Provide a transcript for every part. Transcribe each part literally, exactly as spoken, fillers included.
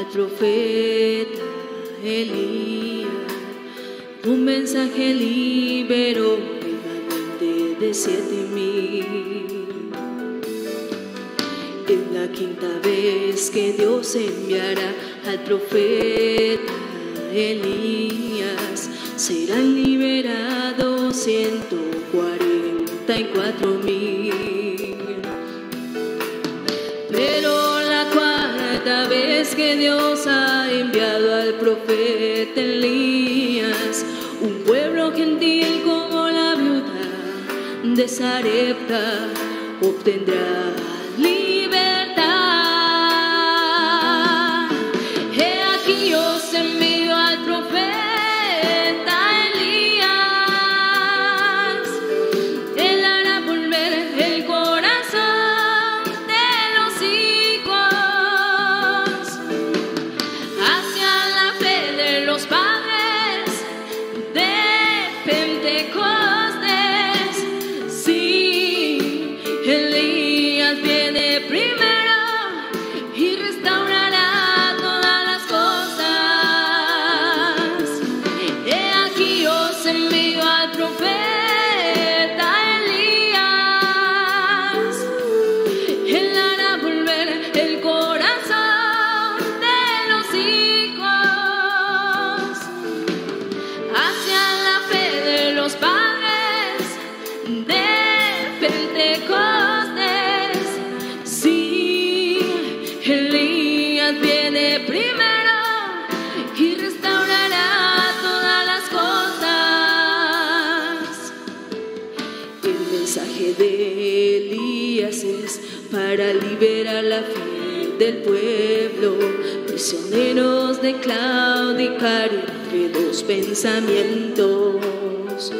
profeta Elías. Un mensaje liberó remanente de siete mil. Es la quinta vez que Dios enviará al profeta Elías. Serán liberados ciento cuarenta y cuatro mil. Pero la cuarta vez que Dios ha enviado al profeta Elías, un pueblo gentil como la viuda de Sarepta obtendrá libertad. He aquí os envío al profeta Elías. Él hará volver el corazón de los hijos hacia la fe de los padres de Pentecostés. Sí, Elías viene primero y restaurará todas las cosas. He aquí os envío al profeta Elías. Él hará volver el corazón de los hijos hacia la fe de los padres de Pentecostés. Sí, Elías viene primero y restaurará todas las cosas. El mensaje de Elías es para liberar la fe del pueblo, prisioneros de claudicar entre dos pensamientos,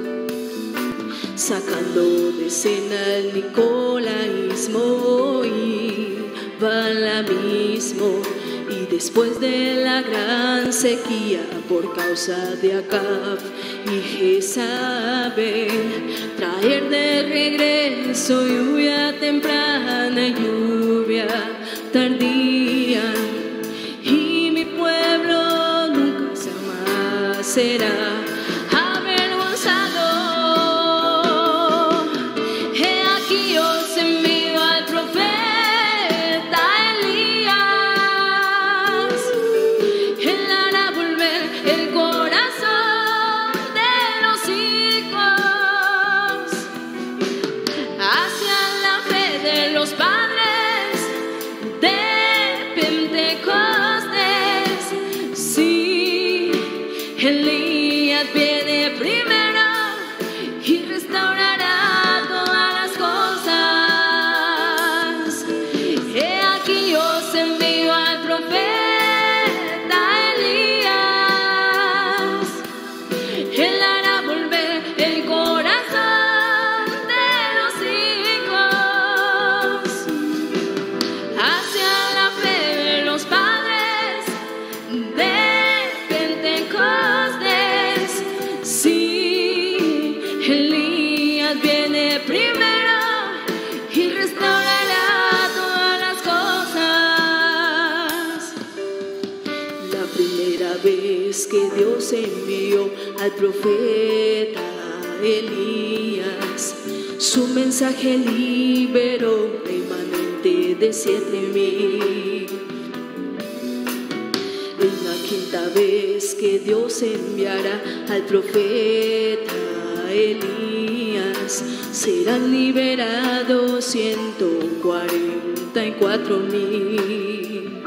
sacando de escena el nicolaísmo y balamismo. Y después de la gran sequía por causa de Acab y Jezabel, traer de regreso lluvia temprana y lluvia tardía, y mi pueblo nunca jamás será avergonzado. He aquí os envío al profeta Elías. Él hará volver el corazón de los hijos hacia la fe de los padres de Pentecostés. Sí, Elías viene primero y restaurará todas las cosas. He aquí os envío al profeta Elías. Él hará volver el corazón de los hijos hacia la fe de los padres de Pentecostés. Sí, Elías viene primero y restaurará todas las cosas. La primera vez que Dios envió al profeta Elías, su mensaje liberó remanente de siete mil. Es la quinta vez que Dios enviará al profeta Elías. Serán liberados ciento cuarenta y cuatro mil.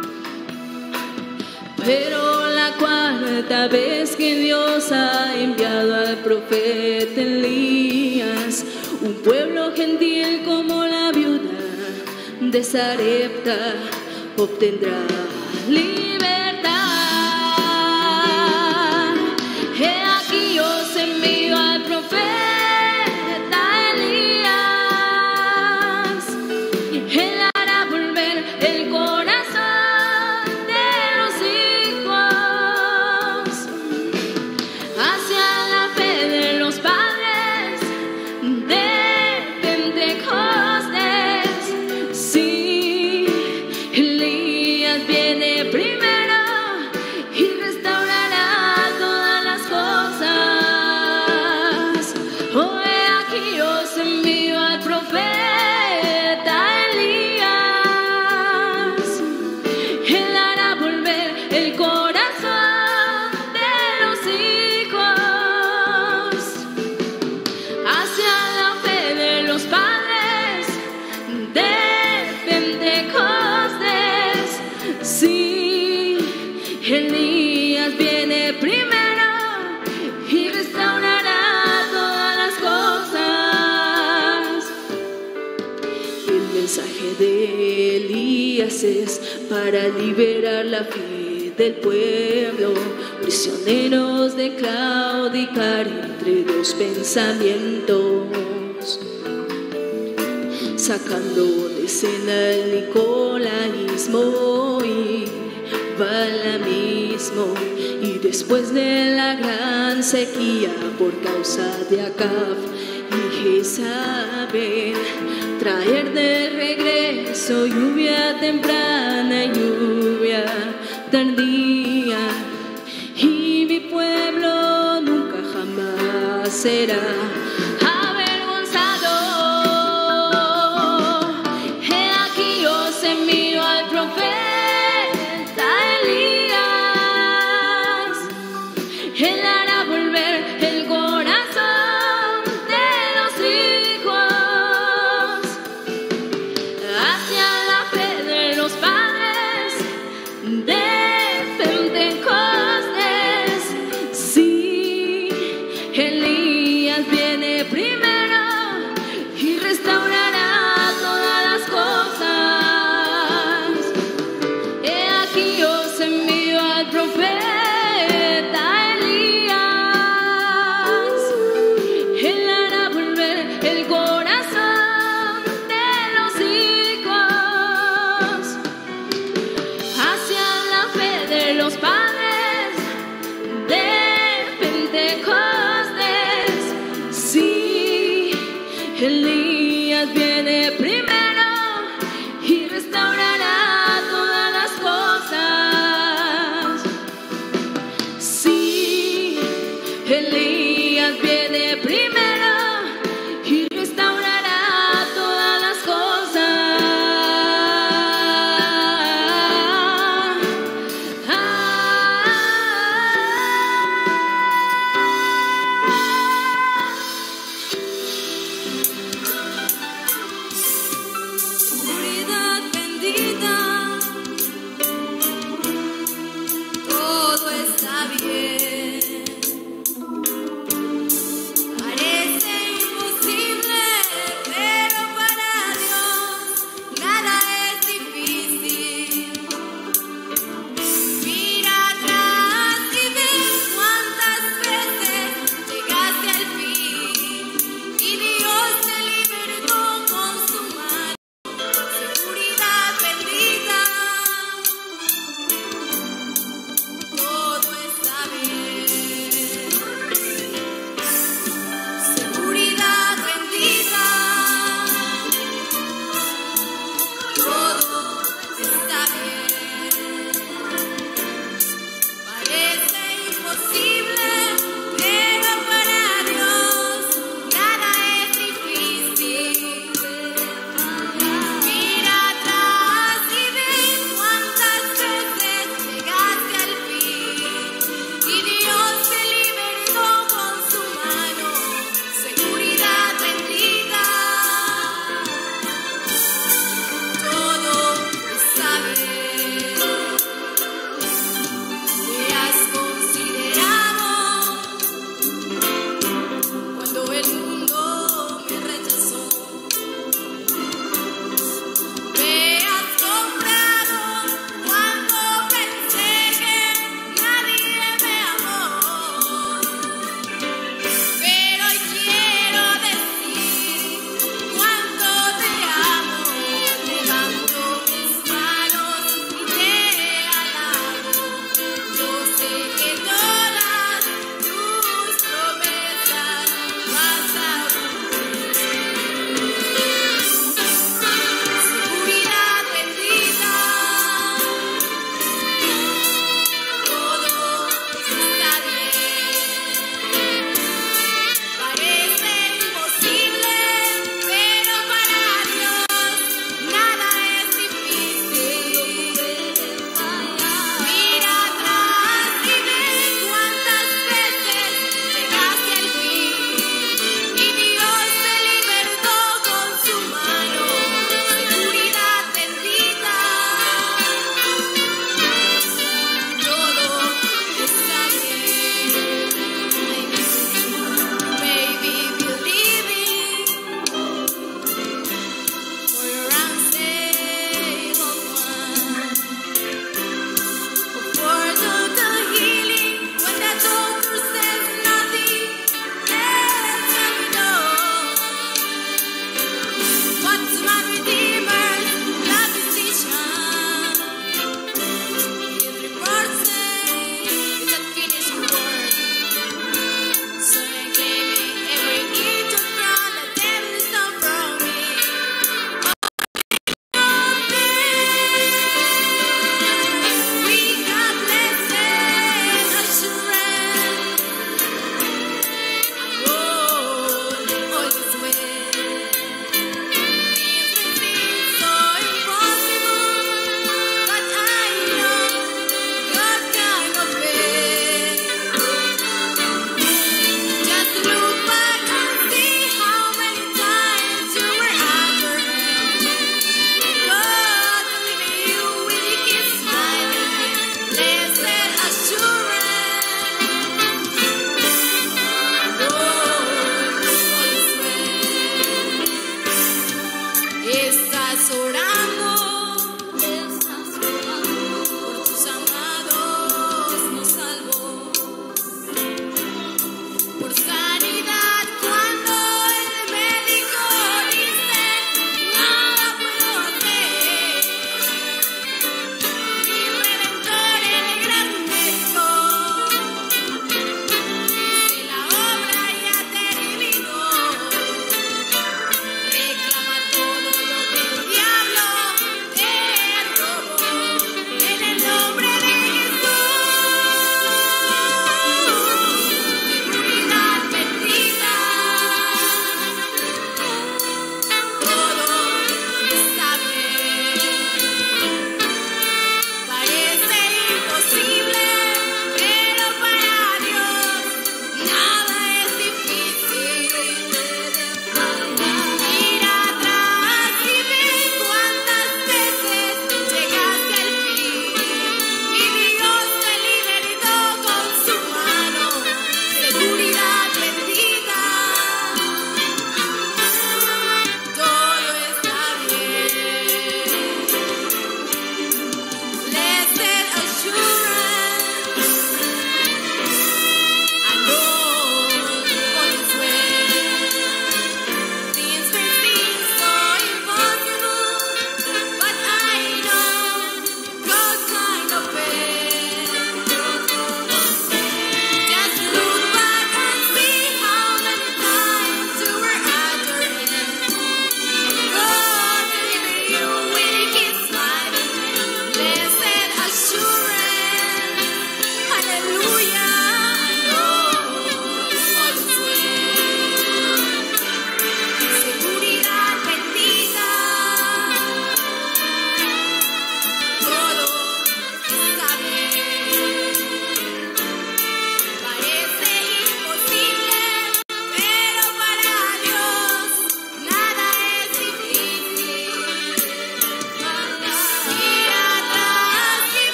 Pero la cuarta vez que Dios ha enviado al profeta Elías, un pueblo gentil como la viuda de Sarepta obtendrá libertad. He aquí os envío al profeta Elías. Él hará volver el corazón de los hijos hacia la fe de los padres de Pentecostés. Sí, Elías viene primero de Elías es para liberar la fe del pueblo, prisioneros de claudicar entre dos pensamientos, sacando de escena el nicolaísmo y balamismo, y después de la gran sequía por causa de Acab y Jezabel, traer de regreso lluvia temprana y lluvia tardía, y mi pueblo nunca jamás será avergonzado. He aquí os envío al profeta Elías, él hará volver el corazón de los hijos hacia la fe de los padres de Pentecostés. Sí, Elías viene primero y restaurará todas las cosas. He aquí os envío al profeta Elías, él hará volver el corazón de los hijos hacia la fe de los padres de Pentecostés. Sí, Elías viene primero y restaurará todas las cosas. Sí, Elías viene primero y restaurará todas las cosas. Ah, Oscuridad bendita, todo está bien.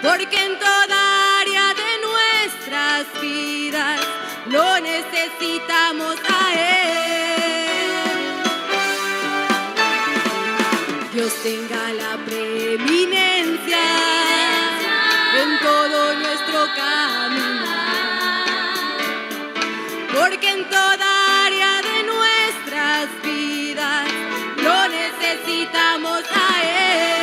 porque en toda área de nuestras vidas lo necesitamos a Él. Dios tenga la preeminencia en todo nuestro caminar, porque en toda área de nuestras vidas lo necesitamos a Él.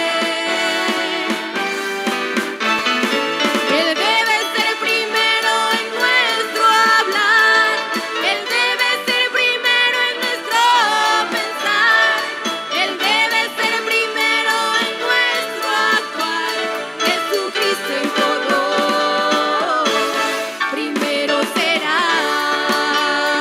Él debe ser primero en nuestro hablar, Él debe ser primero en nuestro pensar, Él debe ser primero en nuestro actuar. Jesucristo en todo primero será.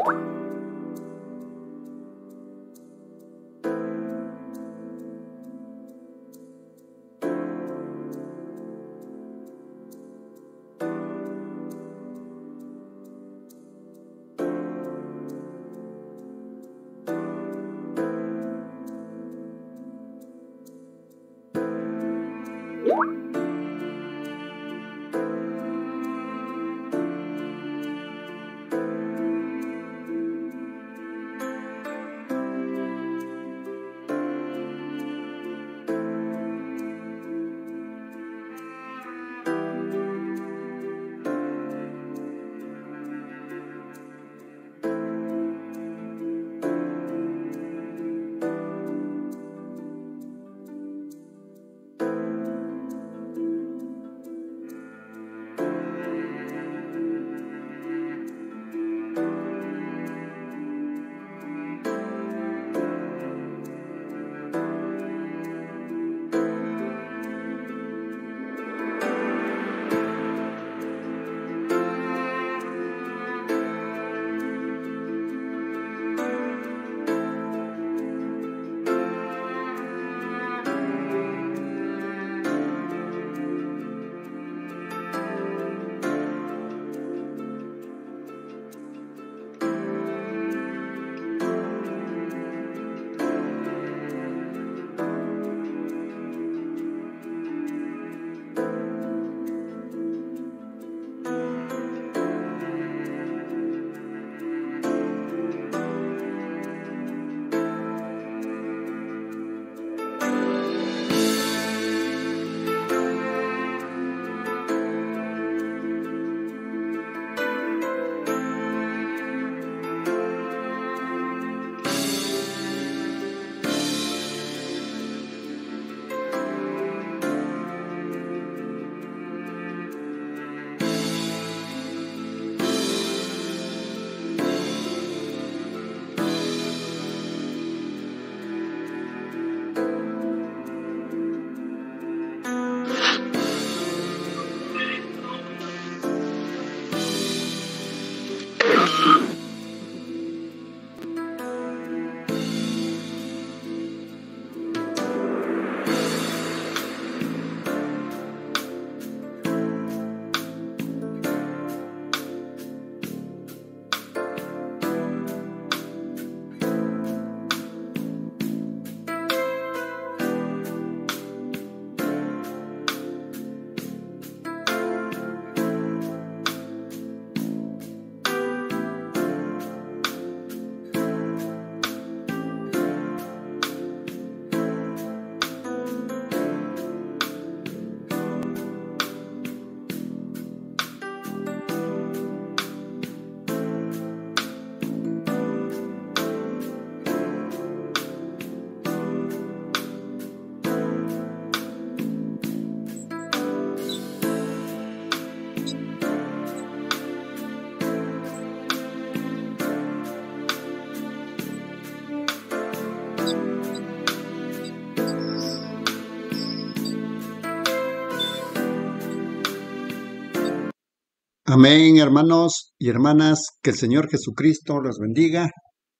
Amén, hermanos y hermanas, que el Señor Jesucristo los bendiga.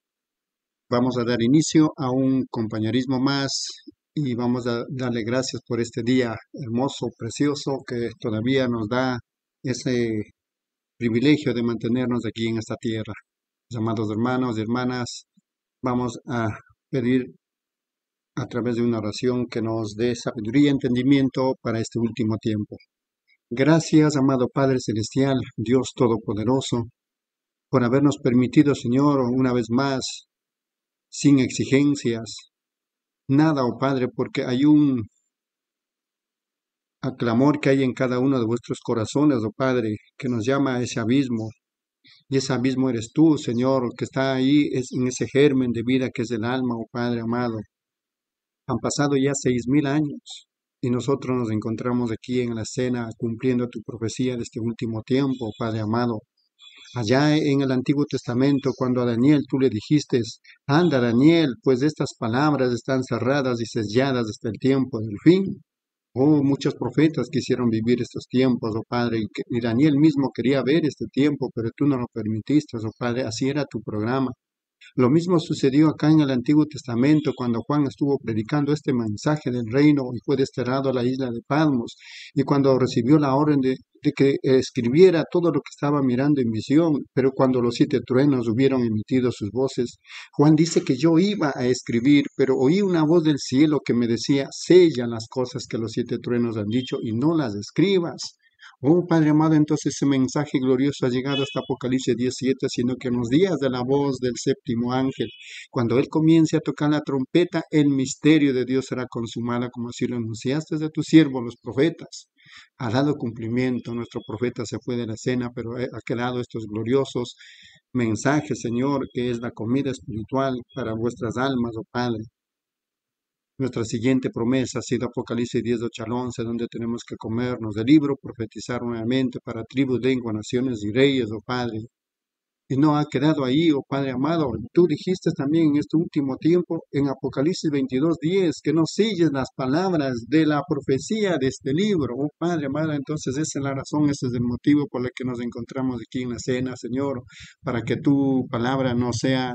Vamos a dar inicio a un compañerismo más y vamos a darle gracias por este día hermoso, precioso, que todavía nos da ese privilegio de mantenernos aquí en esta tierra. Mis amados hermanos y hermanas, vamos a pedir a través de una oración que nos dé sabiduría y entendimiento para este último tiempo. Gracias, amado Padre Celestial, Dios Todopoderoso, por habernos permitido, Señor, una vez más, sin exigencias, nada, oh Padre, porque hay un clamor que hay en cada uno de vuestros corazones, oh Padre, que nos llama a ese abismo. Y ese abismo eres tú, Señor, que está ahí es en ese germen de vida que es el alma, oh Padre amado. Han pasado ya seis mil años. Y nosotros nos encontramos aquí en la escena cumpliendo tu profecía de este último tiempo, Padre amado. Allá en el Antiguo Testamento, cuando a Daniel tú le dijiste, anda Daniel, pues estas palabras están cerradas y selladas hasta el tiempo del fin. Oh, muchos profetas quisieron vivir estos tiempos, oh Padre, y, que- y Daniel mismo quería ver este tiempo, pero tú no lo permitiste, oh Padre, así era tu programa. Lo mismo sucedió acá en el Antiguo Testamento cuando Juan estuvo predicando este mensaje del reino y fue desterrado a la isla de Patmos y cuando recibió la orden de, de que escribiera todo lo que estaba mirando en visión, pero cuando los siete truenos hubieron emitido sus voces, Juan dice que yo iba a escribir, pero oí una voz del cielo que me decía, sella las cosas que los siete truenos han dicho y no las escribas. Oh Padre amado, entonces ese mensaje glorioso ha llegado hasta Apocalipsis diecisiete, sino que en los días de la voz del séptimo ángel, cuando él comience a tocar la trompeta, el misterio de Dios será consumado, como así lo anunciaste de tus siervos, los profetas. Ha dado cumplimiento, nuestro profeta se fue de la cena, pero ha quedado estos gloriosos mensajes, Señor, que es la comida espiritual para vuestras almas, oh Padre. Nuestra siguiente promesa ha sido Apocalipsis diez, ocho al once, donde tenemos que comernos del libro, profetizar nuevamente para tribus, lenguas, naciones y reyes, oh Padre. Y no ha quedado ahí, oh Padre amado. Tú dijiste también en este último tiempo, en Apocalipsis veintidós, diez, que no silles las palabras de la profecía de este libro, oh Padre amado. Entonces esa es la razón, ese es el motivo por el que nos encontramos aquí en la cena, Señor, para que tu palabra no sea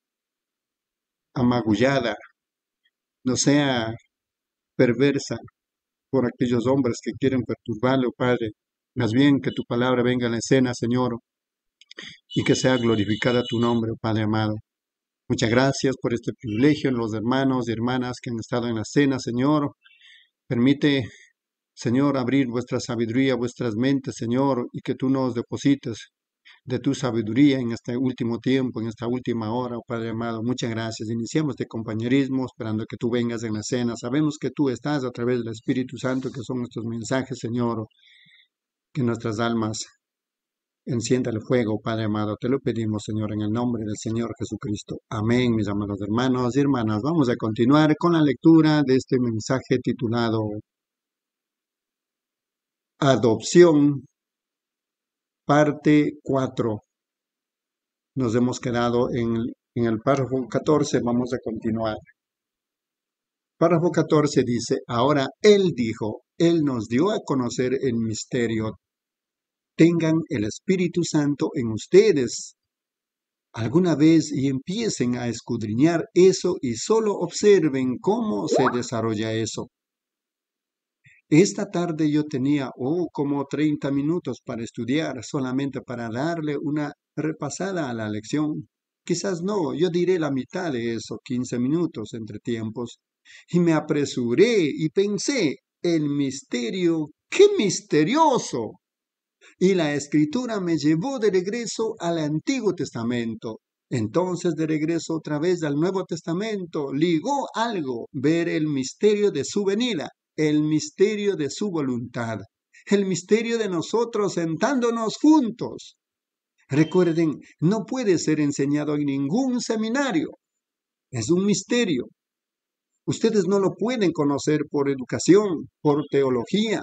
amagullada, no sea perversa por aquellos hombres que quieren perturbarle, oh Padre. Más bien que tu palabra venga a la escena, Señor, y que sea glorificada tu nombre, oh Padre amado. Muchas gracias por este privilegio, los hermanos y hermanas que han estado en la cena, Señor. Permite, Señor, abrir vuestra sabiduría, vuestras mentes, Señor, y que tú nos deposites de tu sabiduría en este último tiempo, en esta última hora, oh Padre amado. Muchas gracias. Iniciamos este compañerismo esperando que tú vengas en la cena. Sabemos que tú estás a través del Espíritu Santo, que son nuestros mensajes, Señor, que nuestras almas encienda el fuego, Padre amado. Te lo pedimos, Señor, en el nombre del Señor Jesucristo. Amén, mis amados hermanos y hermanas. Vamos a continuar con la lectura de este mensaje titulado Adopción, parte cuatro. Nos hemos quedado en, en el párrafo catorce, vamos a continuar. Párrafo catorce dice, ahora Él dijo, Él nos dio a conocer el misterio. Tengan el Espíritu Santo en ustedes alguna vez y empiecen a escudriñar eso y solo observen cómo se desarrolla eso. Esta tarde yo tenía oh, como treinta minutos para estudiar, solamente para darle una repasada a la lección. Quizás no, yo diré la mitad de eso, quince minutos entre tiempos. Y me apresuré y pensé, el misterio, ¡qué misterioso! Y la escritura me llevó de regreso al Antiguo Testamento. Entonces de regreso otra vez al Nuevo Testamento, ligó algo, ver el misterio de su venida, el misterio de su voluntad, el misterio de nosotros sentándonos juntos. Recuerden, no puede ser enseñado en ningún seminario. Es un misterio. Ustedes no lo pueden conocer por educación, por teología.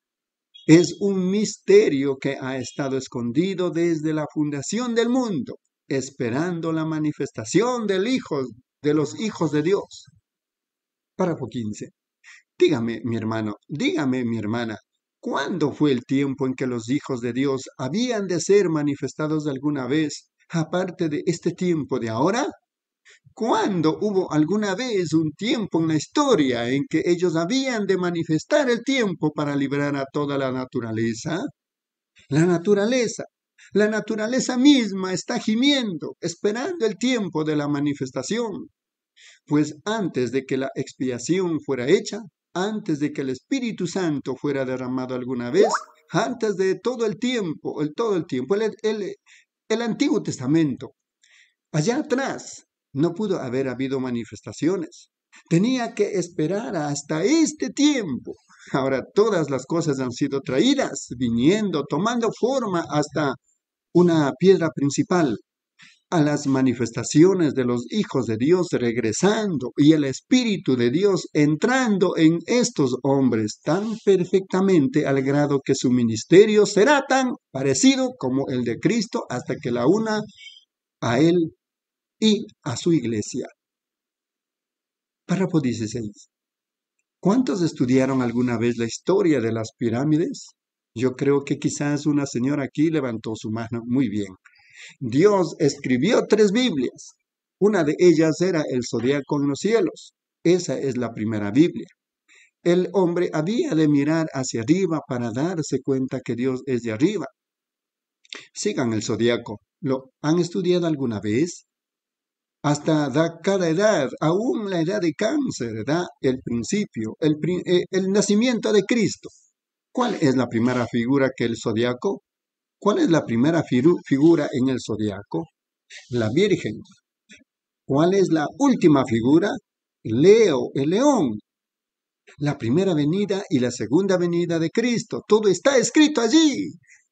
Es un misterio que ha estado escondido desde la fundación del mundo, esperando la manifestación del hijo, de los hijos de Dios. Párrafo quince. Dígame, mi hermano, dígame, mi hermana, ¿cuándo fue el tiempo en que los hijos de Dios habían de ser manifestados alguna vez, aparte de este tiempo de ahora? ¿Cuándo hubo alguna vez un tiempo en la historia en que ellos habían de manifestar el tiempo para liberar a toda la naturaleza? La naturaleza, la naturaleza misma está gimiendo, esperando el tiempo de la manifestación. Pues antes de que la expiación fuera hecha, antes de que el Espíritu Santo fuera derramado alguna vez, antes de todo el tiempo, el todo el tiempo, el, el, el Antiguo Testamento, allá atrás, no pudo haber habido manifestaciones. Tenía que esperar hasta este tiempo. Ahora todas las cosas han sido traídas, viniendo, tomando forma hasta una piedra principal, a las manifestaciones de los hijos de Dios regresando y el Espíritu de Dios entrando en estos hombres tan perfectamente al grado que su ministerio será tan parecido como el de Cristo hasta que la una a Él y a su iglesia. Párrafo dieciséis. ¿Cuántos estudiaron alguna vez la historia de las pirámides? Yo creo que quizás una señora aquí levantó su mano. Muy bien. Dios escribió tres Biblias. Una de ellas era el zodiaco en los cielos. Esa es la primera Biblia. El hombre había de mirar hacia arriba para darse cuenta que Dios es de arriba. Sigan el zodiaco. ¿Lo han estudiado alguna vez? Hasta da cada edad, aún la edad de cáncer, da el principio, el, eh, el nacimiento de Cristo. ¿Cuál es la primera figura que el zodiaco? ¿Cuál es la primera figura en el zodiaco? La Virgen. ¿Cuál es la última figura? Leo, el león. La primera venida y la segunda venida de Cristo. Todo está escrito allí.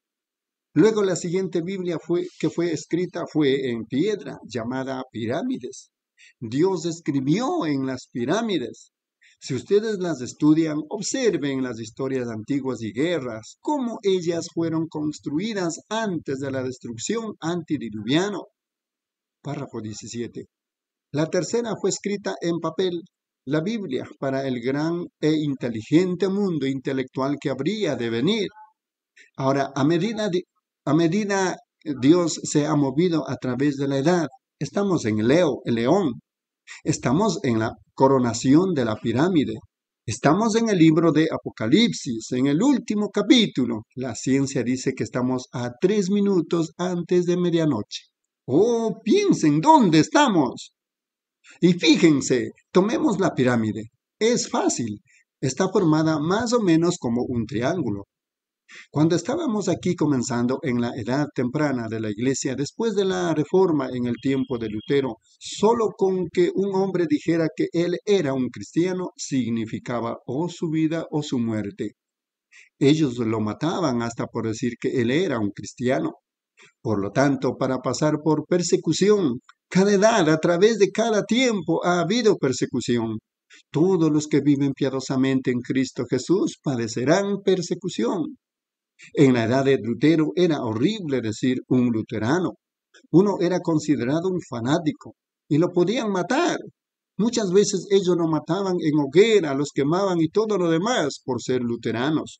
Luego la siguiente Biblia fue, que fue escrita fue en piedra, llamada pirámides. Dios escribió en las pirámides. Si ustedes las estudian, observen las historias antiguas y guerras, cómo ellas fueron construidas antes de la destrucción antidiluviana. Párrafo diecisiete. La tercera fue escrita en papel, la Biblia, para el gran e inteligente mundo intelectual que habría de venir. Ahora, a medida, de, a medida Dios se ha movido a través de la edad, estamos en Leo, el león. Estamos en la coronación de la pirámide. Estamos en el libro de Apocalipsis, en el último capítulo. La ciencia dice que estamos a tres minutos antes de medianoche. Oh, piensen, ¿dónde estamos? Y fíjense, tomemos la pirámide. Es fácil. Está formada más o menos como un triángulo. Cuando estábamos aquí comenzando en la edad temprana de la iglesia, después de la reforma en el tiempo de Lutero, solo con que un hombre dijera que él era un cristiano significaba o su vida o su muerte. Ellos lo mataban hasta por decir que él era un cristiano. Por lo tanto, para pasar por persecución, cada edad, a través de cada tiempo, ha habido persecución. Todos los que viven piadosamente en Cristo Jesús padecerán persecución. En la edad de Lutero era horrible decir un luterano. Uno era considerado un fanático y lo podían matar. Muchas veces ellos lo mataban en hoguera, los quemaban y todo lo demás por ser luteranos.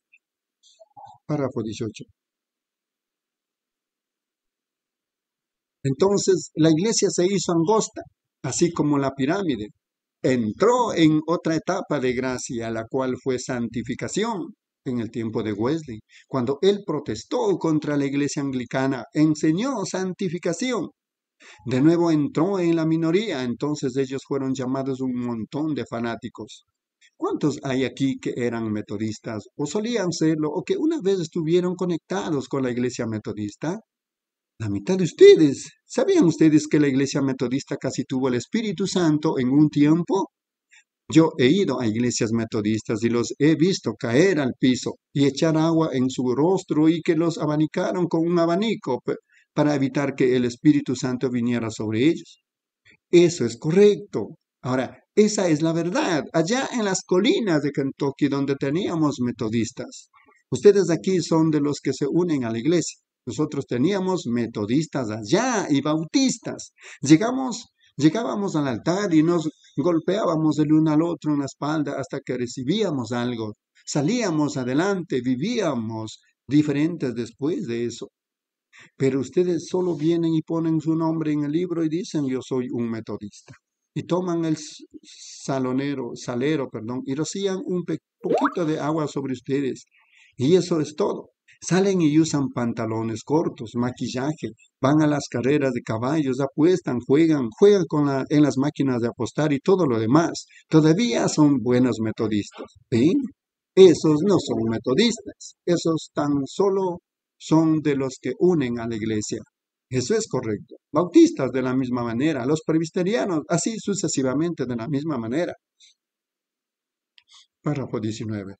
Párrafo dieciocho. Entonces la iglesia se hizo angosta, así como la pirámide. Entró en otra etapa de gracia, la cual fue santificación. En el tiempo de Wesley, cuando él protestó contra la iglesia anglicana, enseñó santificación. De nuevo entró en la minoría, entonces ellos fueron llamados un montón de fanáticos. ¿Cuántos hay aquí que eran metodistas, o solían serlo, o que una vez estuvieron conectados con la iglesia metodista? La mitad de ustedes. ¿Sabían ustedes que la iglesia metodista casi tuvo el Espíritu Santo en un tiempo? Yo he ido a iglesias metodistas y los he visto caer al piso y echar agua en su rostro y que los abanicaron con un abanico para evitar que el Espíritu Santo viniera sobre ellos. Eso es correcto. Ahora, esa es la verdad. Allá en las colinas de Kentucky donde teníamos metodistas. Ustedes aquí son de los que se unen a la iglesia. Nosotros teníamos metodistas allá y bautistas. Llegamos... Llegábamos al altar y nos golpeábamos el uno al otro en la espalda hasta que recibíamos algo. Salíamos adelante, vivíamos diferentes después de eso. Pero ustedes solo vienen y ponen su nombre en el libro y dicen yo soy un metodista. Y toman el salonero, salero, perdón, y rocían un poquito de agua sobre ustedes. Y eso es todo. Salen y usan pantalones cortos, maquillaje, van a las carreras de caballos, apuestan, juegan, juegan con la, en las máquinas de apostar y todo lo demás. Todavía son buenos metodistas. ¿Sí? Esos no son metodistas. Esos tan solo son de los que unen a la iglesia. Eso es correcto. Bautistas de la misma manera, los presbiterianos, así sucesivamente de la misma manera. Párrafo diecinueve.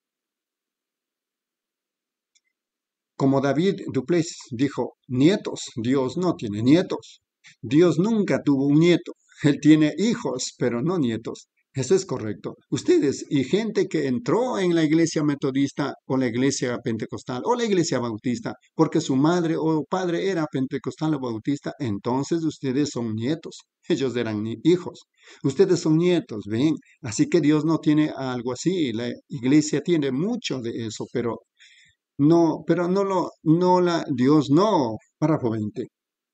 Como David Duplessis dijo, nietos, Dios no tiene nietos. Dios nunca tuvo un nieto. Él tiene hijos, pero no nietos. Eso es correcto. Ustedes y gente que entró en la iglesia metodista o la iglesia pentecostal o la iglesia bautista porque su madre o padre era pentecostal o bautista, entonces ustedes son nietos. Ellos eran ni- hijos. Ustedes son nietos, ven. Así que Dios no tiene algo así. La iglesia tiene mucho de eso, pero no, pero no lo, no la, Dios no. Párrafo veinte.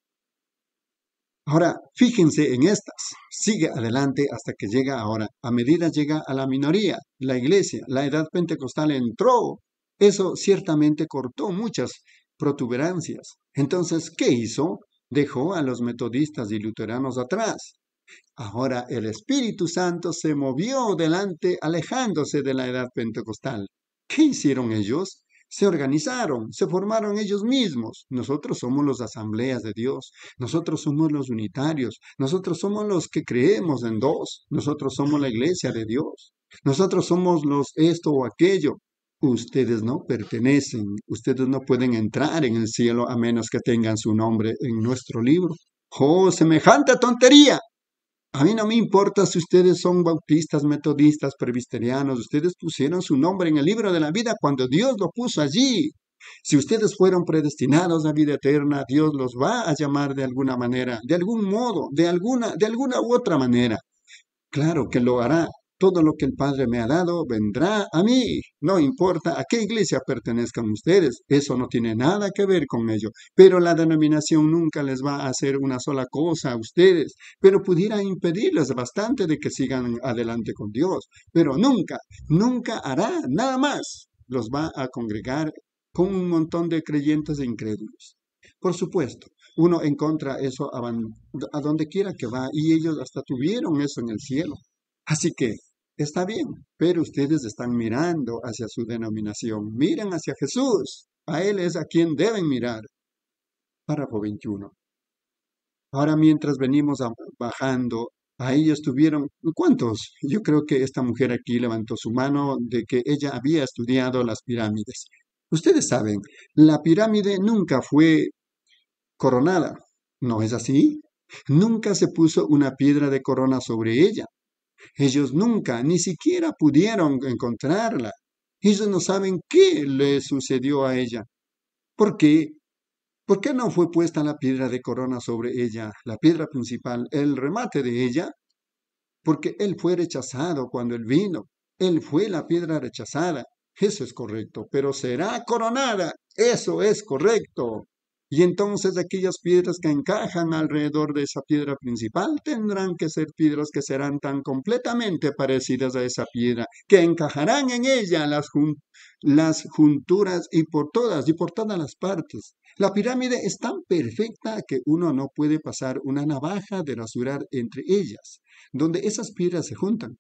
Ahora, fíjense en estas. Sigue adelante hasta que llega ahora. A medida llega a la minoría, la iglesia, la edad pentecostal entró. Eso ciertamente cortó muchas protuberancias. Entonces, ¿qué hizo? Dejó a los metodistas y luteranos atrás. Ahora el Espíritu Santo se movió delante, alejándose de la edad pentecostal. ¿Qué hicieron ellos? Se organizaron, se formaron ellos mismos. Nosotros somos los asambleas de Dios, nosotros somos los unitarios, nosotros somos los que creemos en dos, nosotros somos la iglesia de Dios, nosotros somos los esto o aquello. Ustedes no pertenecen, ustedes no pueden entrar en el cielo a menos que tengan su nombre en nuestro libro. ¡Oh, semejante tontería! A mí no me importa si ustedes son bautistas, metodistas, presbiterianos, ustedes pusieron su nombre en el libro de la vida cuando Dios lo puso allí. Si ustedes fueron predestinados a vida eterna, Dios los va a llamar de alguna manera, de algún modo, de alguna, de alguna u otra manera. Claro que lo hará. Todo lo que el Padre me ha dado vendrá a mí. No importa a qué iglesia pertenezcan ustedes, eso no tiene nada que ver con ello. Pero la denominación nunca les va a hacer una sola cosa a ustedes, pero pudiera impedirles bastante de que sigan adelante con Dios. Pero nunca, nunca hará nada más. Los va a congregar con un montón de creyentes e incrédulos. Por supuesto, uno encuentra eso a, a donde quiera que va y ellos hasta tuvieron eso en el cielo. Así que está bien, pero ustedes están mirando hacia su denominación. Miren hacia Jesús. A Él es a quien deben mirar. Párrafo veintiuno. Ahora mientras venimos a- bajando, a ellos tuvieron, ¿cuántos? Yo creo que esta mujer aquí levantó su mano de que ella había estudiado las pirámides. Ustedes saben, la pirámide nunca fue coronada. ¿No es así? Nunca se puso una piedra de corona sobre ella. Ellos nunca, ni siquiera pudieron encontrarla. Ellos no saben qué le sucedió a ella. ¿Por qué? ¿Por qué no fue puesta la piedra de corona sobre ella, la piedra principal, el remate de ella? Porque él fue rechazado cuando él vino. Él fue la piedra rechazada. Eso es correcto, pero será coronada. Eso es correcto. Y entonces aquellas piedras que encajan alrededor de esa piedra principal tendrán que ser piedras que serán tan completamente parecidas a esa piedra, que encajarán en ella las, jun las junturas y por todas, y por todas las partes. La pirámide es tan perfecta que uno no puede pasar una navaja de rasurar entre ellas, donde esas piedras se juntan.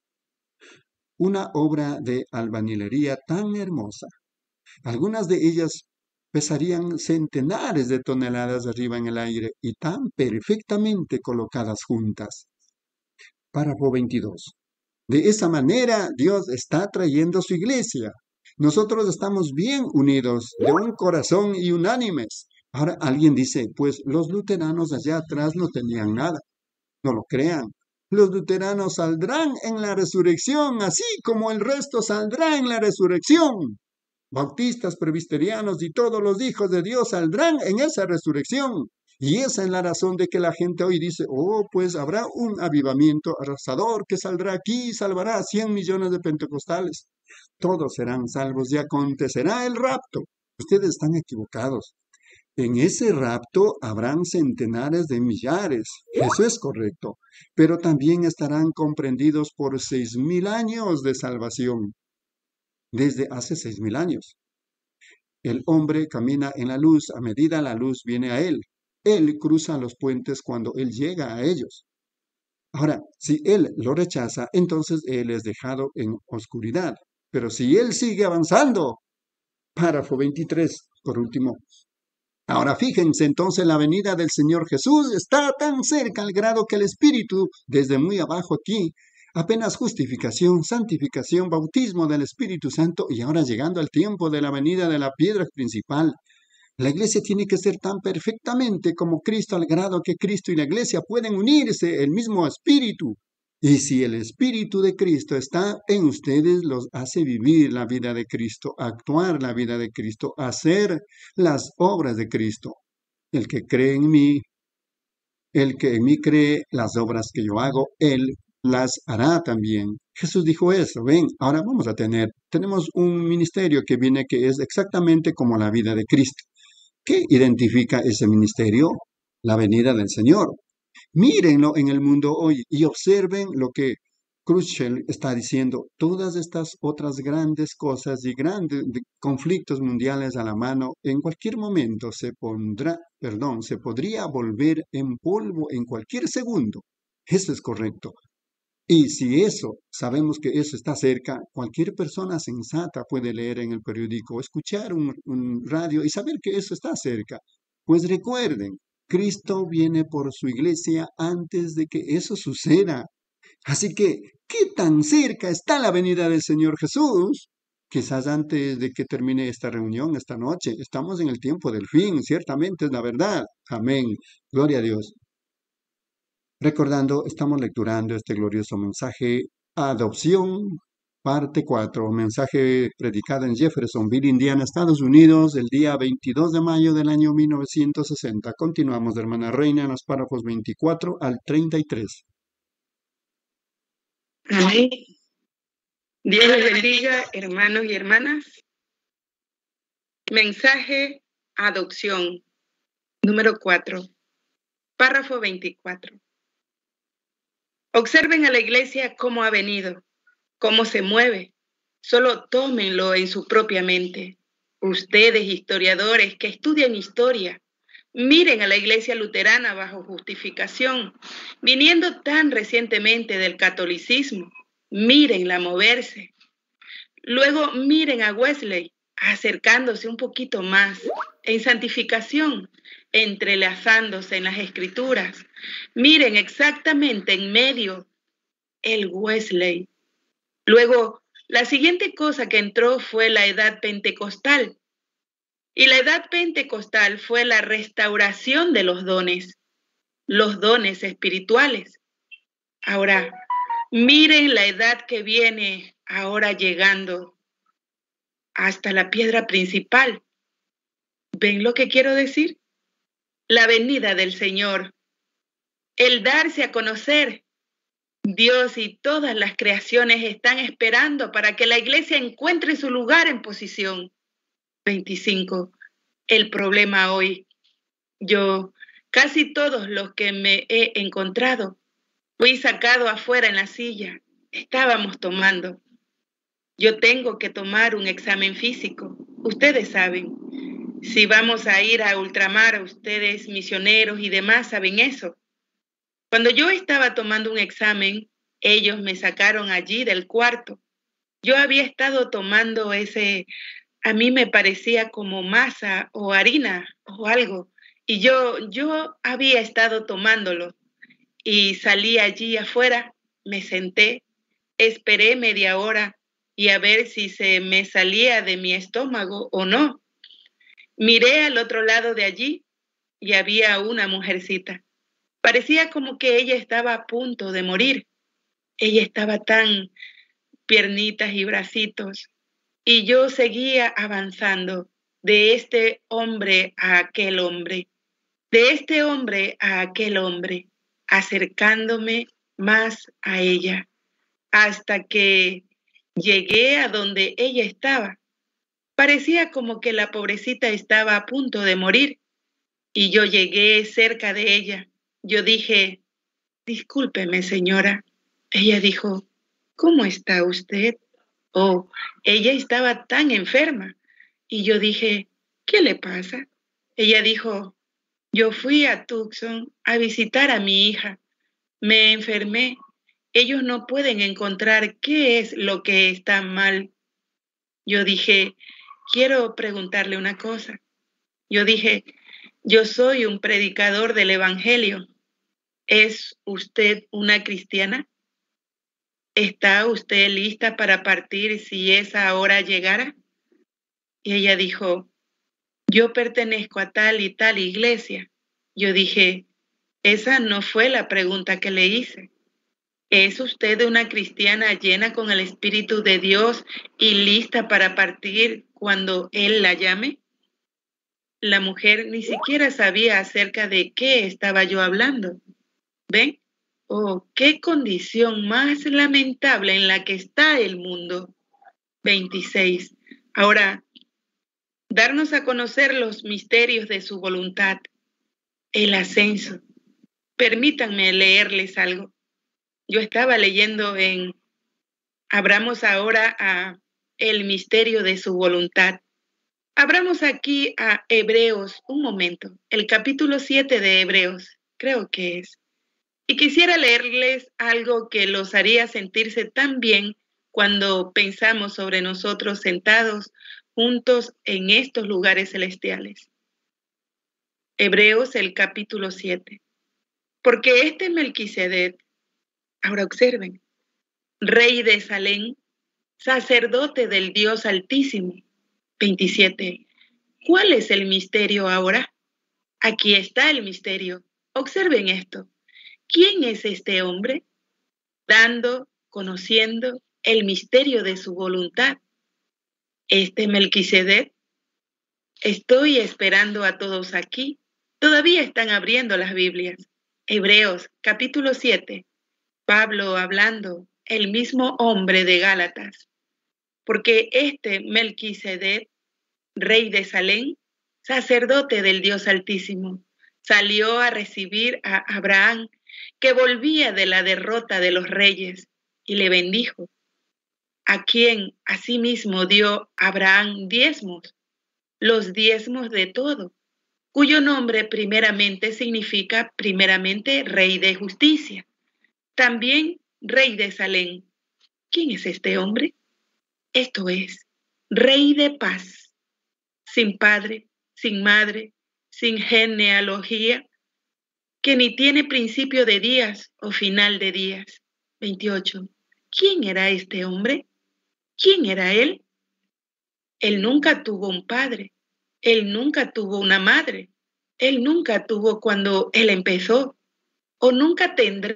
Una obra de albañilería tan hermosa. Algunas de ellas pesarían centenares de toneladas arriba en el aire y tan perfectamente colocadas juntas. Párrafo veintidós. De esa manera Dios está trayendo su iglesia. Nosotros estamos bien unidos, de un corazón y unánimes. Ahora alguien dice, pues los luteranos allá atrás no tenían nada. No lo crean. Los luteranos saldrán en la resurrección, así como el resto saldrá en la resurrección. Bautistas, presbiterianos y todos los hijos de Dios saldrán en esa resurrección. Y esa es la razón de que la gente hoy dice, oh, pues habrá un avivamiento arrasador que saldrá aquí y salvará a cien millones de pentecostales. Todos serán salvos y acontecerá el rapto. Ustedes están equivocados. En ese rapto habrán centenares de millares, eso es correcto, pero también estarán comprendidos por seis mil años de salvación, desde hace seis mil años. El hombre camina en la luz a medida la luz viene a él. Él cruza los puentes cuando él llega a ellos. Ahora, si él lo rechaza, entonces él es dejado en oscuridad. Pero si él sigue avanzando, párrafo veintitrés, por último. Ahora fíjense, entonces la venida del Señor Jesús está tan cerca al grado que el Espíritu, desde muy abajo aquí, apenas justificación, santificación, bautismo del Espíritu Santo y ahora llegando al tiempo de la venida de la piedra principal. La iglesia tiene que ser tan perfectamente como Cristo al grado que Cristo y la iglesia pueden unirse, el mismo Espíritu. Y si el Espíritu de Cristo está en ustedes, los hace vivir la vida de Cristo, actuar la vida de Cristo, hacer las obras de Cristo. El que cree en mí, el que en mí cree, las obras que yo hago, él las hará también. Jesús dijo eso. Ven, ahora vamos a tener, tenemos un ministerio que viene que es exactamente como la vida de Cristo. ¿Qué identifica ese ministerio? La venida del Señor. Mírenlo en el mundo hoy y observen lo que Khrushchev está diciendo. Todas estas otras grandes cosas y grandes conflictos mundiales a la mano, en cualquier momento se pondrá, perdón, se podría volver en polvo en cualquier segundo. Eso es correcto. Y si eso, sabemos que eso está cerca, cualquier persona sensata puede leer en el periódico, escuchar un, un radio y saber que eso está cerca. Pues recuerden, Cristo viene por su iglesia antes de que eso suceda. Así que, ¿qué tan cerca está la venida del Señor Jesús? Quizás antes de que termine esta reunión esta noche. Estamos en el tiempo del fin, ciertamente es la verdad. Amén. Gloria a Dios. Recordando, estamos lecturando este glorioso mensaje, Adopción, parte cuatro, mensaje predicado en Jeffersonville, Indiana, Estados Unidos, el día veintidós de mayo del año mil novecientos sesenta. Continuamos, hermana Reina, en los párrafos veinticuatro al treinta y tres. Amén. Dios les bendiga, hermanos y hermanas. Mensaje, adopción, número cuatro, párrafo veinticuatro. Observen a la iglesia cómo ha venido, cómo se mueve. Solo tómenlo en su propia mente. Ustedes, historiadores que estudian historia, miren a la iglesia luterana bajo justificación, viniendo tan recientemente del catolicismo. Mírenla moverse. Luego miren a Wesley acercándose un poquito más en santificación, entrelazándose en las escrituras. Miren exactamente en medio el Wesley. Luego, la siguiente cosa que entró fue la edad pentecostal. Y la edad pentecostal fue la restauración de los dones, los dones espirituales. Ahora, miren la edad que viene ahora llegando hasta la piedra principal. ¿Ven lo que quiero decir? La venida del Señor, el darse a conocer. Dios y todas las creaciones están esperando para que la iglesia encuentre su lugar en posición. veinticinco. El problema hoy. Yo, casi todos los que me he encontrado, fui sacado afuera en la silla. Estábamos tomando. Yo tengo que tomar un examen físico. Ustedes saben. Si vamos a ir a ultramar, ustedes misioneros y demás saben eso. Cuando yo estaba tomando un examen, ellos me sacaron allí del cuarto. Yo había estado tomando ese, a mí me parecía como masa o harina o algo. Y yo, yo había estado tomándolo. Y salí allí afuera, me senté, esperé media hora y a ver si se me salía de mi estómago o no. Miré al otro lado de allí y había una mujercita. Parecía como que ella estaba a punto de morir. Ella estaba tan piernitas y bracitos. Y yo seguía avanzando de este hombre a aquel hombre, de este hombre a aquel hombre, acercándome más a ella, hasta que llegué a donde ella estaba. Parecía como que la pobrecita estaba a punto de morir. Y yo llegué cerca de ella. Yo dije, discúlpeme, señora. Ella dijo, ¿cómo está usted? Oh, ella estaba tan enferma. Y yo dije, ¿qué le pasa? Ella dijo, yo fui a Tucson a visitar a mi hija. Me enfermé. Ellos no pueden encontrar qué es lo que está mal. Yo dije, quiero preguntarle una cosa. Yo dije, yo soy un predicador del Evangelio. ¿Es usted una cristiana? ¿Está usted lista para partir si esa hora llegara? Y ella dijo, yo pertenezco a tal y tal iglesia. Yo dije, esa no fue la pregunta que le hice. ¿Es usted una cristiana llena con el Espíritu de Dios y lista para partir cuando Él la llame? La mujer ni siquiera sabía acerca de qué estaba yo hablando. ¿Ven? Oh, qué condición más lamentable en la que está el mundo. veintiséis. Ahora, darnos a conocer los misterios de su voluntad, el ascenso. Permítanme leerles algo. Yo estaba leyendo en, abramos ahora a el misterio de su voluntad. Abramos aquí a Hebreos, un momento, el capítulo siete de Hebreos, creo que es. Y quisiera leerles algo que los haría sentirse tan bien cuando pensamos sobre nosotros sentados juntos en estos lugares celestiales. Hebreos, el capítulo siete. Porque este Melquisedec, ahora observen, rey de Salem, sacerdote del Dios Altísimo. veintisiete. ¿Cuál es el misterio ahora? Aquí está el misterio. Observen esto. ¿Quién es este hombre? Dando, conociendo el misterio de su voluntad. Este Melquisedec. Estoy esperando a todos aquí. Todavía están abriendo las Biblias. Hebreos, capítulo siete. Pablo hablando, el mismo hombre de Gálatas. Porque este Melquisedec, rey de Salem, sacerdote del Dios Altísimo, salió a recibir a Abraham, que volvía de la derrota de los reyes, y le bendijo, a quien asimismo dio Abraham diezmos, los diezmos de todo, cuyo nombre primeramente significa primeramente rey de justicia, también rey de Salem. ¿Quién es este hombre? Esto es, rey de paz, sin padre, sin madre, sin genealogía, que ni tiene principio de días o final de días. veintiocho. ¿Quién era este hombre? ¿Quién era él? Él nunca tuvo un padre, él nunca tuvo una madre, él nunca tuvo cuando él empezó, o nunca tendrá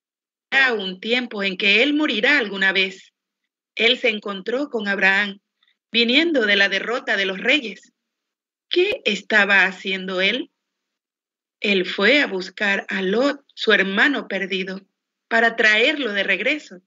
un tiempo en que él morirá alguna vez. Él se encontró con Abraham, viniendo de la derrota de los reyes. ¿Qué estaba haciendo él? Él fue a buscar a Lot, su hermano perdido, para traerlo de regreso.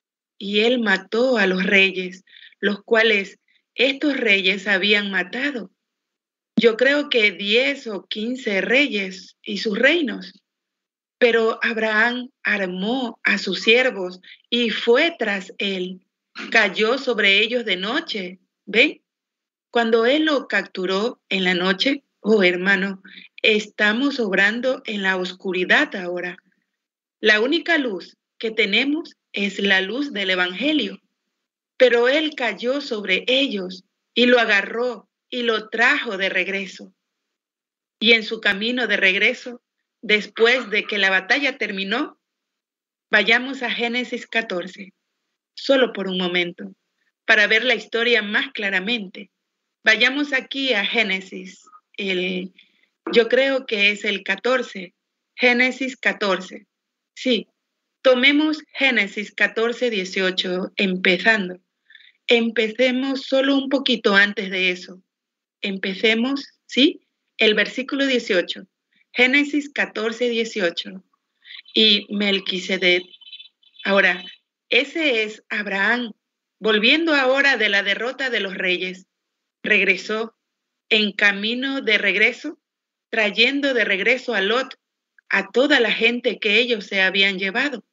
Y él mató a los reyes, los cuales estos reyes habían matado. Yo creo que diez o quince reyes y sus reinos. Pero Abraham armó a sus siervos y fue tras él. Cayó sobre ellos de noche. ¿Ven? Cuando él lo capturó en la noche, oh hermano, estamos obrando en la oscuridad ahora. La única luz que tenemos es la luz del Evangelio. Pero él cayó sobre ellos y lo agarró y lo trajo de regreso. Y en su camino de regreso, después de que la batalla terminó, vayamos a Génesis catorce, solo por un momento, para ver la historia más claramente. Vayamos aquí a Génesis, el, yo creo que es el catorce, Génesis catorce. Sí, tomemos Génesis catorce, dieciocho, empezando. Empecemos solo un poquito antes de eso. Empecemos, ¿sí? El versículo dieciocho. Génesis catorce, dieciocho. Y Melquisedec. Ahora, ese es Abraham, volviendo ahora de la derrota de los reyes. Regresó en camino de regreso, trayendo de regreso a Lot, a toda la gente que ellos se habían llevado.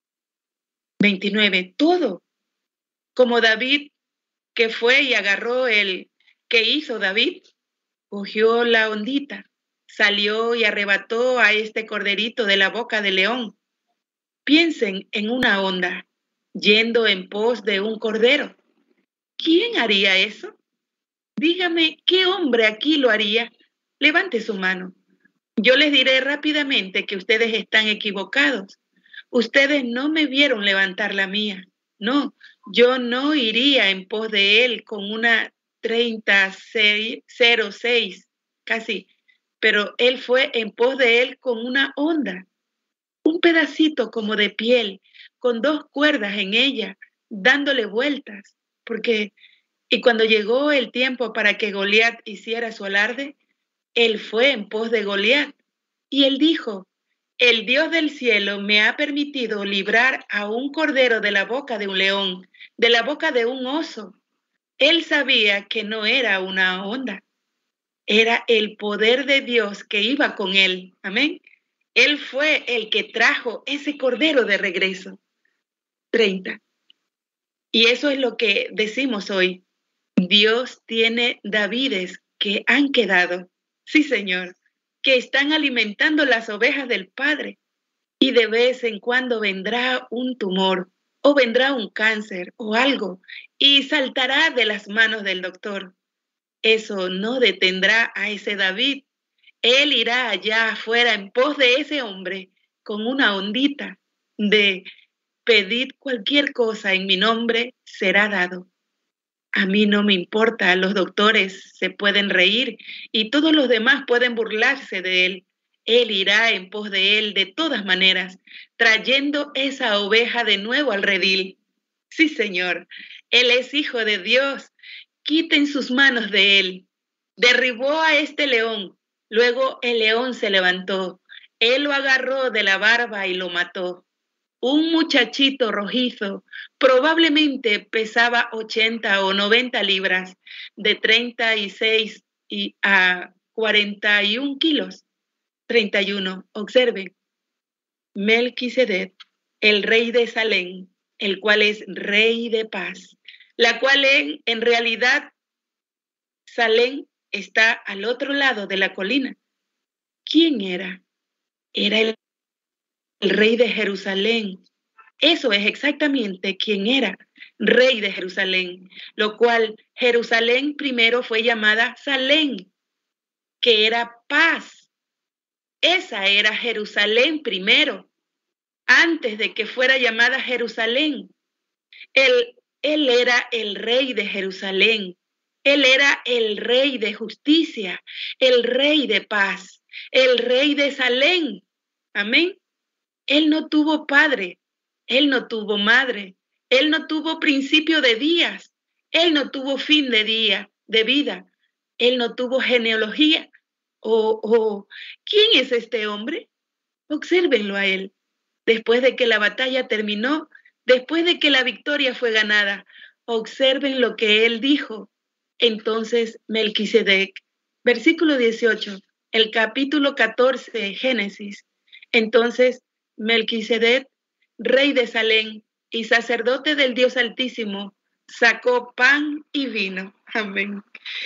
veintinueve. Todo. Como David, que fue y agarró el que hizo David, cogió la ondita, salió y arrebató a este corderito de la boca del león. Piensen en una onda, yendo en pos de un cordero. ¿Quién haría eso? Dígame, ¿qué hombre aquí lo haría? Levante su mano. Yo les diré rápidamente que ustedes están equivocados. Ustedes no me vieron levantar la mía. No, yo no iría en pos de él con una treinta cero seis, casi, pero él fue en pos de él con una onda. un pedacito como de piel, con dos cuerdas en ella, dándole vueltas, porque, y cuando llegó el tiempo para que Goliat hiciera su alarde, él fue en pos de Goliat, y él dijo, el Dios del cielo me ha permitido librar a un cordero de la boca de un león, de la boca de un oso. Él sabía que no era una onda, era el poder de Dios que iba con él. Amén. Él fue el que trajo ese cordero de regreso. treinta. Y eso es lo que decimos hoy. Dios tiene Davides que han quedado, sí Señor, que están alimentando las ovejas del Padre. Y de vez en cuando vendrá un tumor o vendrá un cáncer o algo y saltará de las manos del doctor. Eso no detendrá a ese David. Él irá allá afuera en pos de ese hombre con una ondita de pedid cualquier cosa en mi nombre, será dado. A mí no me importa, los doctores se pueden reír y todos los demás pueden burlarse de él. Él irá en pos de él de todas maneras, trayendo esa oveja de nuevo al redil. Sí, Señor, él es hijo de Dios. Quiten sus manos de él. Derribó a este león. Luego el león se levantó. Él lo agarró de la barba y lo mató. Un muchachito rojizo, probablemente pesaba ochenta o noventa libras, de treinta y seis y a cuarenta y un kilos. treinta y uno. Observen. Melquisedec, el rey de Salem, el cual es rey de paz, la cual en, en realidad Salem está al otro lado de la colina. ¿Quién era? Era el, el rey de Jerusalén. Eso es exactamente quién era, rey de Jerusalén, lo cual Jerusalén primero fue llamada Salem, que era paz. Esa era Jerusalén primero, antes de que fuera llamada Jerusalén. Él, él era el rey de Jerusalén, él era el rey de justicia, el rey de paz, el rey de Salem. Amén. Él no tuvo padre. Él no tuvo madre, él no tuvo principio de días, él no tuvo fin de día, de vida, él no tuvo genealogía. O, o, ¿quién es este hombre? Obsérvenlo a él. Después de que la batalla terminó, después de que la victoria fue ganada, observen lo que él dijo. Entonces Melquisedec, versículo dieciocho, el capítulo catorce de Génesis. Entonces Melquisedec, rey de Salem y sacerdote del Dios Altísimo, sacó pan y vino. Amén.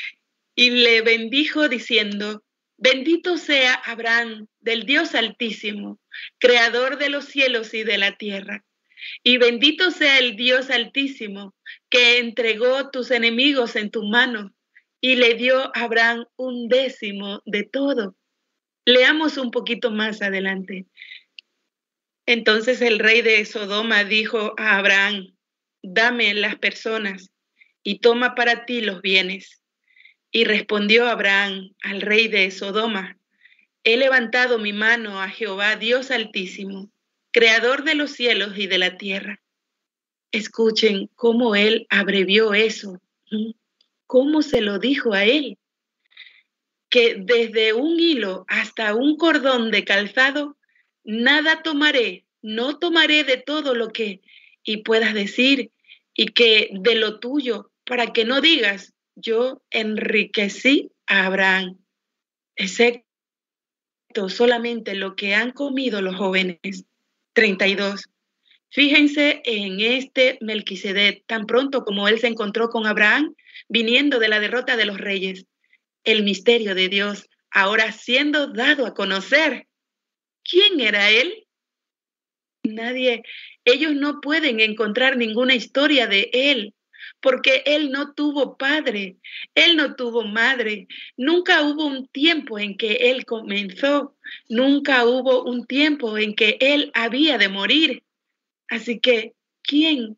Y le bendijo diciendo, bendito sea Abraham del Dios Altísimo, creador de los cielos y de la tierra. Y bendito sea el Dios Altísimo, que entregó tus enemigos en tu mano y le dio a Abraham un décimo de todo. Leamos un poquito más adelante. Entonces el rey de Sodoma dijo a Abraham, dame las personas y toma para ti los bienes. Y respondió Abraham al rey de Sodoma, he levantado mi mano a Jehová Dios Altísimo, creador de los cielos y de la tierra. Escuchen cómo él abrevió eso, cómo se lo dijo a él, que desde un hilo hasta un cordón de calzado, nada tomaré, no tomaré de todo lo que, y puedas decir, y que de lo tuyo, para que no digas, yo enriquecí a Abraham, excepto solamente lo que han comido los jóvenes. treinta y dos. Fíjense en este Melquisedec, tan pronto como él se encontró con Abraham, viniendo de la derrota de los reyes, el misterio de Dios, ahora siendo dado a conocer. ¿Quién era él? Nadie, ellos no pueden encontrar ninguna historia de él, porque él no tuvo padre, él no tuvo madre, nunca hubo un tiempo en que él comenzó, nunca hubo un tiempo en que él había de morir. Así que, ¿quién?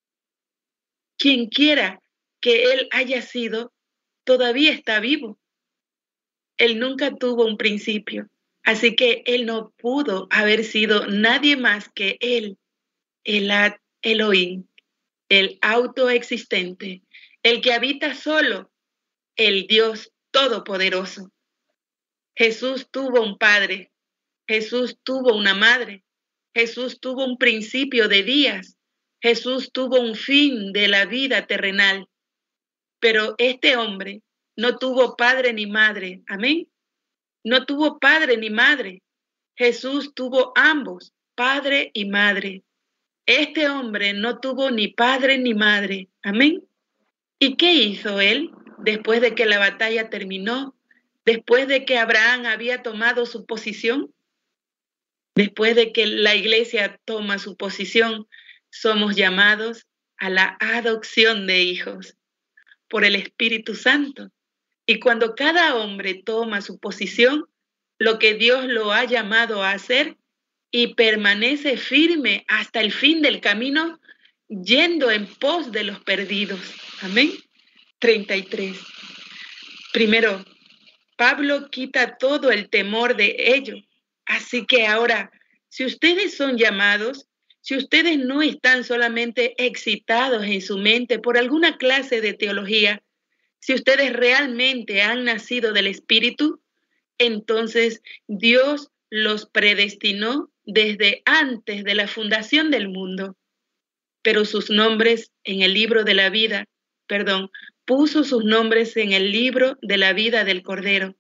Quien quiera que él haya sido, todavía está vivo. Él nunca tuvo un principio. Así que él no pudo haber sido nadie más que él, el Ad Elohim, el autoexistente, el que habita solo, el Dios todopoderoso. Jesús tuvo un padre, Jesús tuvo una madre, Jesús tuvo un principio de días, Jesús tuvo un fin de la vida terrenal. Pero este hombre no tuvo padre ni madre, amén. No tuvo padre ni madre. Jesús tuvo ambos, padre y madre. Este hombre no tuvo ni padre ni madre, amén. ¿Y qué hizo él después de que la batalla terminó? Después de que Abraham había tomado su posición, después de que la iglesia toma su posición, somos llamados a la adopción de hijos por el Espíritu Santo. Y cuando cada hombre toma su posición, lo que Dios lo ha llamado a hacer, y permanece firme hasta el fin del camino, yendo en pos de los perdidos. Amén. treinta y tres. Primero, Pablo quita todo el temor de ello. Así que ahora, si ustedes son llamados, si ustedes no están solamente excitados en su mente por alguna clase de teología, si ustedes realmente han nacido del Espíritu, entonces Dios los predestinó desde antes de la fundación del mundo. Pero sus nombres en el libro de la vida, perdón, puso sus nombres en el libro de la vida del Cordero.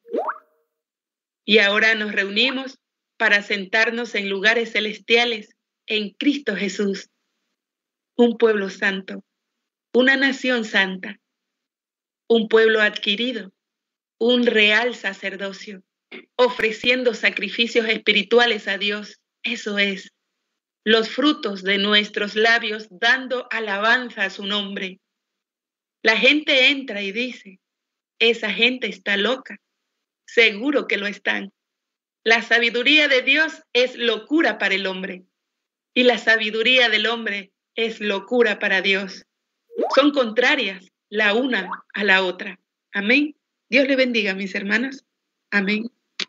Y ahora nos reunimos para sentarnos en lugares celestiales en Cristo Jesús. Un pueblo santo, una nación santa, un pueblo adquirido, un real sacerdocio, ofreciendo sacrificios espirituales a Dios. Eso es, los frutos de nuestros labios dando alabanza a su nombre. La gente entra y dice, esa gente está loca. Seguro que lo están. La sabiduría de Dios es locura para el hombre y la sabiduría del hombre es locura para Dios. Son contrarias la una a la otra. Amén. Dios le bendiga, mis hermanas. Amén.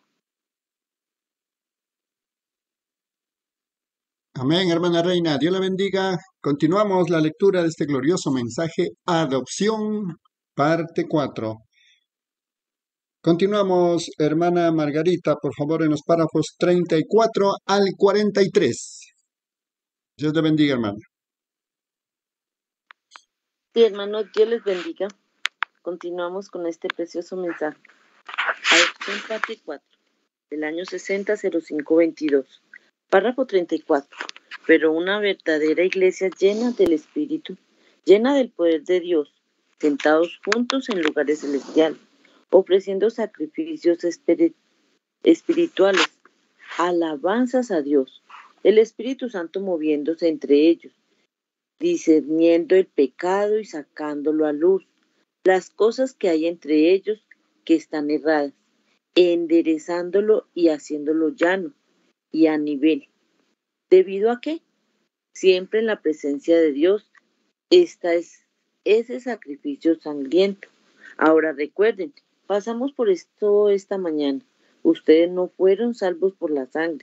Amén, hermana Reina. Dios la bendiga. Continuamos la lectura de este glorioso mensaje, Adopción, parte cuatro. Continuamos, hermana Margarita, por favor, en los párrafos treinta y cuatro al cuarenta y tres. Dios te bendiga, hermana. Sí, hermanos, Dios les bendiga. Continuamos con este precioso mensaje. Adopción parte cuatro, del año sesenta cero cinco veintidós. Párrafo treinta y cuatro. Pero una verdadera iglesia llena del Espíritu, llena del poder de Dios, sentados juntos en lugares celestiales, ofreciendo sacrificios espiri- espirituales, alabanzas a Dios, el Espíritu Santo moviéndose entre ellos, discerniendo el pecado y sacándolo a luz, las cosas que hay entre ellos que están erradas, enderezándolo y haciéndolo llano y a nivel. ¿Debido a qué? Siempre en la presencia de Dios está es, ese sacrificio sangriento. Ahora recuerden, pasamos por esto esta mañana. Ustedes no fueron salvos por la sangre.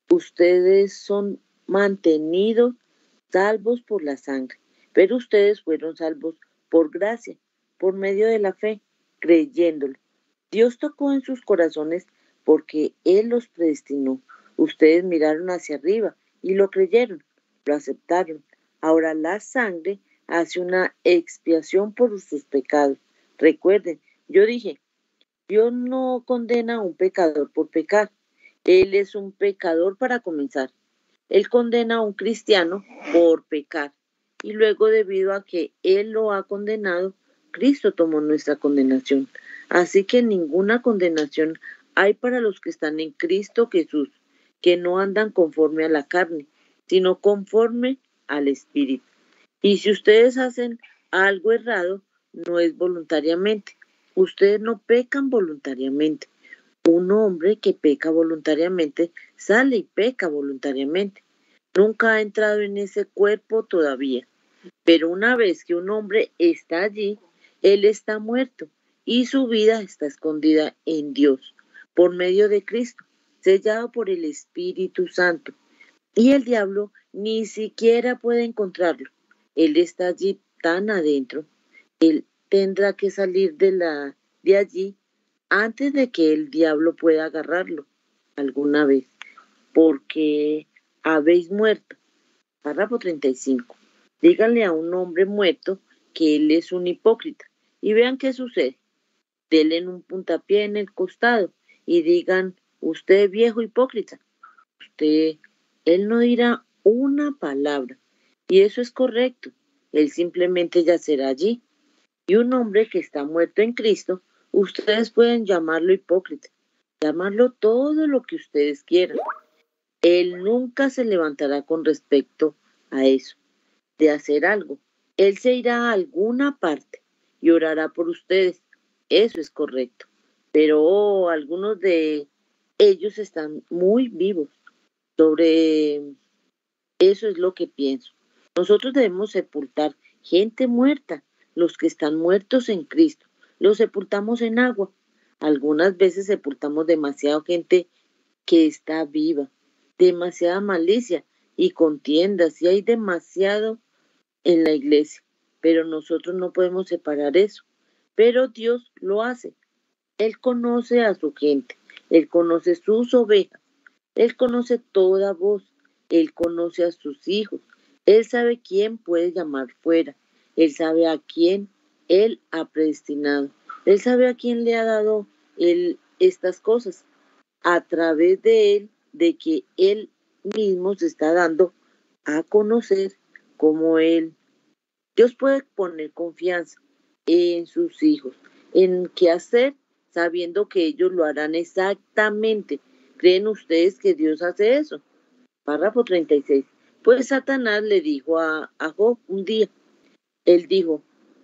Ustedes son mantenidos salvos por la sangre. Pero ustedes fueron salvos por gracia, por medio de la fe, creyéndolo. Dios tocó en sus corazones porque Él los predestinó. Ustedes miraron hacia arriba y lo creyeron, lo aceptaron. Ahora la sangre hace una expiación por sus pecados. Recuerden, yo dije, Dios no condena a un pecador por pecar. Él es un pecador para comenzar. Él condena a un cristiano por pecar. Y luego, debido a que Él lo ha condenado, Cristo tomó nuestra condenación. Así que ninguna condenación hay para los que están en Cristo Jesús, que no andan conforme a la carne, sino conforme al Espíritu. Y si ustedes hacen algo errado, no es voluntariamente. Ustedes no pecan voluntariamente. Un hombre que peca voluntariamente sale y peca voluntariamente. Nunca ha entrado en ese cuerpo todavía. Pero una vez que un hombre está allí, él está muerto y su vida está escondida en Dios por medio de Cristo. sellado por el Espíritu Santo. Y el diablo ni siquiera puede encontrarlo. Él está allí tan adentro. Él tendrá que salir de, la, de allí antes de que el diablo pueda agarrarlo alguna vez, porque habéis muerto. Párrafo treinta y cinco. Díganle a un hombre muerto que él es un hipócrita y vean qué sucede. Denle un puntapié en el costado y digan, usted viejo hipócrita, usted, él no dirá una palabra y eso es correcto, él simplemente yacerá allí. Y un hombre que está muerto en Cristo, ustedes pueden llamarlo hipócrita, llamarlo todo lo que ustedes quieran. Él nunca se levantará con respecto a eso, de hacer algo. Él se irá a alguna parte y orará por ustedes. Eso es correcto. Pero oh, algunos de ellos están muy vivos. Sobre eso es lo que pienso. Nosotros debemos sepultar gente muerta, los que están muertos en Cristo. Los sepultamos en agua. Algunas veces sepultamos demasiada gente que está viva, demasiada malicia y contiendas, y hay demasiado en la iglesia, pero nosotros no podemos separar eso. Pero Dios lo hace. Él conoce a su gente, Él conoce sus ovejas, Él conoce toda voz, Él conoce a sus hijos, Él sabe quién puede llamar fuera, Él sabe a quién Él ha predestinado, Él sabe a quién le ha dado él estas cosas, a través de Él, de que Él mismo se está dando a conocer como Él. Dios puede poner confianza en sus hijos, en qué hacer, sabiendo que ellos lo harán exactamente. ¿Creen ustedes que Dios hace eso? Párrafo treinta y seis. Pues Satanás le dijo a, a Job un día, él dijo,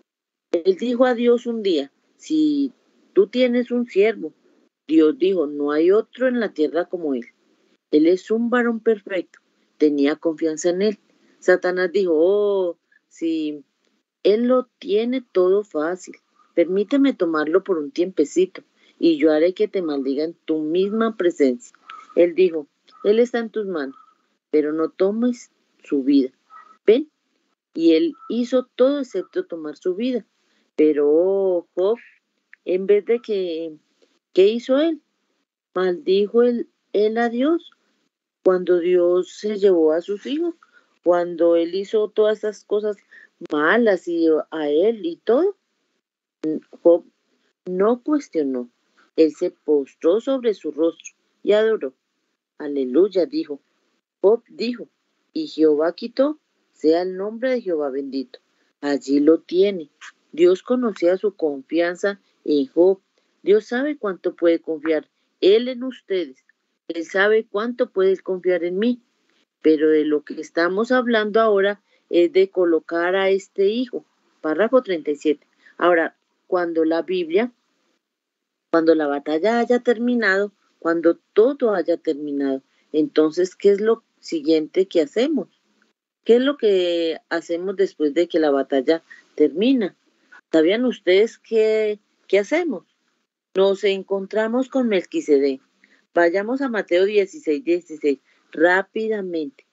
él dijo a Dios un día, si tú tienes un siervo, Dios dijo, no hay otro en la tierra como él. Él es un varón perfecto, tenía confianza en él. Satanás dijo, oh, si él lo tiene todo fácil, permíteme tomarlo por un tiempecito y yo haré que te maldiga en tu misma presencia. Él dijo, él está en tus manos, pero no tomes su vida. Ven, y él hizo todo excepto tomar su vida. Pero oh, Job, en vez de que, ¿qué hizo él? Maldijo él, él a Dios cuando Dios se llevó a sus hijos, cuando él hizo todas esas cosas malas y a él y todo. Job no cuestionó, él se postró sobre su rostro y adoró. Aleluya, dijo. Job dijo, y Jehová quitó, sea el nombre de Jehová bendito. Allí lo tiene. Dios conocía su confianza en Job. Dios sabe cuánto puede confiar Él en ustedes. Él sabe cuánto puede confiar en mí. Pero de lo que estamos hablando ahora es de colocar a este hijo. Párrafo treinta y siete. Ahora, cuando la Biblia, cuando la batalla haya terminado, cuando todo haya terminado, entonces, ¿qué es lo siguiente que hacemos? ¿Qué es lo que hacemos después de que la batalla termina? ¿Sabían ustedes qué, qué hacemos? Nos encontramos con Melquisedec. Vayamos a Mateo dieciséis, dieciséis, rápidamente.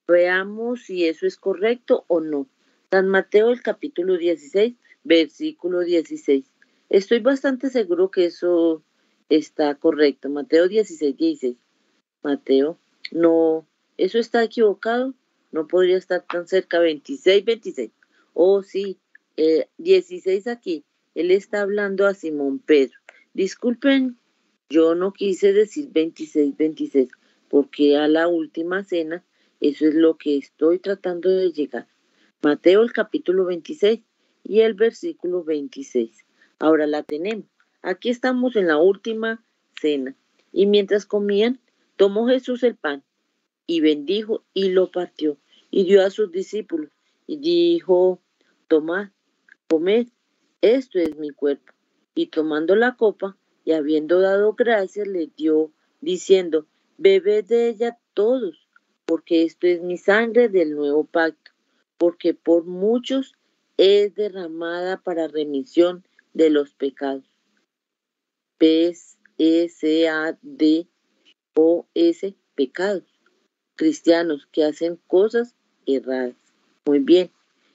Veamos si eso es correcto o no. San Mateo, el capítulo dieciséis, versículo dieciséis. Estoy bastante seguro que eso está correcto. Mateo dieciséis, dieciséis. Mateo, no, eso está equivocado. No podría estar tan cerca. veintiséis, veintiséis. Oh, sí, eh, dieciséis aquí. Él está hablando a Simón Pedro. Disculpen, yo no quise decir veintiséis, veintiséis, porque a la última cena, eso es lo que estoy tratando de llegar. Mateo, el capítulo veintiséis y el versículo veintiséis. Ahora la tenemos. Aquí estamos en la última cena. Y mientras comían, tomó Jesús el pan y bendijo y lo partió y dio a sus discípulos y dijo, tomad, comed, esto es mi cuerpo. Y tomando la copa y habiendo dado gracias, le dio, diciendo, bebed de ella todos, porque esto es mi sangre del nuevo pacto, porque por muchos es derramada para remisión de los pecados. P S A D O S, pecados. Cristianos que hacen cosas erradas. Muy bien.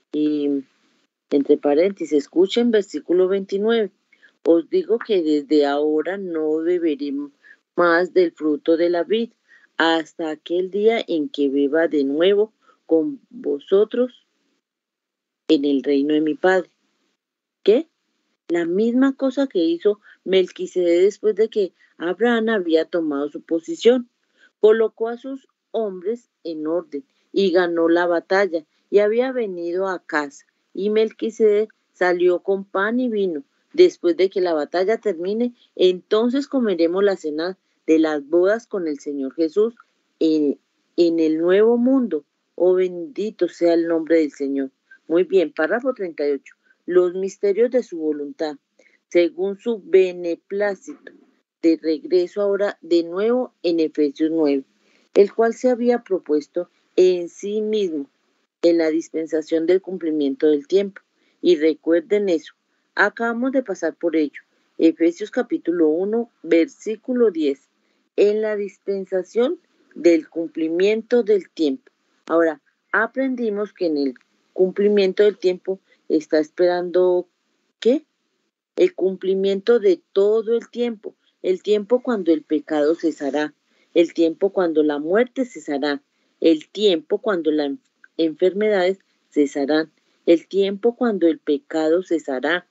Y entre paréntesis, escuchen versículo veintinueve. Os digo que desde ahora no beberé más del fruto de la vid hasta aquel día en que beba de nuevo con vosotros en el reino de mi Padre. ¿Qué? La misma cosa que hizo Melquisedec después de que Abraham había tomado su posición. Colocó a sus hombres en orden y ganó la batalla y había venido a casa. Y Melquisedec salió con pan y vino. Después de que la batalla termine, entonces comeremos la cena de las bodas con el Señor Jesús en, en el nuevo mundo. Oh, bendito sea el nombre del Señor. Muy bien, párrafo treinta y ocho. Los misterios de su voluntad, según su beneplácito, de regreso ahora de nuevo en Efesios nueve, el cual se había propuesto en sí mismo en la dispensación del cumplimiento del tiempo. Y recuerden eso, acabamos de pasar por ello. Efesios capítulo uno, versículo diez, en la dispensación del cumplimiento del tiempo. Ahora, aprendimos que en el cumplimiento del tiempo está esperando, ¿qué? El cumplimiento de todo el tiempo, el tiempo cuando el pecado cesará, el tiempo cuando la muerte cesará, el tiempo cuando las enfermedades cesarán, el tiempo cuando el pecado cesará,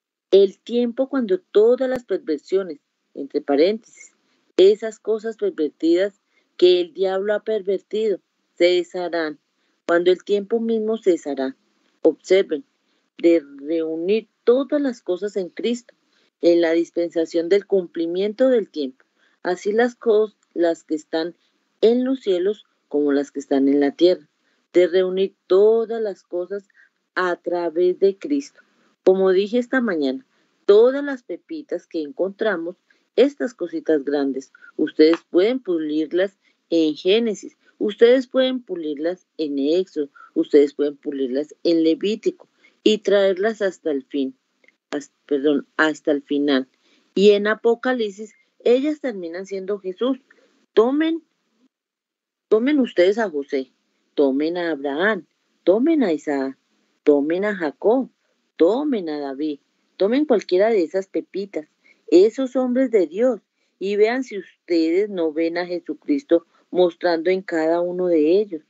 el tiempo cuando todas las perversiones, entre paréntesis, esas cosas pervertidas que el diablo ha pervertido, cesarán, cuando el tiempo mismo cesará. Observen, de reunir todas las cosas en Cristo, en la dispensación del cumplimiento del tiempo, así las cosas, las que están en los cielos como las que están en la tierra, de reunir todas las cosas a través de Cristo. Como dije esta mañana, todas las pepitas que encontramos, estas cositas grandes, ustedes pueden pulirlas en Génesis, ustedes pueden pulirlas en Éxodo, ustedes pueden pulirlas en Levítico y traerlas hasta el fin, hasta, perdón, hasta el final. Y en Apocalipsis, ellas terminan siendo Jesús. Tomen, tomen ustedes a José, tomen a Abraham, tomen a Isaac, tomen a Jacob, tomen a David, tomen cualquiera de esas pepitas, esos hombres de Dios, y vean si ustedes no ven a Jesucristo mostrando en cada uno de ellos,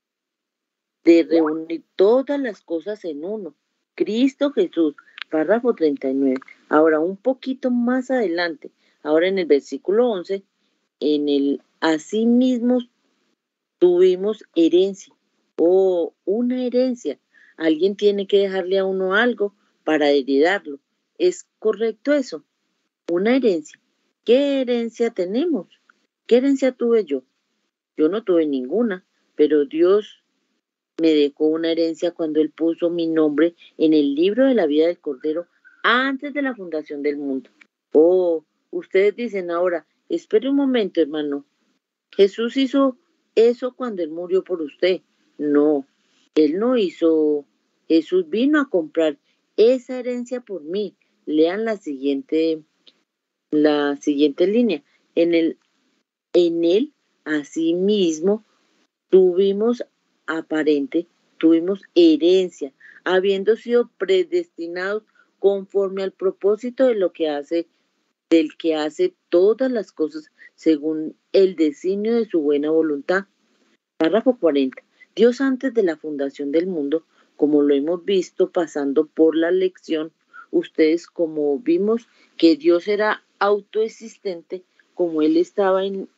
de reunir todas las cosas en uno. Cristo Jesús, párrafo treinta y nueve. Ahora un poquito más adelante, ahora en el versículo once, en el asimismo tuvimos herencia, o una herencia. Alguien tiene que dejarle a uno algo para heredarlo. ¿Es correcto eso? Una herencia. ¿Qué herencia tenemos? ¿Qué herencia tuve yo? Yo no tuve ninguna, pero Dios me dejó una herencia cuando Él puso mi nombre en el libro de la vida del Cordero antes de la fundación del mundo. Oh, ustedes dicen ahora, espere un momento, hermano. Jesús hizo eso cuando Él murió por usted. No, Él no hizo. Jesús vino a comprar esa herencia por mí. Lean la siguiente, la siguiente línea. En el, en Él, asimismo, tuvimos aparente, tuvimos herencia, habiendo sido predestinados conforme al propósito de lo que hace, del que hace todas las cosas según el designio de su buena voluntad. Párrafo cuarenta. Dios antes de la fundación del mundo, como lo hemos visto pasando por la lección, ustedes como vimos que Dios era autoexistente, como Él estaba en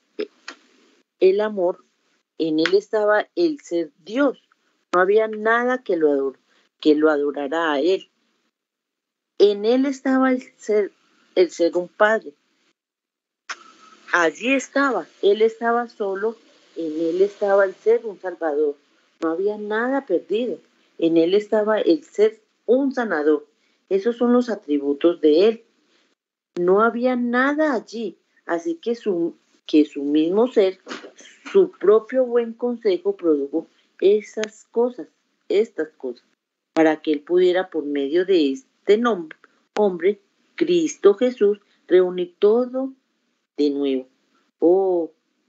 el amor, en Él estaba el ser Dios. No había nada que lo, ador que lo adorara a Él. En Él estaba el ser, el ser un Padre. Allí estaba. Él estaba solo. En Él estaba el ser un Salvador. No había nada perdido. En Él estaba el ser un sanador. Esos son los atributos de Él. No había nada allí. Así que su, que su mismo ser, su propio buen consejo produjo esas cosas, estas cosas, para que Él pudiera por medio de este nombre, hombre, Cristo Jesús, reunir todo de nuevo. Oh,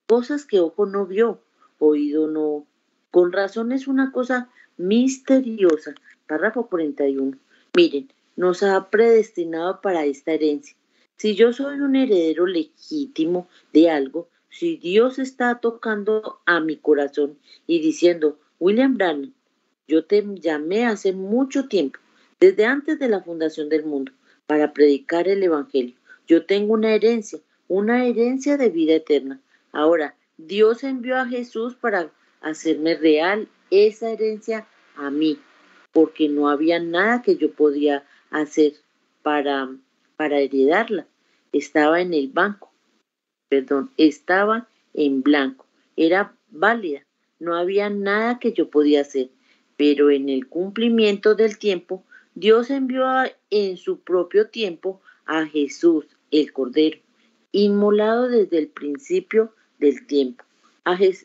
cosas que ojo no vio, oído no. Con razón es una cosa misteriosa. Párrafo cuarenta y uno. Miren, nos ha predestinado para esta herencia. Si yo soy un heredero legítimo de algo, si Dios está tocando a mi corazón y diciendo, William Branham, yo te llamé hace mucho tiempo, desde antes de la fundación del mundo, para predicar el Evangelio. Yo tengo una herencia, una herencia de vida eterna. Ahora, Dios envió a Jesús para hacerme real esa herencia a mí, porque no había nada que yo podía hacer para, para heredarla. Estaba en el banco, perdón, estaba en blanco, era válida, no había nada que yo podía hacer, pero en el cumplimiento del tiempo, Dios envió a, en su propio tiempo a Jesús, el Cordero, inmolado desde el principio del tiempo, a Jesús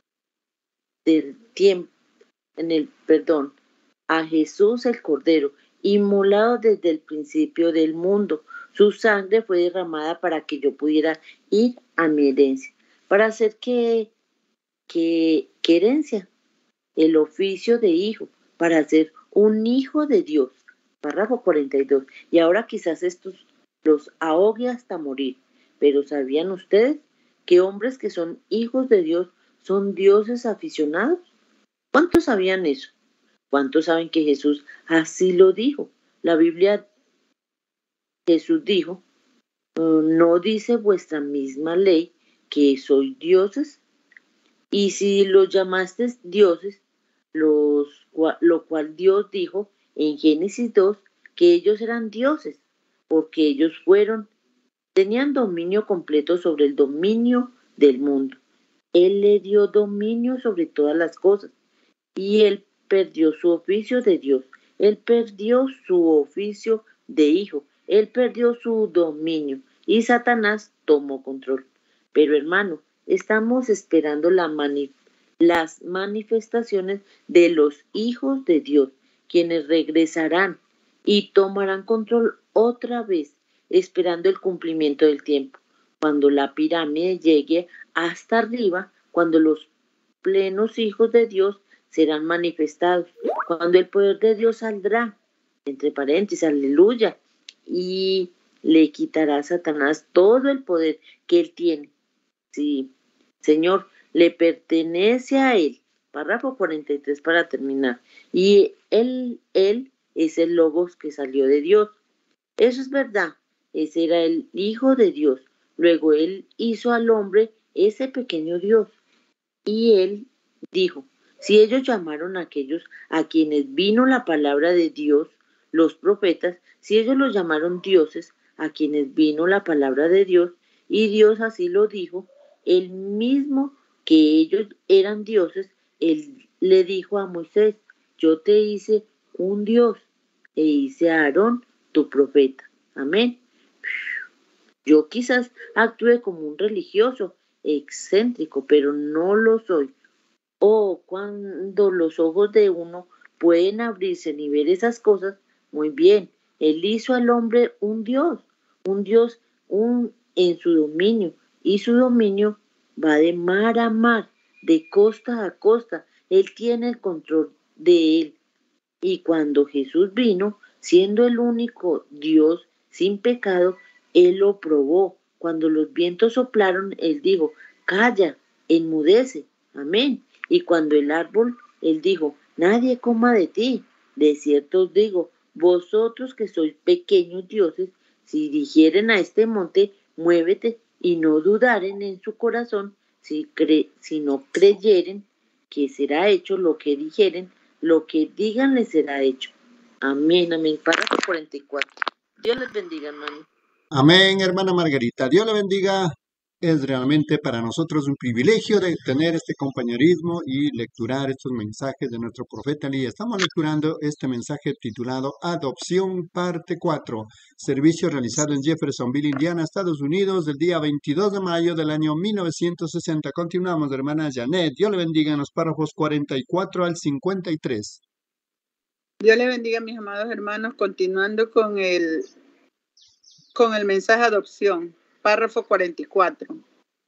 del tiempo, en el perdón, a Jesús el Cordero, inmolado desde el principio del mundo. Su sangre fue derramada para que yo pudiera ir a mi herencia. ¿Para hacer qué, qué, qué herencia? El oficio de hijo, para ser un hijo de Dios. Párrafo cuarenta y dos. Y ahora quizás estos los ahogue hasta morir. Pero ¿sabían ustedes que hombres que son hijos de Dios son dioses aficionados? ¿Cuántos sabían eso? ¿Cuántos saben que Jesús así lo dijo? La Biblia, Jesús dijo, ¿no dice vuestra misma ley que sois dioses? Y si los llamasteis dioses, los, lo cual Dios dijo en Génesis dos, que ellos eran dioses, porque ellos fueron, tenían dominio completo sobre el dominio del mundo. Él le dio dominio sobre todas las cosas, y él perdió su oficio de Dios, él perdió su oficio de hijo, él perdió su dominio, y Satanás tomó control. Pero hermano, estamos esperando la mani las manifestaciones de los hijos de Dios, quienes regresarán y tomarán control otra vez, esperando el cumplimiento del tiempo. Cuando la pirámide llegue hasta arriba, cuando los plenos hijos de Dios serán manifestados, cuando el poder de Dios saldrá, entre paréntesis, aleluya, y le quitará a Satanás todo el poder que él tiene. Sí, Señor, le pertenece a él. Párrafo cuarenta y tres para terminar. Y él, él es el Logos que salió de Dios. Eso es verdad. Ese era el Hijo de Dios. Luego él hizo al hombre ese pequeño Dios. Y él dijo, si ellos llamaron a aquellos a quienes vino la palabra de Dios, los profetas, si ellos los llamaron dioses, a quienes vino la palabra de Dios, y Dios así lo dijo, el mismo que ellos eran dioses, él le dijo a Moisés, yo te hice un Dios, e hice a Aarón tu profeta. Amén. Yo quizás actúe como un religioso, excéntrico, pero no lo soy. Oh, cuando los ojos de uno pueden abrirse y ver esas cosas, muy bien, él hizo al hombre un Dios, un Dios un, en su dominio, y su dominio va de mar a mar, de costa a costa, él tiene el control de él. Y cuando Jesús vino, siendo el único Dios sin pecado, él lo probó. Cuando los vientos soplaron, él dijo, calla, enmudece. Amén. Y cuando el árbol, él dijo, nadie coma de ti. De cierto os digo, vosotros que sois pequeños dioses, si dijeren a este monte, muévete, y no dudaren en su corazón, si, cre si no creyeren que será hecho lo que dijeren, lo que digan les será hecho. Amén, amén. Párrafo cuarenta y cuatro. Dios les bendiga, hermano. Amén, hermana Margarita. Dios le bendiga. Es realmente para nosotros un privilegio de tener este compañerismo y lecturar estos mensajes de nuestro profeta Elías. Estamos lecturando este mensaje titulado Adopción, parte cuatro. Servicio realizado en Jeffersonville, Indiana, Estados Unidos, del día veintidós de mayo del año mil novecientos sesenta. Continuamos, hermana Janet. Dios le bendiga en los párrafos cuarenta y cuatro al cincuenta y tres. Dios le bendiga, mis amados hermanos, continuando con el, con el mensaje de adopción. Párrafo cuarenta y cuatro.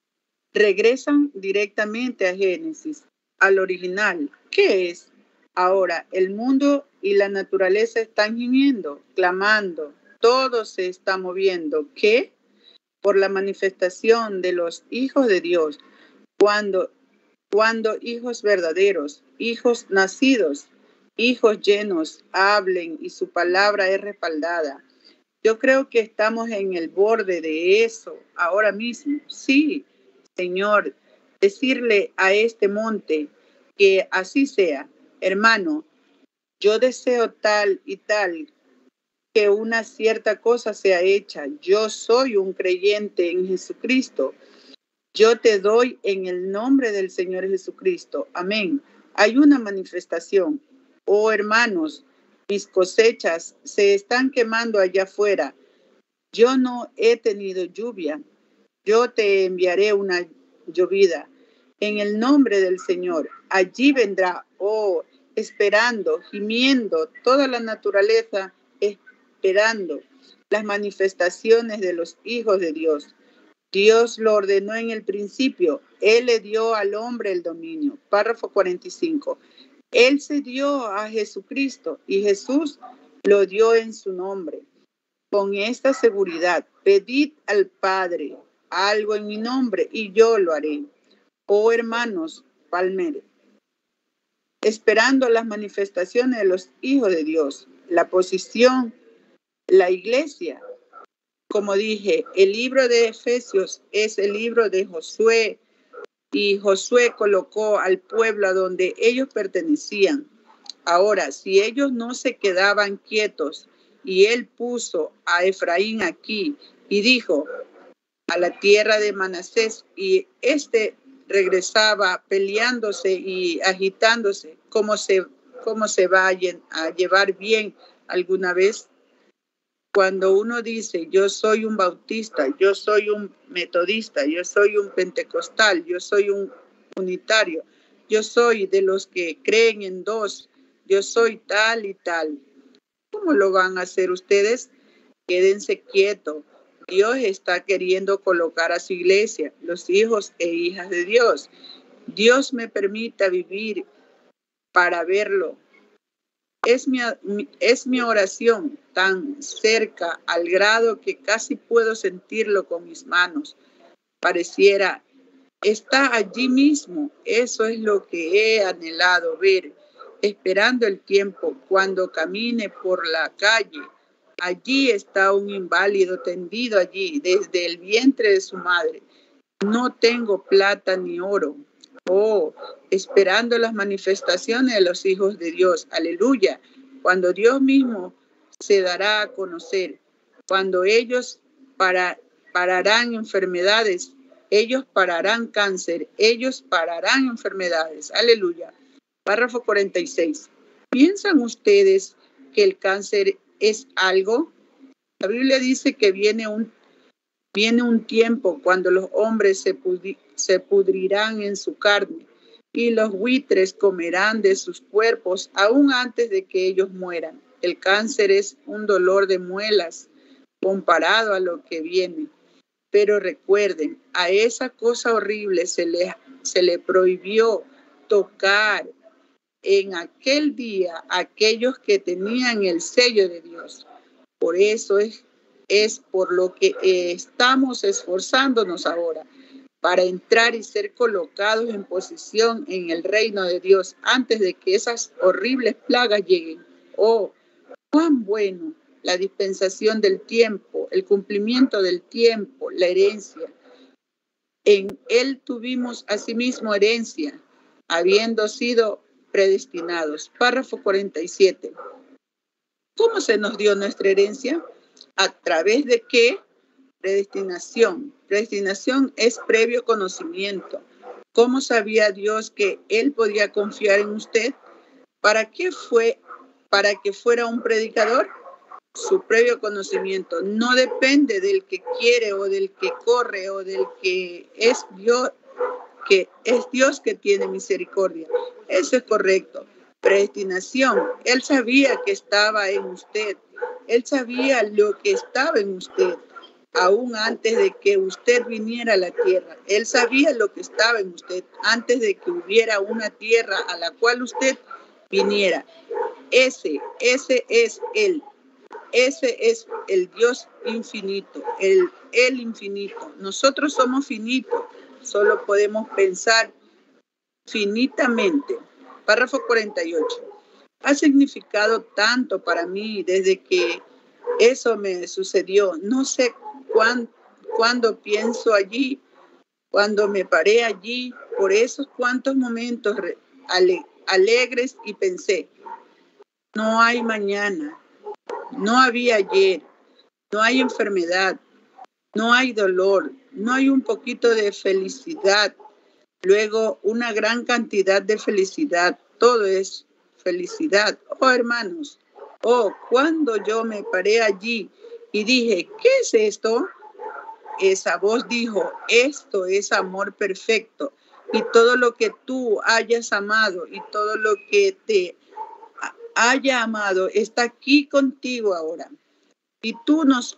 regresan directamente a Génesis, al original. ¿Qué es? Ahora, el mundo y la naturaleza están gimiendo, clamando, todo se está moviendo. ¿Qué? Por la manifestación de los hijos de Dios, cuando, cuando hijos verdaderos, hijos nacidos, hijos llenos, hablen y su palabra es respaldada. Yo creo que estamos en el borde de eso ahora mismo. Sí, Señor, decirle a este monte que así sea. Hermano, yo deseo tal y tal que una cierta cosa sea hecha. Yo soy un creyente en Jesucristo. Yo te doy en el nombre del Señor Jesucristo. Amén. Hay una manifestación. Oh, hermanos, mis cosechas se están quemando allá afuera. Yo no he tenido lluvia. Yo te enviaré una llovida en el nombre del Señor. Allí vendrá, oh, esperando, gimiendo, toda la naturaleza esperando las manifestaciones de los hijos de Dios. Dios lo ordenó en el principio. Él le dio al hombre el dominio. Párrafo cuarenta y cinco. Él se dio a Jesucristo y Jesús lo dio en su nombre. Con esta seguridad, pedid al Padre algo en mi nombre y yo lo haré. Oh hermanos, Palmer, esperando las manifestaciones de los hijos de Dios, la posición, la iglesia. Como dije, el libro de Efesios es el libro de Josué y Josué colocó al pueblo a donde ellos pertenecían. Ahora, si ellos no se quedaban quietos y él puso a Efraín aquí y dijo a la tierra de Manasés y este regresaba peleándose y agitándose, ¿cómo se, cómo se va a, a llevar bien alguna vez? Cuando uno dice, yo soy un bautista, yo soy un metodista, yo soy un pentecostal, yo soy un unitario, yo soy de los que creen en dos, yo soy tal y tal. ¿Cómo lo van a hacer ustedes? Quédense quietos. Dios está queriendo colocar a su iglesia, los hijos e hijas de Dios. Dios me permita vivir para verlo. Es mi, es mi oración tan cerca al grado que casi puedo sentirlo con mis manos. Pareciera, está allí mismo. Eso es lo que he anhelado ver, esperando el tiempo cuando camine por la calle. Allí está un inválido tendido allí desde el vientre de su madre. No tengo plata ni oro. Oh, esperando las manifestaciones de los hijos de Dios. Aleluya. Cuando Dios mismo se dará a conocer. Cuando ellos para, pararán enfermedades. Ellos pararán cáncer. Ellos pararán enfermedades. Aleluya. Párrafo cuarenta y seis. ¿Piensan ustedes que el cáncer es algo? La Biblia dice que viene un, viene un tiempo cuando los hombres se, pudri, se pudrirán en su carne y los buitres comerán de sus cuerpos aún antes de que ellos mueran. El cáncer es un dolor de muelas comparado a lo que viene. Pero recuerden, a esa cosa horrible se le, se le prohibió tocar en aquel día aquellos que tenían el sello de Dios. Por eso es, es por lo que eh, estamos esforzándonos ahora para entrar y ser colocados en posición en el reino de Dios antes de que esas horribles plagas lleguen. Oh, cuán bueno la dispensación del tiempo, el cumplimiento del tiempo, la herencia. En él tuvimos asimismo herencia, habiendo sido predestinados. Párrafo cuarenta y siete. ¿Cómo se nos dio nuestra herencia? ¿A través de qué? Predestinación. Predestinación es previo conocimiento. ¿Cómo sabía Dios que Él podía confiar en usted? ¿Para qué fue? ¿Para que fuera un predicador? Su previo conocimiento no depende del que quiere o del que corre o del que es Dios, que es Dios que tiene misericordia. Eso es correcto. Predestinación. Él sabía que estaba en usted. Él sabía lo que estaba en usted. aún antes de que usted viniera a la tierra. Él sabía lo que estaba en usted antes de que hubiera una tierra a la cual usted viniera. Ese, ese es Él. Ese es el Dios infinito, el, el infinito. Nosotros somos finitos, solo podemos pensar finitamente. Párrafo cuarenta y ocho. Ha significado tanto para mí desde que eso me sucedió. No sé cuán, cuándo pienso allí, cuando me paré allí, por esos cuantos momentos ale, alegres y pensé, no hay mañana, no había ayer, no hay enfermedad, no hay dolor, no hay un poquito de felicidad, luego una gran cantidad de felicidad, todo es felicidad. Oh, hermanos, oh, cuando yo me paré allí y dije, ¿qué es esto? Esa voz dijo, esto es amor perfecto, y todo lo que tú hayas amado y todo lo que te haya amado está aquí contigo ahora. Y tú nos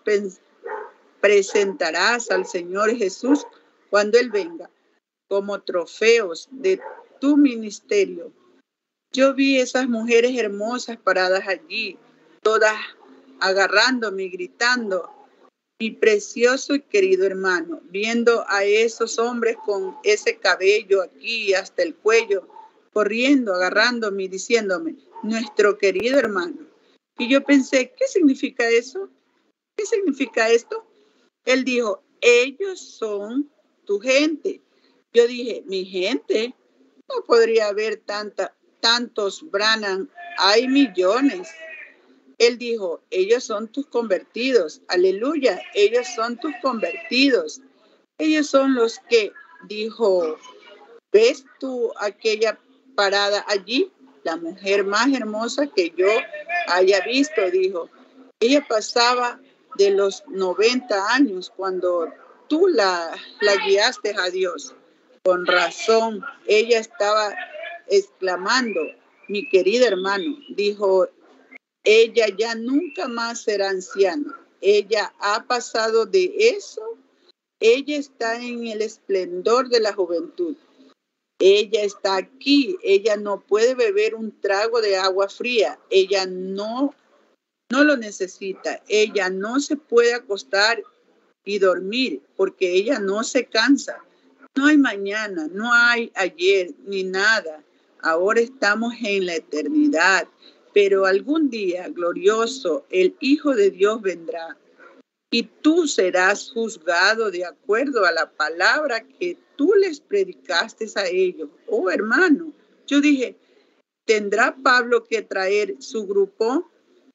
presentarás al Señor Jesús cuando Él venga, como trofeos de tu ministerio. Yo vi esas mujeres hermosas paradas allí, todas agarrándome y gritando, mi precioso y querido hermano, viendo a esos hombres con ese cabello aquí hasta el cuello, corriendo, agarrándome y diciéndome, nuestro querido hermano. Y yo pensé, ¿qué significa eso? ¿Qué significa esto? Él dijo, ellos son tu gente. Yo dije, mi gente, no podría haber tanta, tantos Branham, hay millones. Él dijo, ellos son tus convertidos. Aleluya, ellos son tus convertidos. Ellos son los que, dijo, ¿ves tú aquella parada allí? La mujer más hermosa que yo haya visto, dijo. Ella pasaba de los noventa años cuando tú la, la guiaste a Dios. Con razón, ella estaba exclamando, mi querido hermano, dijo, ella ya nunca más será anciana. Ella ha pasado de eso. Ella está en el esplendor de la juventud. Ella está aquí. Ella no puede beber un trago de agua fría. Ella no, no lo necesita. Ella no se puede acostar y dormir porque ella no se cansa. No hay mañana, no hay ayer ni nada. Ahora estamos en la eternidad. Pero algún día glorioso el Hijo de Dios vendrá y tú serás juzgado de acuerdo a la palabra que tú les predicaste a ellos. Oh, hermano, yo dije, ¿tendrá Pablo que traer su grupo?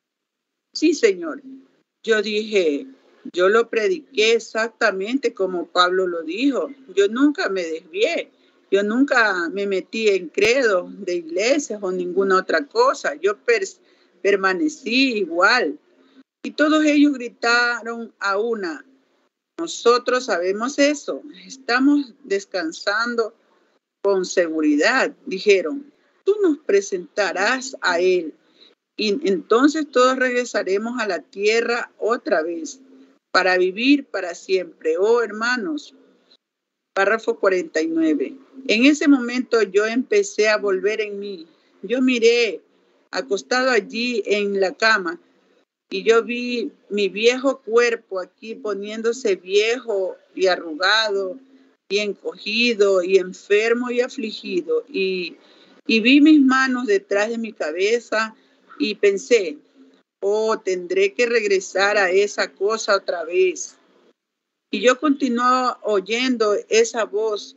Sí, Señor. Yo dije, yo lo prediqué exactamente como Pablo lo dijo. Yo nunca me desvié. Yo nunca me metí en credos de iglesias o ninguna otra cosa. Yo per permanecí igual. Y todos ellos gritaron a una. Nosotros sabemos eso. Estamos descansando con seguridad. Dijeron, tú nos presentarás a él. Y entonces todos regresaremos a la tierra otra vez para vivir para siempre. Oh, hermanos. Párrafo cuarenta y nueve. En ese momento yo empecé a volver en mí. Yo miré acostado allí en la cama y yo vi mi viejo cuerpo aquí poniéndose viejo y arrugado y encogido y enfermo y afligido. Y, y vi mis manos detrás de mi cabeza y pensé, oh, tendré que regresar a esa cosa otra vez. Y yo continuaba oyendo esa voz.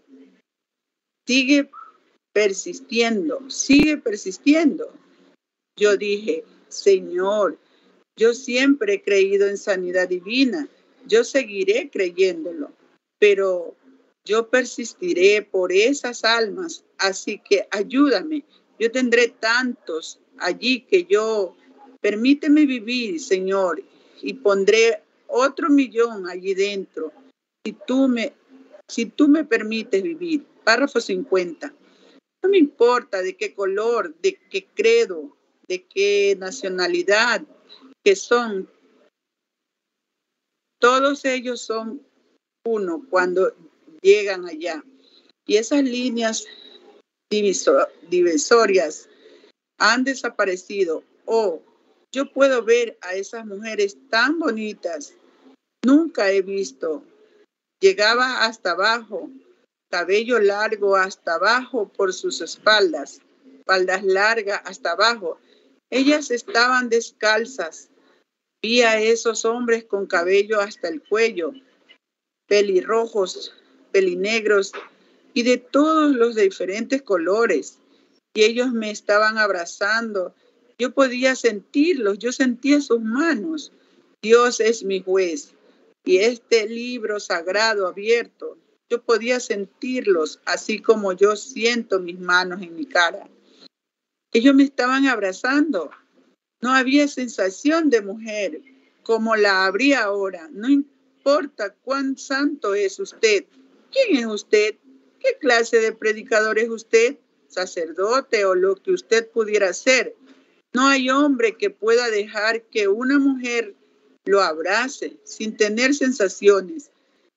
Sigue persistiendo, sigue persistiendo. Yo dije, Señor, yo siempre he creído en sanidad divina. Yo seguiré creyéndolo, pero yo persistiré por esas almas. Así que ayúdame. Yo tendré tantos allí que yo, permíteme vivir, Señor, y pondré otro millón allí dentro, si tú me, si tú me permites vivir. Párrafo cincuenta. No me importa de qué color, de qué credo, de qué nacionalidad, que son Todos ellos son uno cuando llegan allá. Y esas líneas diviso- divisorias han desaparecido. Oh, yo puedo ver a esas mujeres tan bonitas. Nunca he visto. Llegaba hasta abajo, cabello largo hasta abajo por sus espaldas, espaldas largas hasta abajo. Ellas estaban descalzas. Vi a esos hombres con cabello hasta el cuello, pelirrojos, pelinegros y de todos los diferentes colores. Y ellos me estaban abrazando. Yo podía sentirlos, yo sentía sus manos. Dios es mi juez. Y este libro sagrado abierto, yo podía sentirlos así como yo siento mis manos en mi cara. Ellos me estaban abrazando. No había sensación de mujer como la habría ahora. No importa cuán santo es usted. ¿Quién es usted? ¿Qué clase de predicador es usted? ¿Sacerdote o lo que usted pudiera ser? No hay hombre que pueda dejar que una mujer lo abrace sin tener sensaciones,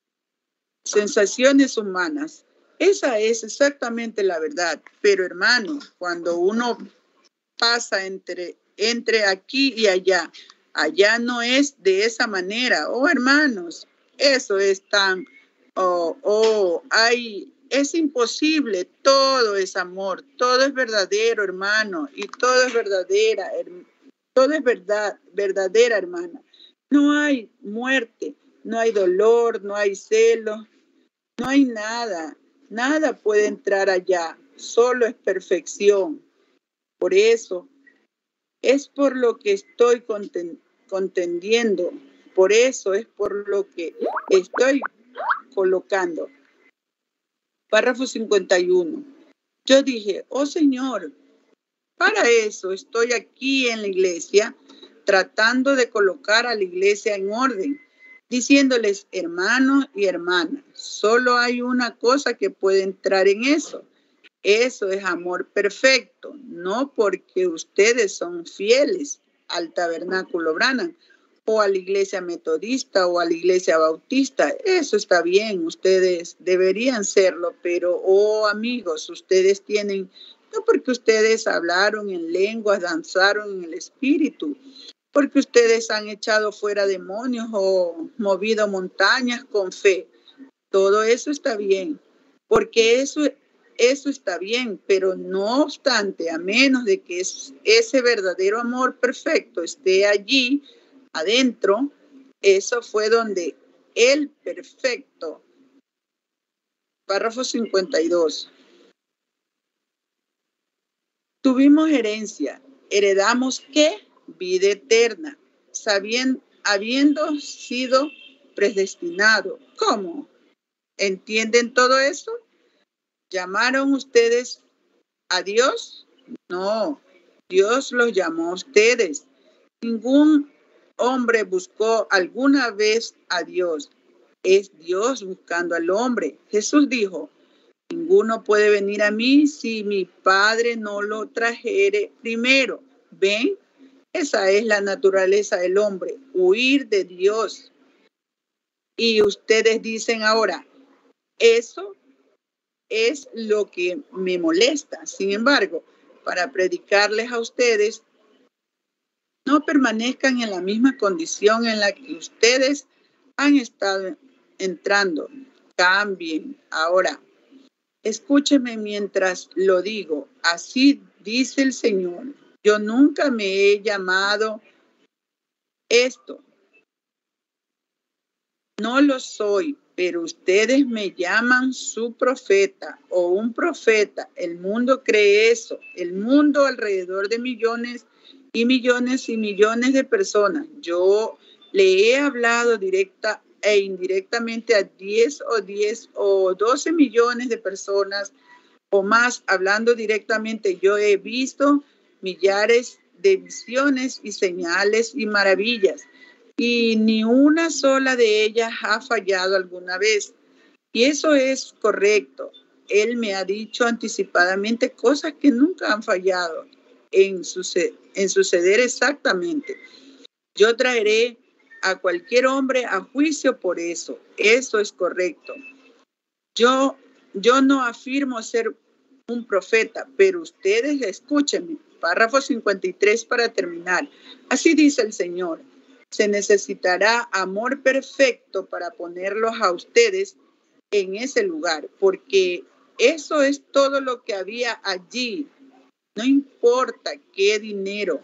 sensaciones humanas. Esa es exactamente la verdad. Pero hermano, cuando uno pasa entre, entre aquí y allá, allá no es de esa manera. Oh, hermanos, eso es tan, oh, oh, hay, es imposible. Todo es amor, todo es verdadero, hermano, y todo es verdadera, todo es verdad, verdadera, hermana. No hay muerte, no hay dolor, no hay celo, no hay nada. Nada puede entrar allá, solo es perfección. Por eso, es por lo que estoy conten- contendiendo, por eso es por lo que estoy colocando. Párrafo cincuenta y uno. Yo dije, oh Señor, para eso estoy aquí en la iglesia, tratando de colocar a la iglesia en orden, diciéndoles, hermanos y hermanas, solo hay una cosa que puede entrar en eso. Eso es amor perfecto, no porque ustedes son fieles al Tabernáculo Branham o a la iglesia metodista o a la iglesia bautista. Eso está bien, ustedes deberían serlo, pero, oh amigos, ustedes tienen, no porque ustedes hablaron en lenguas, danzaron en el espíritu, porque ustedes han echado fuera demonios o movido montañas con fe. Todo eso está bien, porque eso, eso está bien, pero no obstante, a menos de que ese verdadero amor perfecto esté allí adentro, eso fue donde el perfecto. Párrafo cincuenta y dos. Tuvimos herencia, heredamos ¿qué? Vida eterna, sabiendo, habiendo sido predestinado. ¿Cómo? ¿Entienden todo eso? ¿Llamaron ustedes a Dios? No, Dios los llamó a ustedes. Ningún hombre buscó alguna vez a Dios. Es Dios buscando al hombre. Jesús dijo, ninguno puede venir a mí si mi Padre no lo trajere primero. ¿Ven? Esa es la naturaleza del hombre, huir de Dios. Y ustedes dicen ahora, eso es lo que me molesta. Sin embargo, para predicarles a ustedes, no permanezcan en la misma condición en la que ustedes han estado entrando. Cambien. Ahora, escúcheme mientras lo digo. Así dice el Señor. Yo nunca me he llamado esto. No lo soy, pero ustedes me llaman su profeta o un profeta. El mundo cree eso. El mundo alrededor de millones y millones y millones de personas. Yo le he hablado directa e indirectamente a diez o diez o doce millones de personas o más. Hablando directamente, yo he visto millares de visiones y señales y maravillas. Y ni una sola de ellas ha fallado alguna vez. Y eso es correcto. Él me ha dicho anticipadamente cosas que nunca han fallado en, suce- en suceder exactamente. Yo traeré a cualquier hombre a juicio por eso. Eso es correcto. Yo, yo no afirmo ser un profeta, pero ustedes escúchenme. Párrafo cincuenta y tres para terminar. Así dice el Señor. Se necesitará amor perfecto para ponerlos a ustedes en ese lugar, porque eso es todo lo que había allí. No importa qué dinero,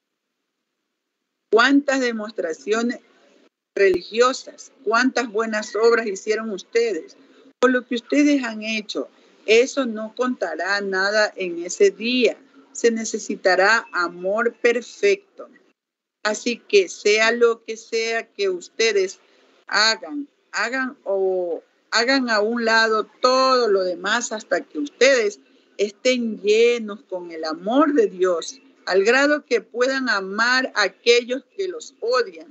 cuántas demostraciones religiosas, cuántas buenas obras hicieron ustedes, o lo que ustedes han hecho, eso no contará nada en ese día. Se necesitará amor perfecto. Así que sea lo que sea que ustedes hagan, hagan o hagan a un lado todo lo demás hasta que ustedes estén llenos con el amor de Dios, al grado que puedan amar a aquellos que los odian.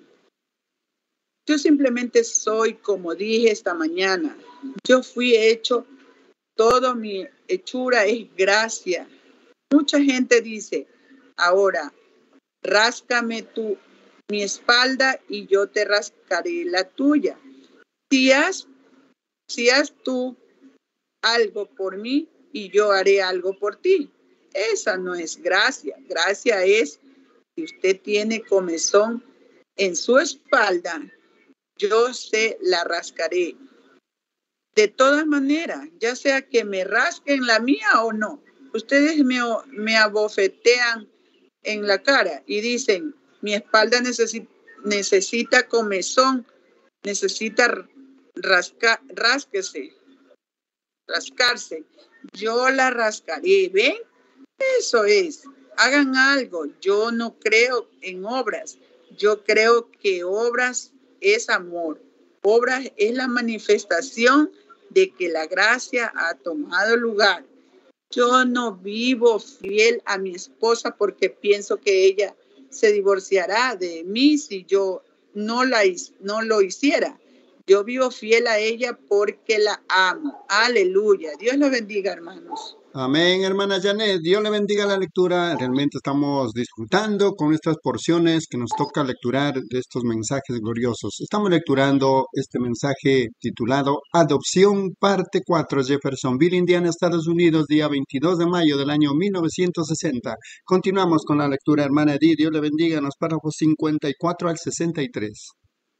Yo simplemente soy, como dije esta mañana, yo fui hecho, toda mi hechura es gracia. Mucha gente dice, ahora, ráscame tú mi espalda y yo te rascaré la tuya. Si has, si has tú algo por mí y yo haré algo por ti. Esa no es gracia. Gracia es si usted tiene comezón en su espalda, yo se la rascaré. De todas maneras, ya sea que me rasquen la mía o no, ustedes me, me abofetean en la cara y dicen, mi espalda necesita, necesita comezón, necesita rasca, rásquese, rascarse. Yo la rascaré, ¿ven? Eso es. Hagan algo. Yo no creo en obras. Yo creo que obras es amor. Obras es la manifestación de que la gracia ha tomado lugar. Yo no vivo fiel a mi esposa porque pienso que ella se divorciará de mí si yo no, la, no lo hiciera. Yo vivo fiel a ella porque la amo. Aleluya. Dios los bendiga, hermanos. Amén, hermana Janet. Dios le bendiga la lectura. Realmente estamos disfrutando con estas porciones que nos toca lecturar de estos mensajes gloriosos. Estamos lecturando este mensaje titulado Adopción, parte cuatro, Jeffersonville, Indiana, Estados Unidos, día veintidós de mayo del año mil novecientos sesenta. Continuamos con la lectura, hermana Edith. Dios le bendiga en los párrafos cincuenta y cuatro al sesenta y tres.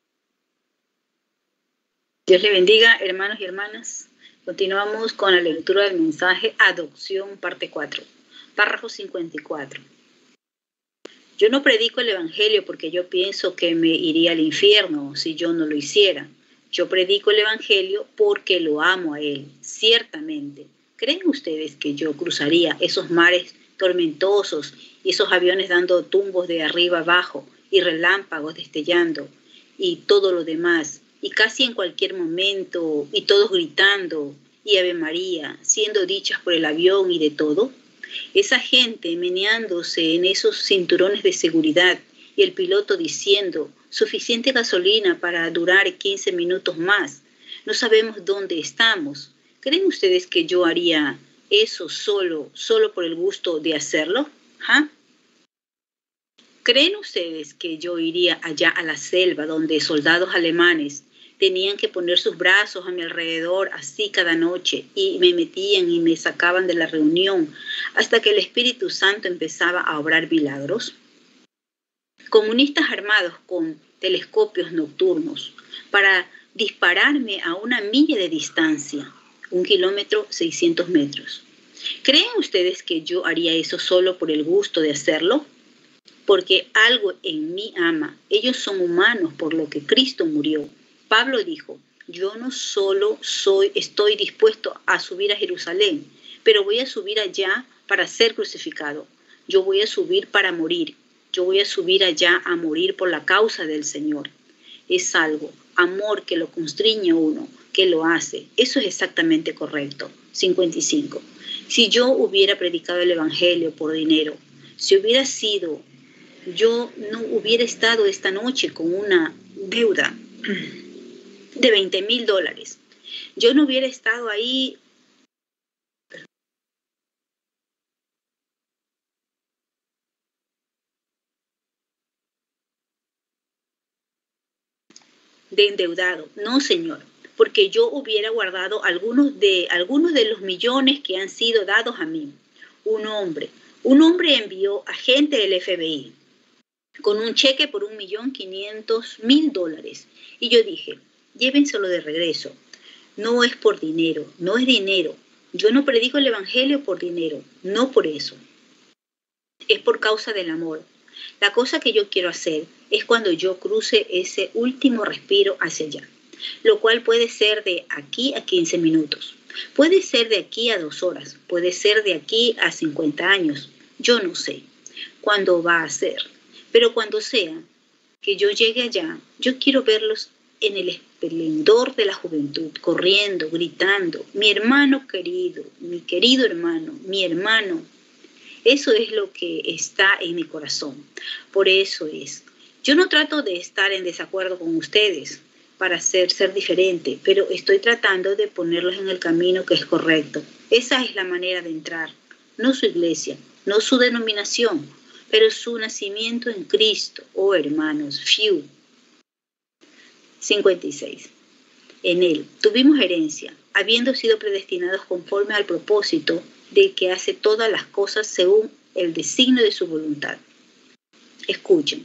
Dios le bendiga, hermanos y hermanas. Continuamos con la lectura del mensaje Adopción, parte cuatro, párrafo cincuenta y cuatro. Yo no predico el Evangelio porque yo pienso que me iría al infierno si yo no lo hiciera. Yo predico el Evangelio porque lo amo a Él, ciertamente. ¿Creen ustedes que yo cruzaría esos mares tormentosos y esos aviones dando tumbos de arriba abajo y relámpagos destellando y todo lo demás? Y casi en cualquier momento, y todos gritando, y Ave María, siendo dichas por el avión y de todo. Esa gente meneándose en esos cinturones de seguridad, y el piloto diciendo, suficiente gasolina para durar quince minutos más. No sabemos dónde estamos. ¿Creen ustedes que yo haría eso solo, solo por el gusto de hacerlo? ¿Ah? ¿Creen ustedes que yo iría allá a la selva donde soldados alemanes tenían que poner sus brazos a mi alrededor así cada noche y me metían y me sacaban de la reunión hasta que el Espíritu Santo empezaba a obrar milagros? Comunistas armados con telescopios nocturnos para dispararme a una milla de distancia, un kilómetro, seiscientos metros. ¿Creen ustedes que yo haría eso solo por el gusto de hacerlo? Porque algo en mí ama. Ellos son humanos por lo que Cristo murió. Pablo dijo, yo no solo soy, estoy dispuesto a subir a Jerusalén, pero voy a subir allá para ser crucificado. Yo voy a subir para morir. Yo voy a subir allá a morir por la causa del Señor. Es algo, amor que lo constriñe a uno, que lo hace. Eso es exactamente correcto. cincuenta y cinco. Si yo hubiera predicado el Evangelio por dinero, si hubiera sido, yo no hubiera estado esta noche con una deuda de veinte mil dólares. Yo no hubiera estado ahí. de endeudado. No, Señor, porque yo hubiera guardado algunos de, algunos de los millones que han sido dados a mí. Un hombre, un hombre envió a gente del F B I con un cheque por un millón quinientos mil dólares. Y yo dije, llévenselo de regreso. No es por dinero, no es dinero. Yo no predico el evangelio por dinero, no por eso. Es por causa del amor. La cosa que yo quiero hacer es cuando yo cruce ese último respiro hacia allá, lo cual puede ser de aquí a quince minutos, puede ser de aquí a dos horas, puede ser de aquí a cincuenta años, yo no sé cuándo va a ser, pero cuando sea que yo llegue allá, yo quiero verlos en el esplendor de la juventud, corriendo, gritando, mi hermano querido, mi querido hermano, mi hermano. Eso es lo que está en mi corazón. Por eso es. Yo no trato de estar en desacuerdo con ustedes para ser, ser diferente, pero estoy tratando de ponerlos en el camino que es correcto. Esa es la manera de entrar. No su iglesia, no su denominación, pero su nacimiento en Cristo. Oh, hermanos, fiu. cincuenta y seis. En él tuvimos herencia, habiendo sido predestinados conforme al propósito del que hace todas las cosas según el designio de su voluntad. Escuchen.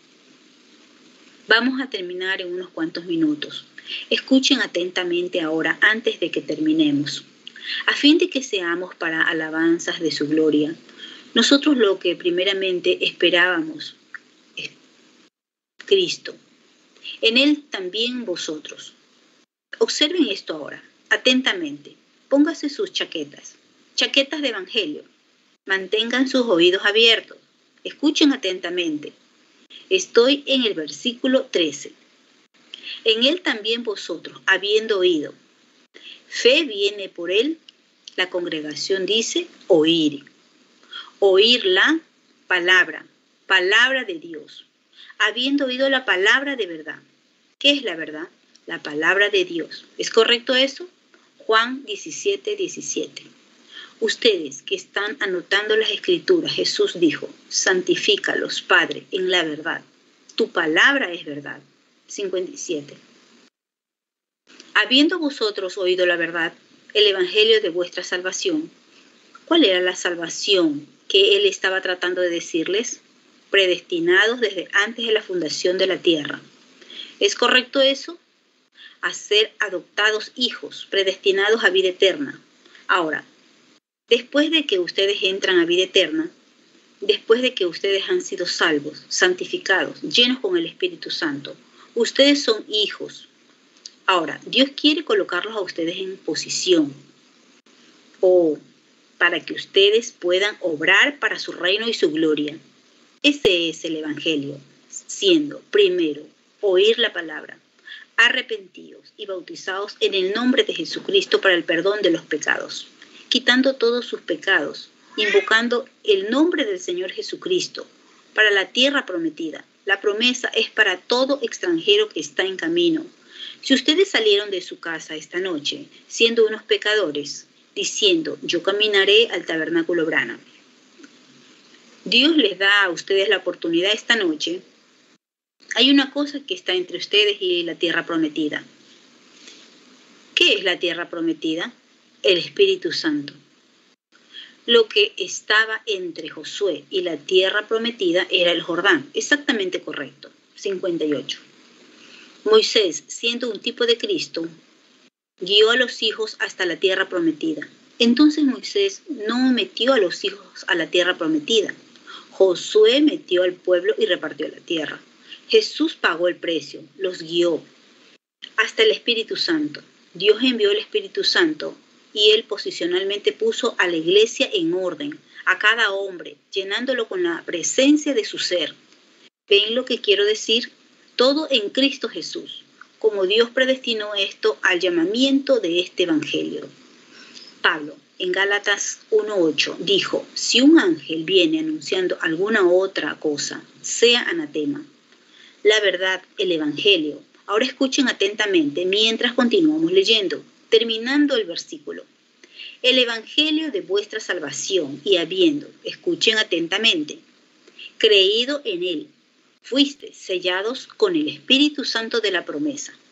Vamos a terminar en unos cuantos minutos. Escuchen atentamente ahora antes de que terminemos. A fin de que seamos para alabanzas de su gloria, nosotros lo que primeramente esperábamos es Cristo. En él también vosotros. Observen esto ahora, atentamente. Póngase sus chaquetas. Chaquetas de evangelio. Mantengan sus oídos abiertos. Escuchen atentamente. Estoy en el versículo trece. En él también vosotros, habiendo oído. Fe viene por él. La congregación dice oír. Oír la palabra. Palabra de Dios. Habiendo oído la palabra de verdad. ¿Qué es la verdad? La palabra de Dios. ¿Es correcto eso? Juan diecisiete, diecisiete. Ustedes que están anotando las escrituras, Jesús dijo, santifícalos, Padre, en la verdad. Tu palabra es verdad. cincuenta y siete. Habiendo vosotros oído la verdad, el evangelio de vuestra salvación, ¿cuál era la salvación que él estaba tratando de decirles? Predestinados desde antes de la fundación de la tierra. ¿Es correcto eso? A ser adoptados hijos, predestinados a vida eterna. Ahora, después de que ustedes entran a vida eterna, después de que ustedes han sido salvos, santificados, llenos con el Espíritu Santo, ustedes son hijos. Ahora, Dios quiere colocarlos a ustedes en posición o para que ustedes puedan obrar para su reino y su gloria. Ese es el evangelio, siendo primero oír la palabra, arrepentidos y bautizados en el nombre de Jesucristo para el perdón de los pecados, quitando todos sus pecados, invocando el nombre del Señor Jesucristo para la tierra prometida. La promesa es para todo extranjero que está en camino. Si ustedes salieron de su casa esta noche siendo unos pecadores, diciendo, yo caminaré al tabernáculo Branham, Dios les da a ustedes la oportunidad esta noche. Hay una cosa que está entre ustedes y la tierra prometida. ¿Qué es la tierra prometida? El Espíritu Santo. Lo que estaba entre Josué y la tierra prometida era el Jordán. Exactamente correcto. cincuenta y ocho. Moisés, siendo un tipo de Cristo, guió a los hijos hasta la tierra prometida. Entonces Moisés no metió a los hijos a la tierra prometida. Josué metió al pueblo y repartió la tierra. Jesús pagó el precio, los guió hasta el Espíritu Santo. Dios envió el Espíritu Santo y él posicionalmente puso a la iglesia en orden, a cada hombre, llenándolo con la presencia de su ser. ¿Ven lo que quiero decir? Todo en Cristo Jesús, como Dios predestinó esto al llamamiento de este evangelio. Pablo, en Gálatas uno ocho, dijo, si un ángel viene anunciando alguna otra cosa, sea anatema. La verdad, el evangelio. Ahora escuchen atentamente mientras continuamos leyendo, terminando el versículo. El evangelio de vuestra salvación y habiendo, escuchen atentamente, creído en él, fuiste sellados con el Espíritu Santo de la promesa.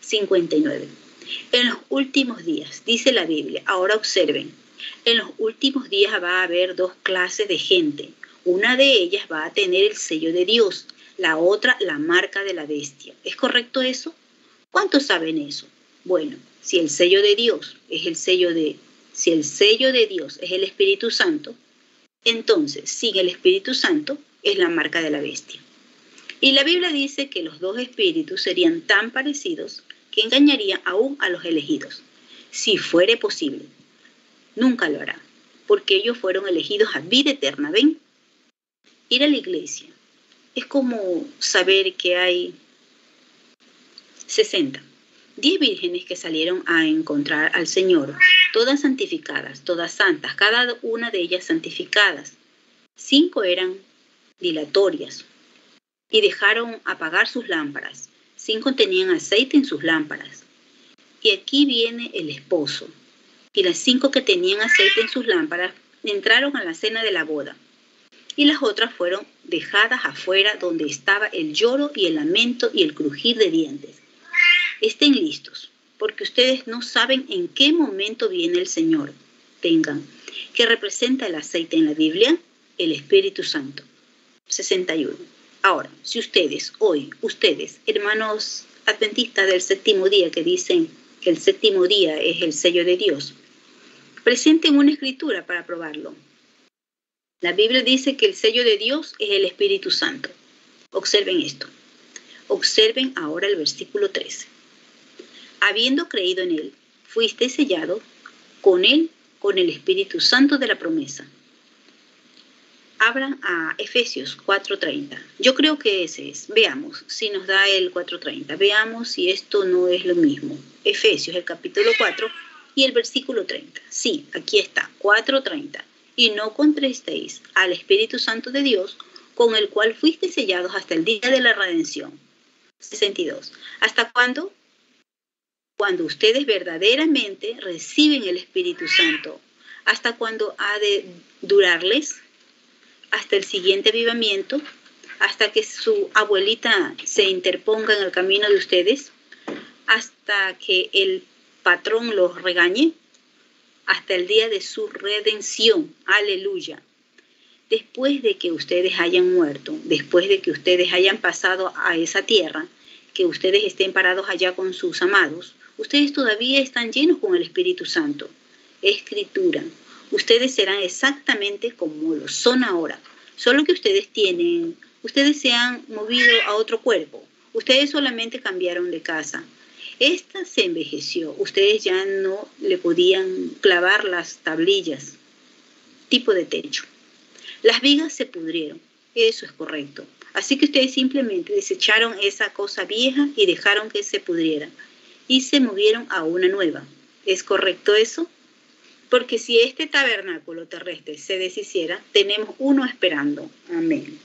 cincuenta y nueve. En los últimos días, dice la Biblia, ahora observen, en los últimos días va a haber dos clases de gente. Una de ellas va a tener el sello de Dios, la otra la marca de la bestia. ¿Es correcto eso? ¿Cuántos saben eso? Bueno, si el sello de Dios es el sello de, si el sello de Dios es el Espíritu Santo, entonces sin el Espíritu Santo es la marca de la bestia. Y la Biblia dice que los dos espíritus serían tan parecidos que engañarían aún a los elegidos, si fuere posible. Nunca lo hará, porque ellos fueron elegidos a vida eterna. ¿Ven? Ir a la iglesia es como saber que hay sesenta, diez vírgenes que salieron a encontrar al Señor, todas santificadas, todas santas, cada una de ellas santificadas. Cinco eran dilatorias y dejaron apagar sus lámparas. Cinco tenían aceite en sus lámparas. Y aquí viene el esposo. Y las cinco que tenían aceite en sus lámparas entraron a la cena de la boda. Y las otras fueron dejadas afuera, donde estaba el lloro y el lamento y el crujir de dientes. Estén listos, porque ustedes no saben en qué momento viene el Señor. Tengan, ¿qué representa el aceite en la Biblia? El Espíritu Santo. sesenta y uno. Ahora, si ustedes, hoy, ustedes, hermanos adventistas del séptimo día, que dicen que el séptimo día es el sello de Dios, presenten una escritura para probarlo. La Biblia dice que el sello de Dios es el Espíritu Santo. Observen esto. Observen ahora el versículo trece. Habiendo creído en Él, fuiste sellado con Él, con el Espíritu Santo de la promesa. Abran a Efesios cuatro treinta. Yo creo que ese es. Veamos si nos da el cuatro treinta. Veamos si esto no es lo mismo. Efesios, el capítulo cuatro y el versículo treinta. Sí, aquí está, cuatro treinta. Y no contristéis al Espíritu Santo de Dios, con el cual fuiste sellados hasta el día de la redención. sesenta y dos. ¿Hasta cuándo? Cuando ustedes verdaderamente reciben el Espíritu Santo. ¿Hasta cuándo ha de durarles? Hasta el siguiente avivamiento, hasta que su abuelita se interponga en el camino de ustedes, hasta que el patrón los regañe, hasta el día de su redención. Aleluya. Después de que ustedes hayan muerto, después de que ustedes hayan pasado a esa tierra, que ustedes estén parados allá con sus amados, ustedes todavía están llenos con el Espíritu Santo. Escritura. Ustedes serán exactamente como lo son ahora, solo que ustedes tienen, ustedes se han movido a otro cuerpo, ustedes solamente cambiaron de casa. Esta se envejeció, ustedes ya no le podían clavar las tablillas, tipo de techo. Las vigas se pudrieron, eso es correcto. Así que ustedes simplemente desecharon esa cosa vieja y dejaron que se pudriera y se movieron a una nueva. ¿Es correcto eso? Porque si este tabernáculo terrestre se deshiciera, tenemos uno esperando. Amén.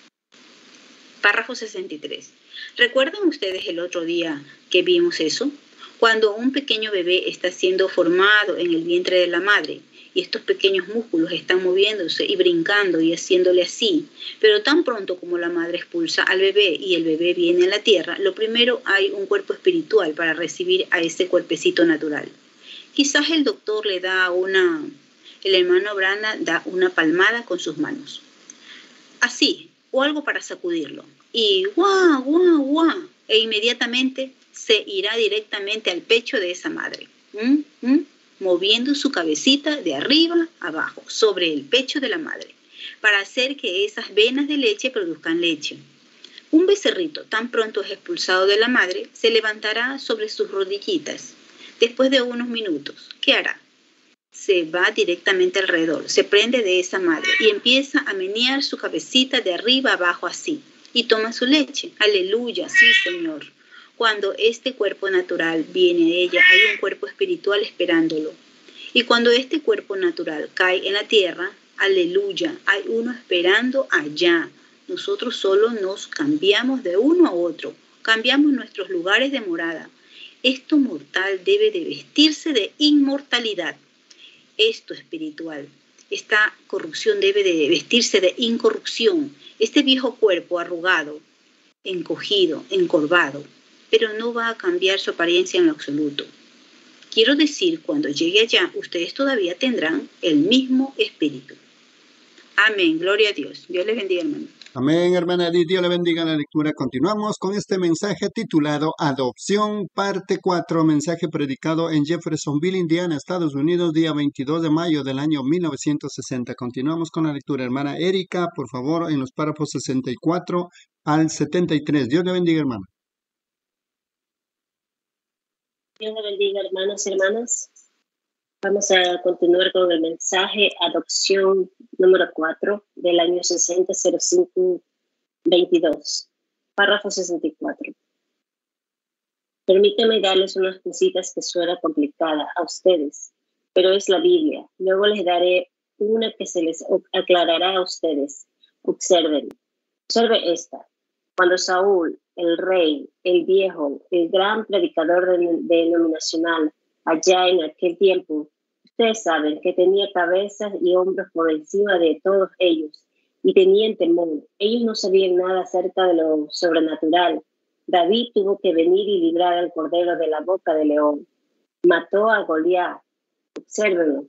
Párrafo sesenta y tres. ¿Recuerdan ustedes el otro día que vimos eso? Cuando un pequeño bebé está siendo formado en el vientre de la madre y estos pequeños músculos están moviéndose y brincando y haciéndole así, pero tan pronto como la madre expulsa al bebé y el bebé viene a la tierra, lo primero hay un cuerpo espiritual para recibir a ese cuerpecito natural. Quizás el doctor le da una, el hermano Branda da una palmada con sus manos. Así, o algo para sacudirlo. Y guau, guau, guau. E inmediatamente se irá directamente al pecho de esa madre. ¿Mm? ¿Mm? Moviendo su cabecita de arriba a abajo, sobre el pecho de la madre, para hacer que esas venas de leche produzcan leche. Un becerrito, tan pronto es expulsado de la madre, se levantará sobre sus rodillitas. Después de unos minutos, ¿qué hará? Se va directamente alrededor, se prende de esa madre y empieza a menear su cabecita de arriba a abajo así. Y toma su leche. Aleluya, sí, Señor. Cuando este cuerpo natural viene a ella, hay un cuerpo espiritual esperándolo. Y cuando este cuerpo natural cae en la tierra, aleluya, hay uno esperando allá. Nosotros solo nos cambiamos de uno a otro, cambiamos nuestros lugares de morada. Esto mortal debe de vestirse de inmortalidad. Esto espiritual, esta corrupción debe de vestirse de incorrupción. Este viejo cuerpo arrugado, encogido, encorvado, pero no va a cambiar su apariencia en lo absoluto. Quiero decir, cuando llegue allá, ustedes todavía tendrán el mismo espíritu. Amén, gloria a Dios. Dios les bendiga, hermano. Amén, hermana Edith, Dios le bendiga la lectura. Continuamos con este mensaje titulado Adopción, parte cuatro, mensaje predicado en Jeffersonville, Indiana, Estados Unidos, día veintidós de mayo del año mil novecientos sesenta. Continuamos con la lectura. Hermana Erika, por favor, en los párrafos sesenta y cuatro al setenta y tres. Dios le bendiga, hermana. Dios le bendiga, hermanos y hermanas. Vamos a continuar con el mensaje Adopción número cuatro del año sesenta cero cinco veintidós, párrafo sesenta y cuatro. Permítanme darles unas cositas que suena complicada a ustedes, pero es la Biblia. Luego les daré una que se les aclarará a ustedes. Observen. Observe esta. Cuando Saúl, el rey, el viejo, el gran predicador denominacional, allá en aquel tiempo, ustedes saben que tenía cabezas y hombros por encima de todos ellos y tenían temor. Ellos no sabían nada acerca de lo sobrenatural. David tuvo que venir y librar al cordero de la boca del león. Mató a Goliat. Obsérvenlo.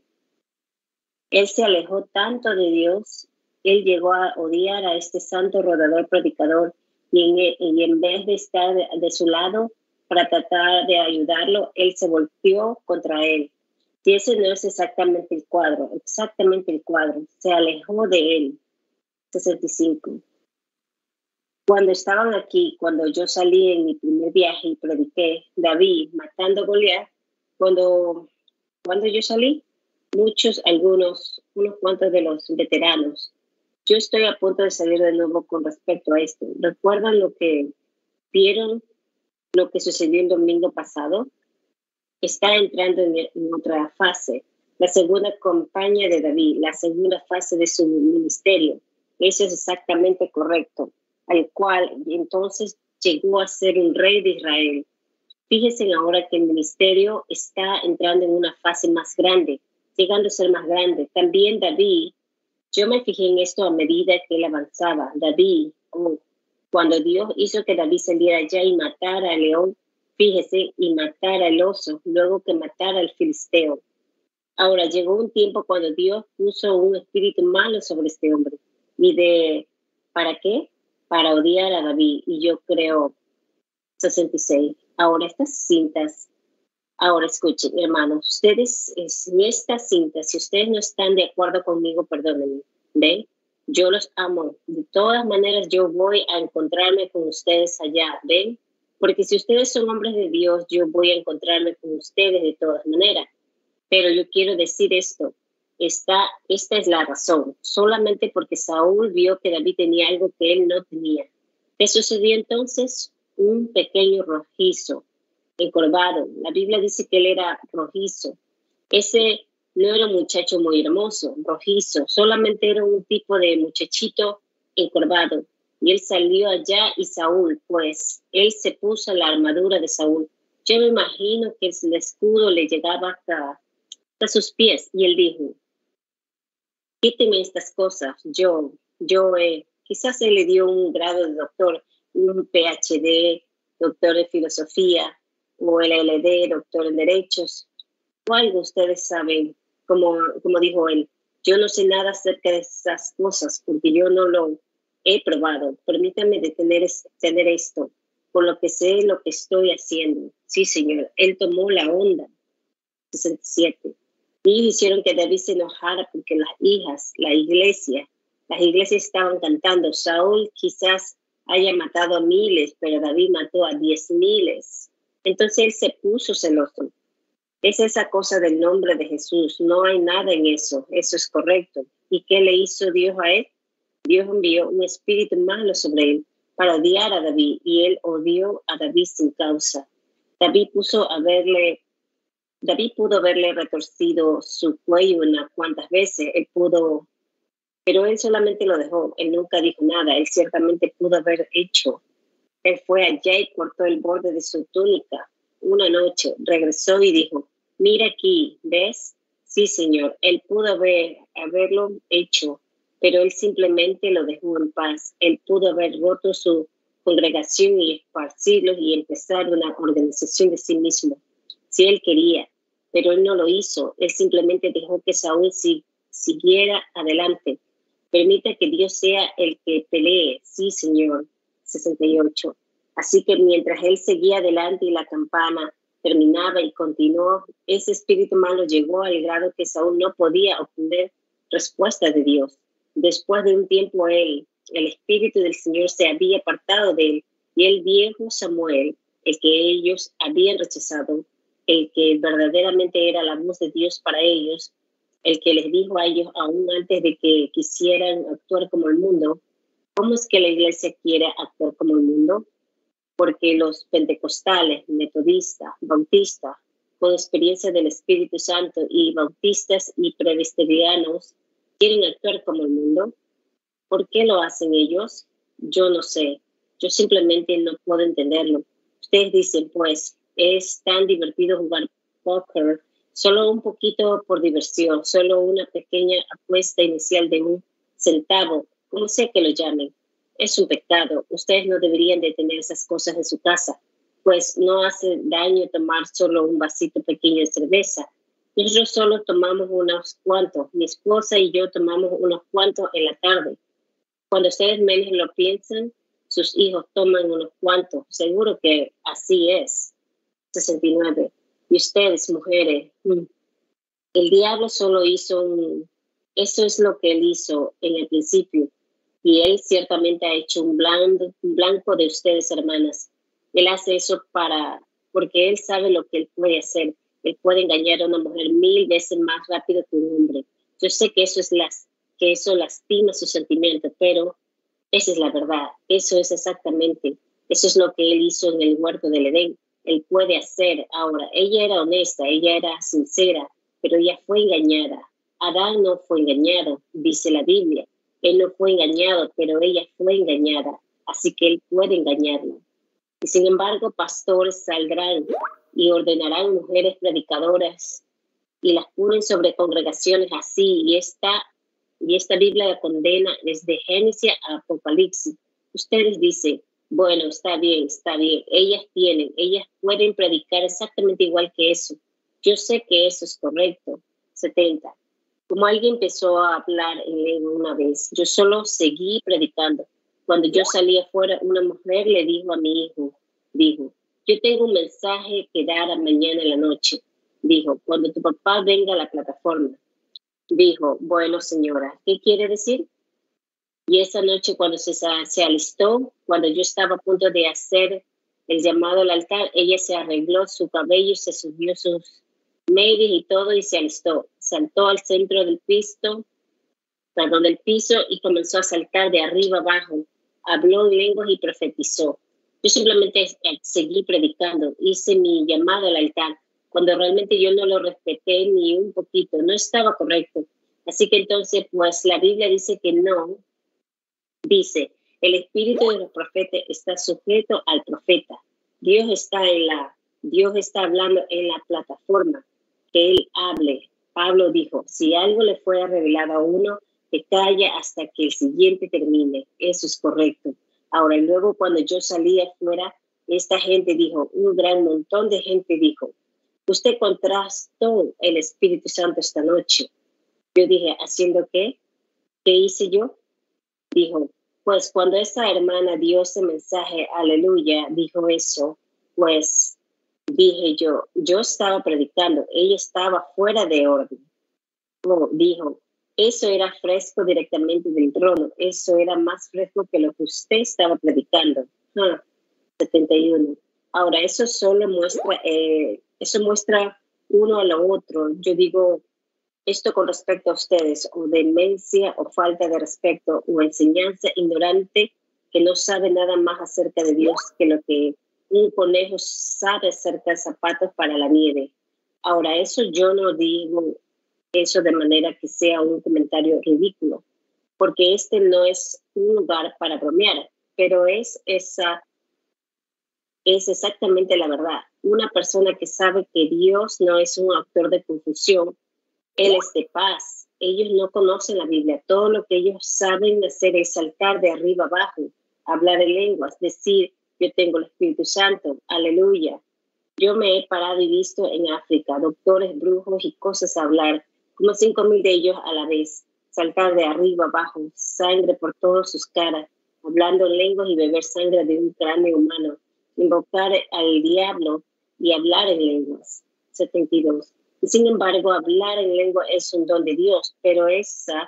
Él se alejó tanto de Dios, él llegó a odiar a este santo rodador predicador y en, y en vez de estar de, de su lado para tratar de ayudarlo, él se volteó contra él. Y ese no es exactamente el cuadro, exactamente el cuadro. Se alejó de él. sesenta y cinco. Cuando estaban aquí, cuando yo salí en mi primer viaje y prediqué, David matando a Goliat, cuando, cuando yo salí, muchos, algunos, unos cuantos de los veteranos, yo estoy a punto de salir de nuevo con respecto a esto. ¿Recuerdan lo que vieron, lo que sucedió el domingo pasado? Está entrando en, en otra fase, la segunda campaña de David, la segunda fase de su ministerio. Eso es exactamente correcto, al cual entonces llegó a ser un rey de Israel. Fíjense ahora que el ministerio está entrando en una fase más grande, llegando a ser más grande. También David, yo me fijé en esto a medida que él avanzaba. David, oh, cuando Dios hizo que David saliera allá y matara al león, fíjese, y matara al oso, luego que matara al filisteo. Ahora llegó un tiempo cuando Dios puso un espíritu malo sobre este hombre. Y de, ¿para qué? Para odiar a David. Y yo creo, sesenta y seis. Ahora estas cintas, ahora escuchen, hermanos, ustedes, en estas cintas, si ustedes no están de acuerdo conmigo, perdónenme, ¿ven? Yo los amo. De todas maneras, yo voy a encontrarme con ustedes allá, ¿ven? Porque si ustedes son hombres de Dios, yo voy a encontrarme con ustedes de todas maneras. Pero yo quiero decir esto, esta, esta es la razón. Solamente porque Saúl vio que David tenía algo que él no tenía. ¿Qué sucedió entonces? Un pequeño rojizo, encorvado. La Biblia dice que él era rojizo. Ese no era un muchacho muy hermoso, rojizo. Solamente era un tipo de muchachito encorvado. Y él salió allá y Saúl, pues, él se puso la armadura de Saúl. Yo me imagino que el escudo le llegaba hasta, hasta sus pies. Y él dijo, quíteme estas cosas. Yo, yo, eh, quizás él le dio un grado de doctor, un P H D, doctor de filosofía, o el L L D, doctor en derechos, o algo ustedes saben, como, como dijo él. Yo no sé nada acerca de esas cosas, porque yo no lo he probado. Permítame detener tener esto, por lo que sé lo que estoy haciendo. Sí, Señor, él tomó la onda. sesenta y siete. Y hicieron que David se enojara porque las hijas, la iglesia, las iglesias estaban cantando. Saúl quizás haya matado a miles, pero David mató a diez miles. Entonces él se puso celoso. Es esa cosa del nombre de Jesús. No hay nada en eso. Eso es correcto. ¿Y qué le hizo Dios a él? Dios envió un espíritu malo sobre él para odiar a David, y él odió a David sin causa. David puso a verle, David pudo haberle retorcido su cuello unas cuantas veces. Él pudo, pero él solamente lo dejó. Él nunca dijo nada. Él ciertamente pudo haber hecho. Él fue allá y cortó el borde de su túnica. Una noche regresó y dijo, mira aquí, ¿ves? Sí, Señor, él pudo haber, haberlo hecho, pero él simplemente lo dejó en paz. Él pudo haber roto su congregación y esparcirlos y empezar una organización de sí mismo, si él quería, pero él no lo hizo. Él simplemente dejó que Saúl si, siguiera adelante. Permita que Dios sea el que pelee. Sí, Señor. sesenta y ocho. Así que mientras él seguía adelante y la campana terminaba y continuó, ese espíritu malo llegó al grado que Saúl no podía obtener respuesta de Dios. Después de un tiempo él, el espíritu del Señor se había apartado de él, y el viejo Samuel, el que ellos habían rechazado, el que verdaderamente era la voz de Dios para ellos, el que les dijo a ellos aún antes de que quisieran actuar como el mundo. ¿Cómo es que la iglesia quiere actuar como el mundo? Porque los pentecostales, metodistas, bautistas, con experiencia del Espíritu Santo, y bautistas y presbiterianos quieren actuar como el mundo. ¿Por qué lo hacen ellos? Yo no sé. Yo simplemente no puedo entenderlo. Ustedes dicen, pues, es tan divertido jugar póker, solo un poquito por diversión, solo una pequeña apuesta inicial de un centavo, como sea que lo llamen. Es un pecado. Ustedes no deberían de tener esas cosas en su casa, pues no hace daño tomar solo un vasito pequeño de cerveza. Nosotros solo tomamos unos cuantos. Mi esposa y yo tomamos unos cuantos en la tarde. Cuando ustedes menos lo piensan, sus hijos toman unos cuantos. Seguro que así es. sesenta y nueve. Y ustedes, mujeres, el diablo solo hizo un... Eso es lo que él hizo en el principio. Y él ciertamente ha hecho un blanco, un blanco de ustedes, hermanas. Él hace eso para... porque él sabe lo que él puede hacer. Él puede engañar a una mujer mil veces más rápido que un hombre. Yo sé que eso es las, que eso lastima sus sentimientos, pero esa es la verdad. Eso es exactamente, eso es lo que él hizo en el huerto del Edén. Él puede hacer. Ahora, ella era honesta, ella era sincera, pero ella fue engañada. Adán no fue engañado, dice la Biblia. Él no fue engañado, pero ella fue engañada. Así que él puede engañarla. Y sin embargo, pastores saldrán y ordenarán mujeres predicadoras y las ponen sobre congregaciones así. Y esta, y esta Biblia la condena desde Génesis a Apocalipsis. Ustedes dicen, bueno, está bien, está bien. Ellas tienen, ellas pueden predicar exactamente igual que eso. Yo sé que eso es correcto. setenta. Como alguien empezó a hablar en lengua una vez, yo solo seguí predicando. Cuando yo salí afuera, una mujer le dijo a mi hijo, dijo, yo tengo un mensaje que dar a mañana en la noche. Dijo, cuando tu papá venga a la plataforma. Dijo, bueno, señora, ¿qué quiere decir? Y esa noche cuando se, se alistó, cuando yo estaba a punto de hacer el llamado al altar, ella se arregló su cabello, se subió sus medias y todo y se alistó. Saltó al centro del piso, perdón, del piso y comenzó a saltar de arriba abajo. Habló en lenguas y profetizó. Yo simplemente seguí predicando, hice mi llamado al altar, cuando realmente yo no lo respeté ni un poquito, no estaba correcto. Así que entonces, pues la Biblia dice que no, dice, el espíritu de los profetas está sujeto al profeta. Dios está en la, Dios está hablando en la plataforma, que él hable. Pablo dijo, si algo le fue revelado a uno, que calla hasta que el siguiente termine. Eso es correcto. Ahora, luego cuando yo salí afuera, esta gente dijo, un gran montón de gente dijo, usted contrastó el Espíritu Santo esta noche. Yo dije, ¿haciendo qué? ¿Qué hice yo? Dijo, pues cuando esa hermana dio ese mensaje, aleluya, dijo eso, pues dije yo, yo estaba predicando, ella estaba fuera de orden. Oh, dijo, eso era fresco directamente del trono, eso era más fresco que lo que usted estaba predicando. Ah, setenta y uno. Ahora, eso solo muestra, eh, eso muestra uno a lo otro. Yo digo esto con respecto a ustedes, o demencia, o falta de respeto, o enseñanza ignorante que no sabe nada más acerca de Dios que lo que un conejo sabe acerca de zapatos para la nieve. Ahora, eso yo no digo eso de manera que sea un comentario ridículo, porque este no es un lugar para bromear, pero es esa, es exactamente la verdad. Una persona que sabe que Dios no es un autor de confusión, Él es de paz. Ellos no conocen la Biblia. Todo lo que ellos saben hacer es saltar de arriba abajo. hablar en lenguas, decir, yo tengo el Espíritu Santo, aleluya. Yo me he parado y visto en África doctores, brujos y cosas a hablar, como cinco mil de ellos a la vez, saltar de arriba abajo, sangre por todas sus caras, hablando en lenguas y beber sangre de un cráneo humano, invocar al diablo y hablar en lenguas. setenta y dos. Y sin embargo, hablar en lengua es un don de Dios, pero esa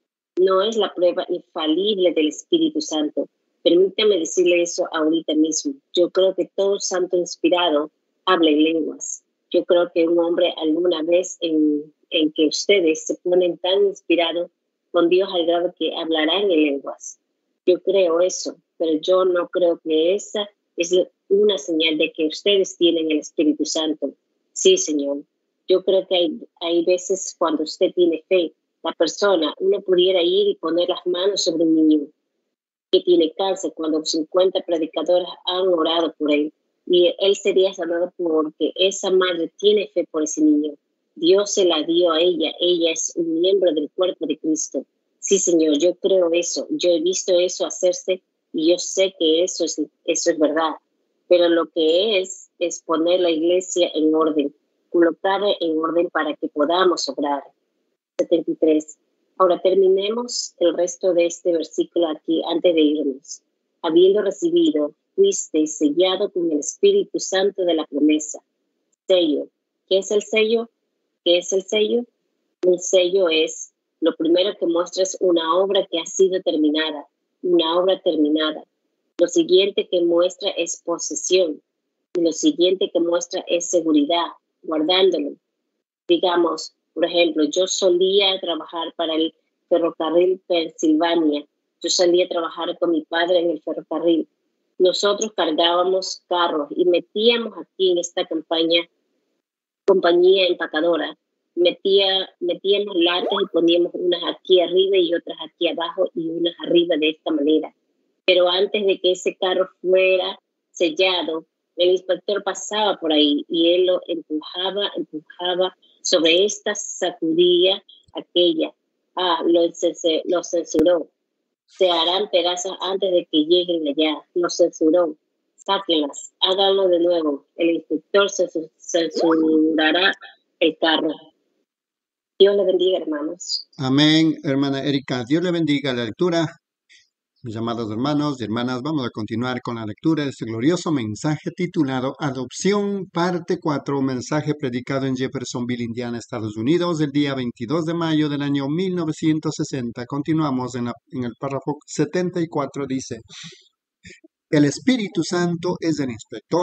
no es la prueba infalible del Espíritu Santo. Permítame decirle eso ahorita mismo. Yo creo que todo santo inspirado habla en lenguas. Yo creo que un hombre alguna vez en, en que ustedes se ponen tan inspirados con Dios al grado que hablarán en lenguas. Yo creo eso, pero yo no creo que esa es una señal de que ustedes tienen el Espíritu Santo. Sí, Señor. Yo creo que hay, hay veces cuando usted tiene fe, la persona, uno pudiera ir y poner las manos sobre un niño que tiene cáncer cuando cincuenta predicadores han orado por él y él sería sanado porque esa madre tiene fe por ese niño. Dios se la dio a ella. Ella es un miembro del cuerpo de Cristo. Sí, Señor, yo creo eso. Yo he visto eso hacerse y yo sé que eso es, eso es verdad. Pero lo que es, es poner la iglesia en orden, colocarla en orden para que podamos obrar. setenta y tres. Ahora terminemos el resto de este versículo aquí antes de irnos. Habiendo recibido, fuiste sellado con el Espíritu Santo de la promesa. Sello. ¿Qué es el sello? ¿Qué es el sello? Un sello es, lo primero que muestra es una obra que ha sido terminada, una obra terminada. Lo siguiente que muestra es posesión. Y lo siguiente que muestra es seguridad, guardándolo. Digamos, por ejemplo, yo solía trabajar para el ferrocarril Pensilvania. Yo solía trabajar con mi padre en el ferrocarril. Nosotros cargábamos carros y metíamos aquí en esta campaña, compañía empacadora, metía, metíamos latas y poníamos unas aquí arriba y otras aquí abajo y unas arriba de esta manera. Pero antes de que ese carro fuera sellado, el inspector pasaba por ahí y él lo empujaba, empujaba sobre esta sacudía aquella. Ah, lo, lo censuró. Se harán pedazos antes de que lleguen allá. Lo censuró. Sáquenlas, háganlo de nuevo. El inspector censurará el carro. Dios le bendiga, hermanos. Amén, hermana Erika. Dios le bendiga la lectura. Mis amados hermanos y hermanas, vamos a continuar con la lectura de este glorioso mensaje titulado Adopción, parte cuatro, mensaje predicado en Jeffersonville, Indiana, Estados Unidos, el día veintidós de mayo del año mil novecientos sesenta. Continuamos en, la, en el párrafo setenta y cuatro, dice: el Espíritu Santo es el inspector.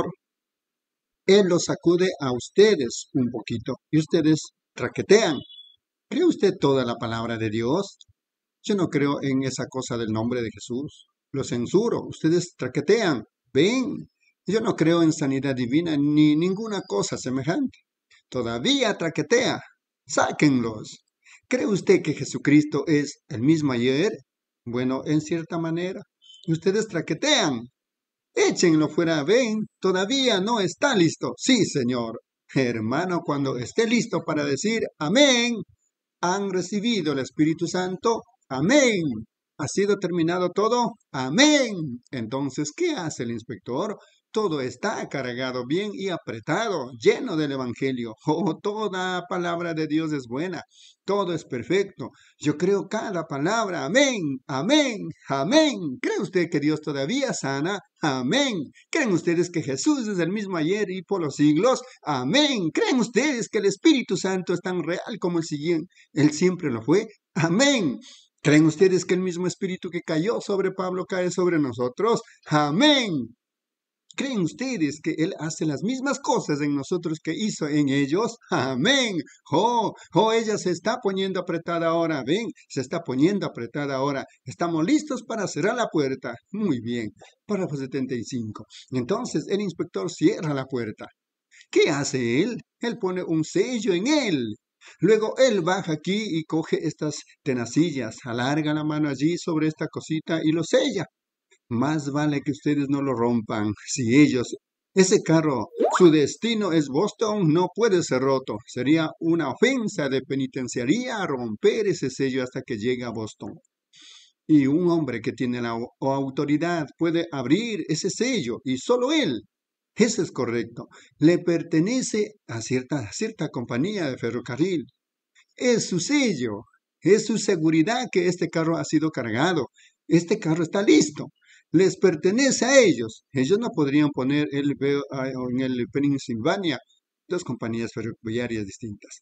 Él los sacude a ustedes un poquito y ustedes traquetean. ¿Cree usted toda la palabra de Dios? Yo no creo en esa cosa del nombre de Jesús. Lo censuro. Ustedes traquetean. Ven. Yo no creo en sanidad divina ni ninguna cosa semejante. Todavía traquetea. Sáquenlos. ¿Cree usted que Jesucristo es el mismo ayer? Bueno, en cierta manera. Ustedes traquetean. Échenlo fuera. Ven. Todavía no está listo. Sí, Señor. Hermano, cuando esté listo para decir amén, han recibido el Espíritu Santo. Amén. ¿Ha sido terminado todo? Amén. Entonces, ¿qué hace el inspector? Todo está cargado bien y apretado, lleno del Evangelio. Oh, toda palabra de Dios es buena. Todo es perfecto. Yo creo cada palabra. Amén. Amén. Amén. ¿Cree usted que Dios todavía sana? Amén. ¿Creen ustedes que Jesús es el mismo ayer y por los siglos? Amén. ¿Creen ustedes que el Espíritu Santo es tan real como el siguiente? Él siempre lo fue. Amén. ¿Creen ustedes que el mismo Espíritu que cayó sobre Pablo cae sobre nosotros? Amén. ¿Creen ustedes que Él hace las mismas cosas en nosotros que hizo en ellos? Amén. Oh, oh, ella se está poniendo apretada ahora. Ven, se está poniendo apretada ahora. Estamos listos para cerrar la puerta. Muy bien. Párrafo setenta y cinco. Entonces el inspector cierra la puerta. ¿Qué hace él? Él pone un sello en él. Luego él baja aquí y coge estas tenacillas, alarga la mano allí sobre esta cosita y lo sella. Más vale que ustedes no lo rompan. Si ellos, ese carro, su destino es Boston, no puede ser roto. Sería una ofensa de penitenciaría romper ese sello hasta que llegue a Boston. Y un hombre que tiene la au- autoridad puede abrir ese sello y solo él. Eso es correcto. Le pertenece a cierta, a cierta compañía de ferrocarril. Es su sello, es su seguridad que este carro ha sido cargado. Este carro está listo. Les pertenece a ellos. Ellos no podrían poner el, ve- ah, en el Pennsylvania dos compañías ferroviarias distintas.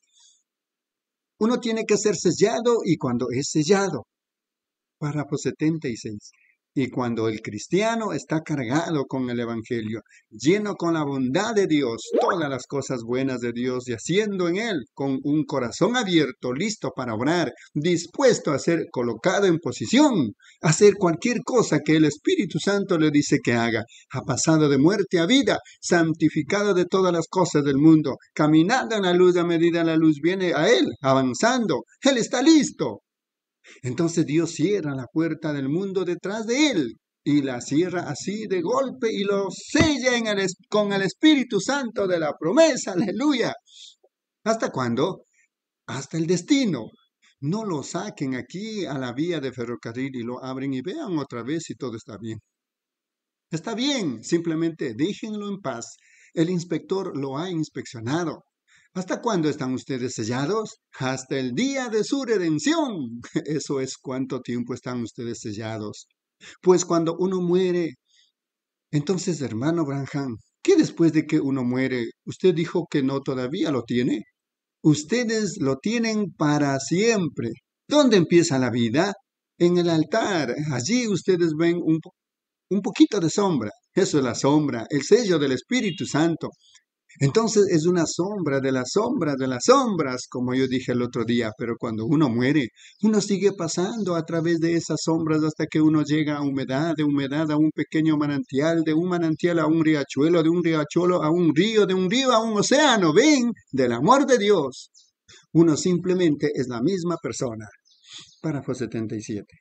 Uno tiene que ser sellado y cuando es sellado, párrafo setenta y seis. Y cuando el cristiano está cargado con el Evangelio, lleno con la bondad de Dios, todas las cosas buenas de Dios y haciendo en él con un corazón abierto, listo para obrar, dispuesto a ser colocado en posición, a hacer cualquier cosa que el Espíritu Santo le dice que haga, ha pasado de muerte a vida, santificado de todas las cosas del mundo, caminando en la luz a medida la luz viene a él, avanzando, él está listo. Entonces Dios cierra la puerta del mundo detrás de él y la cierra así de golpe y lo sella en el es- con el Espíritu Santo de la promesa. Aleluya. ¿Hasta cuándo? Hasta el destino. No lo saquen aquí a la vía de ferrocarril y lo abren y vean otra vez si todo está bien. Está bien, simplemente déjenlo en paz. El inspector lo ha inspeccionado. ¿Hasta cuándo están ustedes sellados? Hasta el día de su redención. Eso es cuánto tiempo están ustedes sellados. Pues cuando uno muere, entonces, hermano Branham, ¿qué después de que uno muere? Usted dijo que no todavía lo tiene. Ustedes lo tienen para siempre. ¿Dónde empieza la vida? En el altar. Allí ustedes ven un, po- un poquito de sombra. Eso es la sombra, el sello del Espíritu Santo. Entonces es una sombra de las sombras de las sombras, como yo dije el otro día, pero cuando uno muere, uno sigue pasando a través de esas sombras hasta que uno llega a humedad, de humedad a un pequeño manantial, de un manantial a un riachuelo, de un riachuelo a un río, de un río a un océano. Ven, del amor de Dios. Uno simplemente es la misma persona. Párrafo setenta y siete.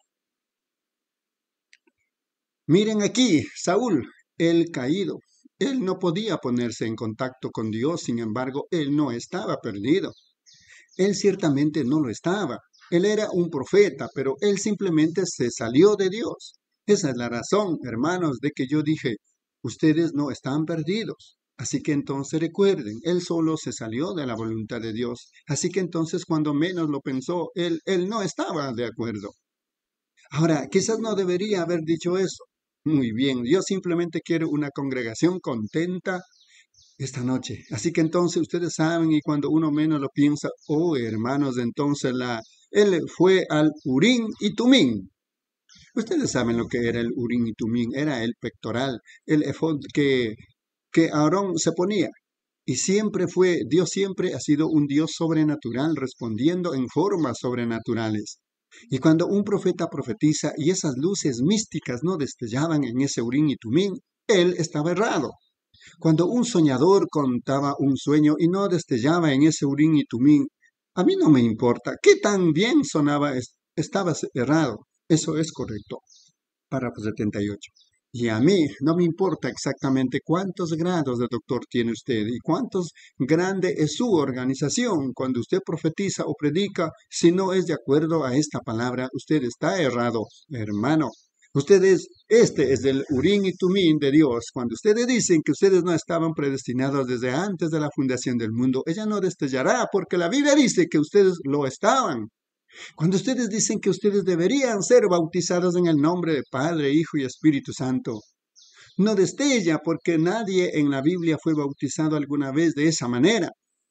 Miren aquí, Saúl, el caído. Él no podía ponerse en contacto con Dios, sin embargo, él no estaba perdido. Él ciertamente no lo estaba. Él era un profeta, pero él simplemente se salió de Dios. Esa es la razón, hermanos, de que yo dije, ustedes no están perdidos. Así que entonces recuerden, él solo se salió de la voluntad de Dios. Así que entonces cuando menos lo pensó, él, él no estaba de acuerdo. Ahora, quizás no debería haber dicho eso. Muy bien, yo simplemente quiero una congregación contenta esta noche. Así que entonces ustedes saben y cuando uno menos lo piensa, oh hermanos, entonces la, él fue al Urín y Tumín. Ustedes saben lo que era el Urín y Tumín, era el pectoral, el efod que, que Aarón se ponía. Y siempre fue, Dios siempre ha sido un Dios sobrenatural, respondiendo en formas sobrenaturales. Y cuando un profeta profetiza y esas luces místicas no destellaban en ese Urín y Tumín, él estaba errado. Cuando un soñador contaba un sueño y no destellaba en ese Urín y Tumín, a mí no me importa qué tan bien sonaba, es- estaba errado. Eso es correcto. Párrafo setenta y ocho. Y a mí no me importa exactamente cuántos grados de doctor tiene usted y cuántos grande es su organización. Cuando usted profetiza o predica, si no es de acuerdo a esta palabra, usted está errado, hermano. Ustedes, este es el Urín y Tumín de Dios. Cuando ustedes dicen que ustedes no estaban predestinados desde antes de la fundación del mundo, ella no destellará porque la Biblia dice que ustedes lo estaban. Cuando ustedes dicen que ustedes deberían ser bautizados en el nombre de Padre, Hijo y Espíritu Santo, no destella porque nadie en la Biblia fue bautizado alguna vez de esa manera.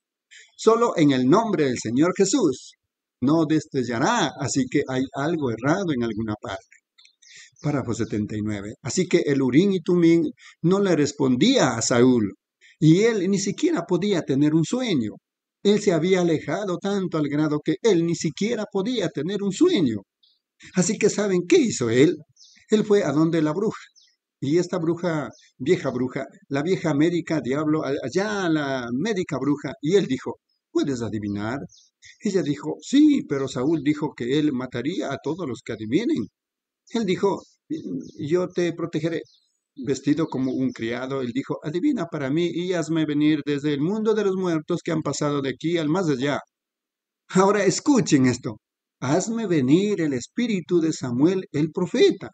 Solo en el nombre del Señor Jesús no destellará, así que hay algo errado en alguna parte. Párrafo setenta y nueve. Así que el Urín y Tumín no le respondía a Saúl, y él ni siquiera podía tener un sueño. Él se había alejado tanto al grado que él ni siquiera podía tener un sueño. Así que ¿saben qué hizo él? Él fue a donde la bruja. Y esta bruja, vieja bruja, la vieja médica, diablo, allá la médica bruja, y él dijo, ¿puedes adivinar? Ella dijo, sí, pero Saúl dijo que él mataría a todos los que adivinen. Él dijo, yo te protegeré. Vestido como un criado, él dijo, adivina para mí y hazme venir desde el mundo de los muertos que han pasado de aquí al más allá. Ahora escuchen esto. hazme venir el espíritu de Samuel el profeta.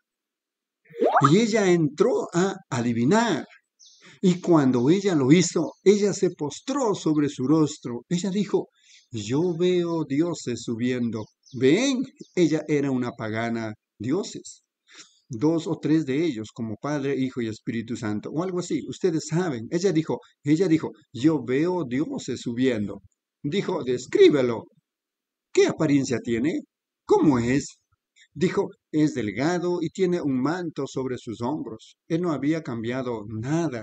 Y ella entró a adivinar. Y cuando ella lo hizo, ella se postró sobre su rostro. Ella dijo, yo veo dioses subiendo. Ven, ella era una pagana dioses. Dos o tres de ellos, como Padre, Hijo y Espíritu Santo, o algo así. Ustedes saben. Ella dijo, ella dijo, yo veo dioses subiendo. Dijo, descríbelo. ¿Qué apariencia tiene? ¿Cómo es? Dijo, es delgado y tiene un manto sobre sus hombros. Él no había cambiado nada.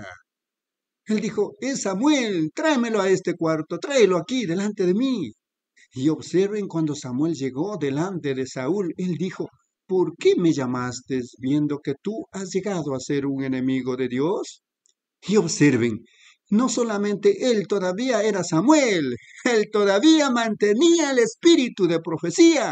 Él dijo, es Samuel, tráemelo a este cuarto, tráelo aquí, delante de mí. Y observen cuando Samuel llegó delante de Saúl, él dijo, ¿por qué me llamaste viendo que tú has llegado a ser un enemigo de Dios? Y observen, no solamente él todavía era Samuel, él todavía mantenía el espíritu de profecía.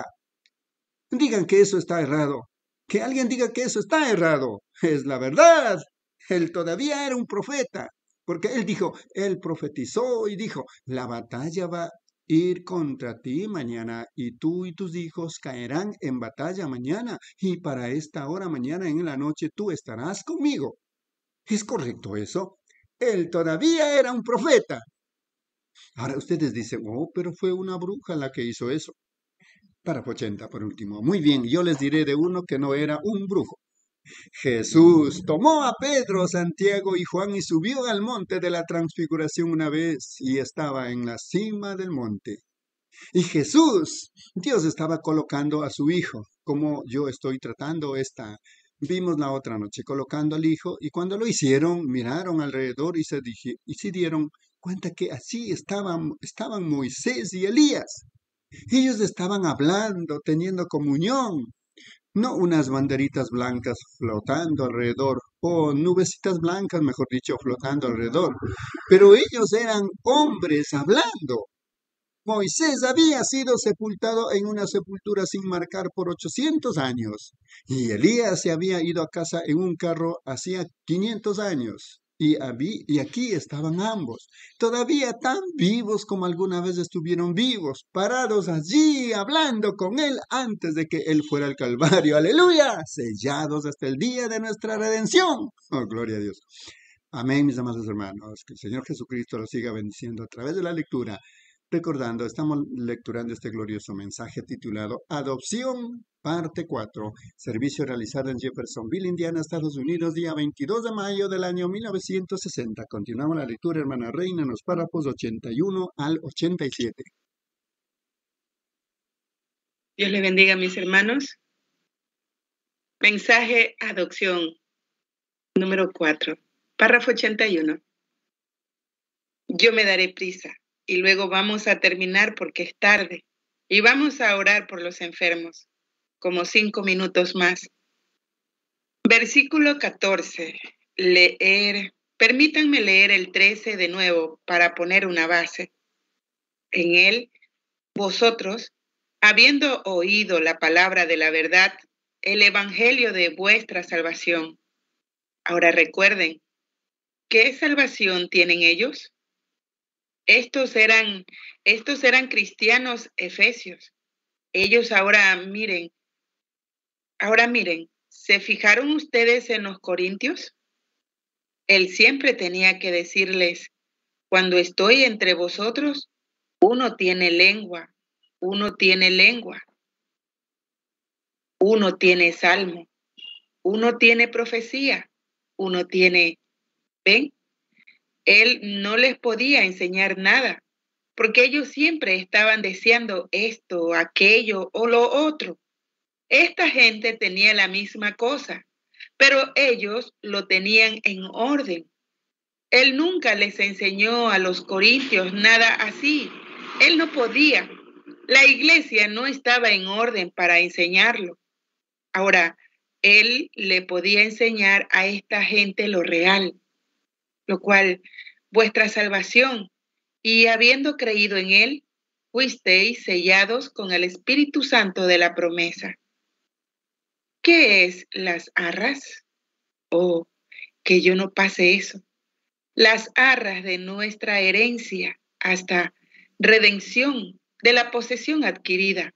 Digan que eso está errado, que alguien diga que eso está errado, es la verdad. Él todavía era un profeta. Porque él dijo, él profetizó y dijo, la batalla va a ir contra ti mañana y tú y tus hijos caerán en batalla mañana y para esta hora mañana en la noche tú estarás conmigo. ¿Es correcto eso? Él todavía era un profeta. Ahora ustedes dicen, oh, pero fue una bruja la que hizo eso. Párrafo ochenta por último. Muy bien, yo les diré de uno que no era un brujo. Jesús tomó a Pedro, Santiago y Juan y subió al monte de la transfiguración una vez y estaba en la cima del monte. Y Jesús, Dios estaba colocando a su hijo, como yo estoy tratando esta. Vimos la otra noche colocando al hijo y cuando lo hicieron, miraron alrededor y se, dije, y se dieron cuenta que así estaban, estaban Moisés y Elías. Ellos estaban hablando, teniendo comunión. No unas banderitas blancas flotando alrededor, o nubecitas blancas, mejor dicho, flotando alrededor. Pero ellos eran hombres hablando. Moisés había sido sepultado en una sepultura sin marcar por ochocientos años. Y Elías se había ido a casa en un carro hacía quinientos años. Y, habí, y aquí estaban ambos, todavía tan vivos como alguna vez estuvieron vivos, parados allí hablando con él antes de que él fuera al Calvario. ¡Aleluya! Sellados hasta el día de nuestra redención. ¡Oh, gloria a Dios! Amén, mis amados hermanos. Que el Señor Jesucristo los siga bendiciendo a través de la lectura. Recordando, estamos lecturando este glorioso mensaje titulado Adopción, parte cuatro, servicio realizado en Jeffersonville, Indiana, Estados Unidos, día veintidós de mayo del año mil novecientos sesenta. Continuamos la lectura, hermana Reina, en los párrafos ochenta y uno al ochenta y siete. Dios les bendiga, mis hermanos. Mensaje Adopción, número cuatro, párrafo ochenta y uno. Yo me daré prisa. Y luego vamos a terminar porque es tarde. Y vamos a orar por los enfermos, como cinco minutos más. Versículo catorce. Leer. Permítanme leer el trece de nuevo para poner una base. En él, vosotros, habiendo oído la palabra de la verdad, el evangelio de vuestra salvación. Ahora recuerden, ¿qué salvación tienen ellos? Estos eran, estos eran cristianos efesios. Ellos ahora miren, ahora miren, ¿se fijaron ustedes en los corintios? Él siempre tenía que decirles, cuando estoy entre vosotros, uno tiene lengua, uno tiene lengua, uno tiene salmo, uno tiene profecía, uno tiene, ¿ven? Él no les podía enseñar nada, porque ellos siempre estaban deseando esto, aquello o lo otro. Esta gente tenía la misma cosa, pero ellos lo tenían en orden. Él nunca les enseñó a los corintios nada así. Él no podía. La iglesia no estaba en orden para enseñarlo. Ahora, él le podía enseñar a esta gente lo real, lo cual, vuestra salvación, y habiendo creído en él, fuisteis sellados con el Espíritu Santo de la promesa. ¿Qué es las arras? Oh, que yo no pase eso. Las arras de nuestra herencia hasta redención de la posesión adquirida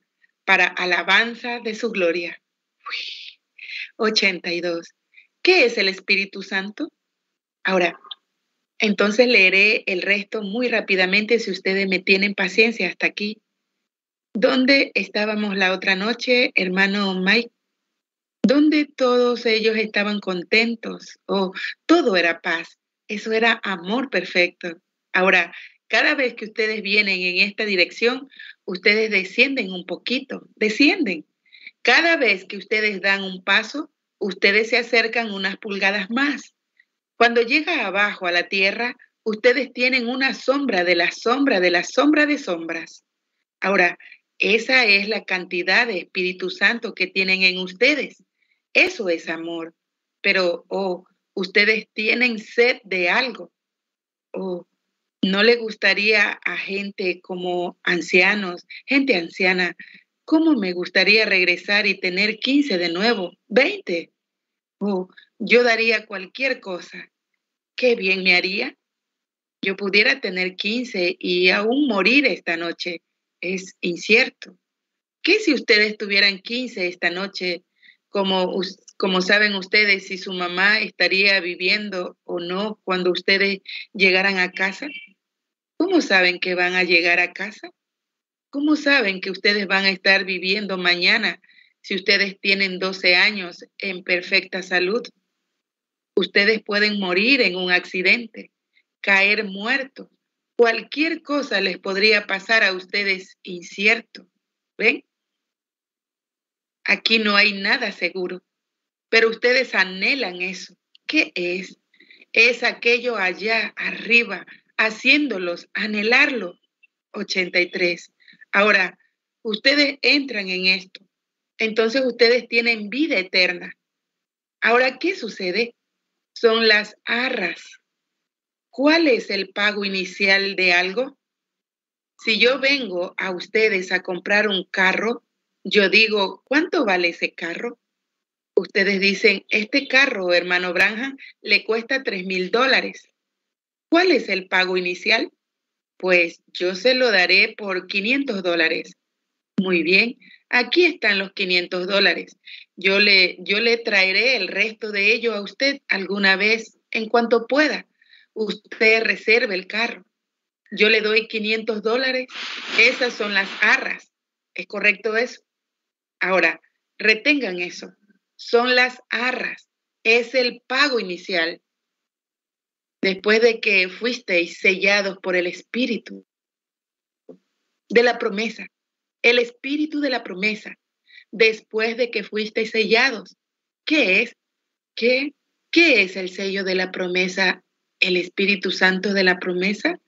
para alabanza de su gloria. Uy, ochenta y dos. ¿Qué es el Espíritu Santo? Ahora, entonces leeré el resto muy rápidamente si ustedes me tienen paciencia hasta aquí. ¿Dónde estábamos la otra noche, hermano Mike? ¿Dónde todos ellos estaban contentos? Oh, todo era paz. Eso era amor perfecto. Ahora, cada vez que ustedes vienen en esta dirección, ustedes descienden un poquito, descienden. Cada vez que ustedes dan un paso, ustedes se acercan unas pulgadas más. Cuando llega abajo a la tierra, ustedes tienen una sombra de la sombra de la sombra de sombras. Ahora, esa es la cantidad de Espíritu Santo que tienen en ustedes. Eso es amor. Pero, oh, ustedes tienen sed de algo. Oh, ¿no le gustaría a gente como ancianos, gente anciana? ¿Cómo me gustaría regresar y tener quince de nuevo, veinte? Oh, yo daría cualquier cosa. ¿Qué bien me haría? Yo pudiera tener quince y aún morir esta noche. Es incierto. ¿Qué si ustedes tuvieran quince esta noche? Como, como saben ustedes si su mamá estaría viviendo o no cuando ustedes llegaran a casa. ¿Cómo saben que van a llegar a casa? ¿Cómo saben que ustedes van a estar viviendo mañana si ustedes tienen doce años en perfecta salud? Ustedes pueden morir en un accidente, caer muertos. Cualquier cosa les podría pasar a ustedes incierto. ¿Ven? Aquí no hay nada seguro, pero ustedes anhelan eso. ¿Qué es? Es aquello allá arriba, haciéndolos anhelarlo. ochenta y tres. Ahora, ustedes entran en esto. Entonces ustedes tienen vida eterna. Ahora, ¿qué sucede? Son las arras. ¿Cuál es el pago inicial de algo? Si yo vengo a ustedes a comprar un carro, yo digo, ¿cuánto vale ese carro? Ustedes dicen, este carro, hermano Branham, le cuesta tres mil dólares. ¿Cuál es el pago inicial? Pues yo se lo daré por quinientos dólares. Muy bien, aquí están los quinientos dólares. Yo le, yo le traeré el resto de ello a usted alguna vez, en cuanto pueda. Usted reserve el carro. Yo le doy quinientos dólares. Esas son las arras. ¿Es correcto eso? Ahora, retengan eso. Son las arras. Es el pago inicial. Después de que fuisteis sellados por el Espíritu de la promesa. El Espíritu de la promesa. Después de que fuisteis sellados. ¿Qué es? ¿Qué? ¿Qué es el sello de la promesa? ¿El Espíritu Santo de la promesa?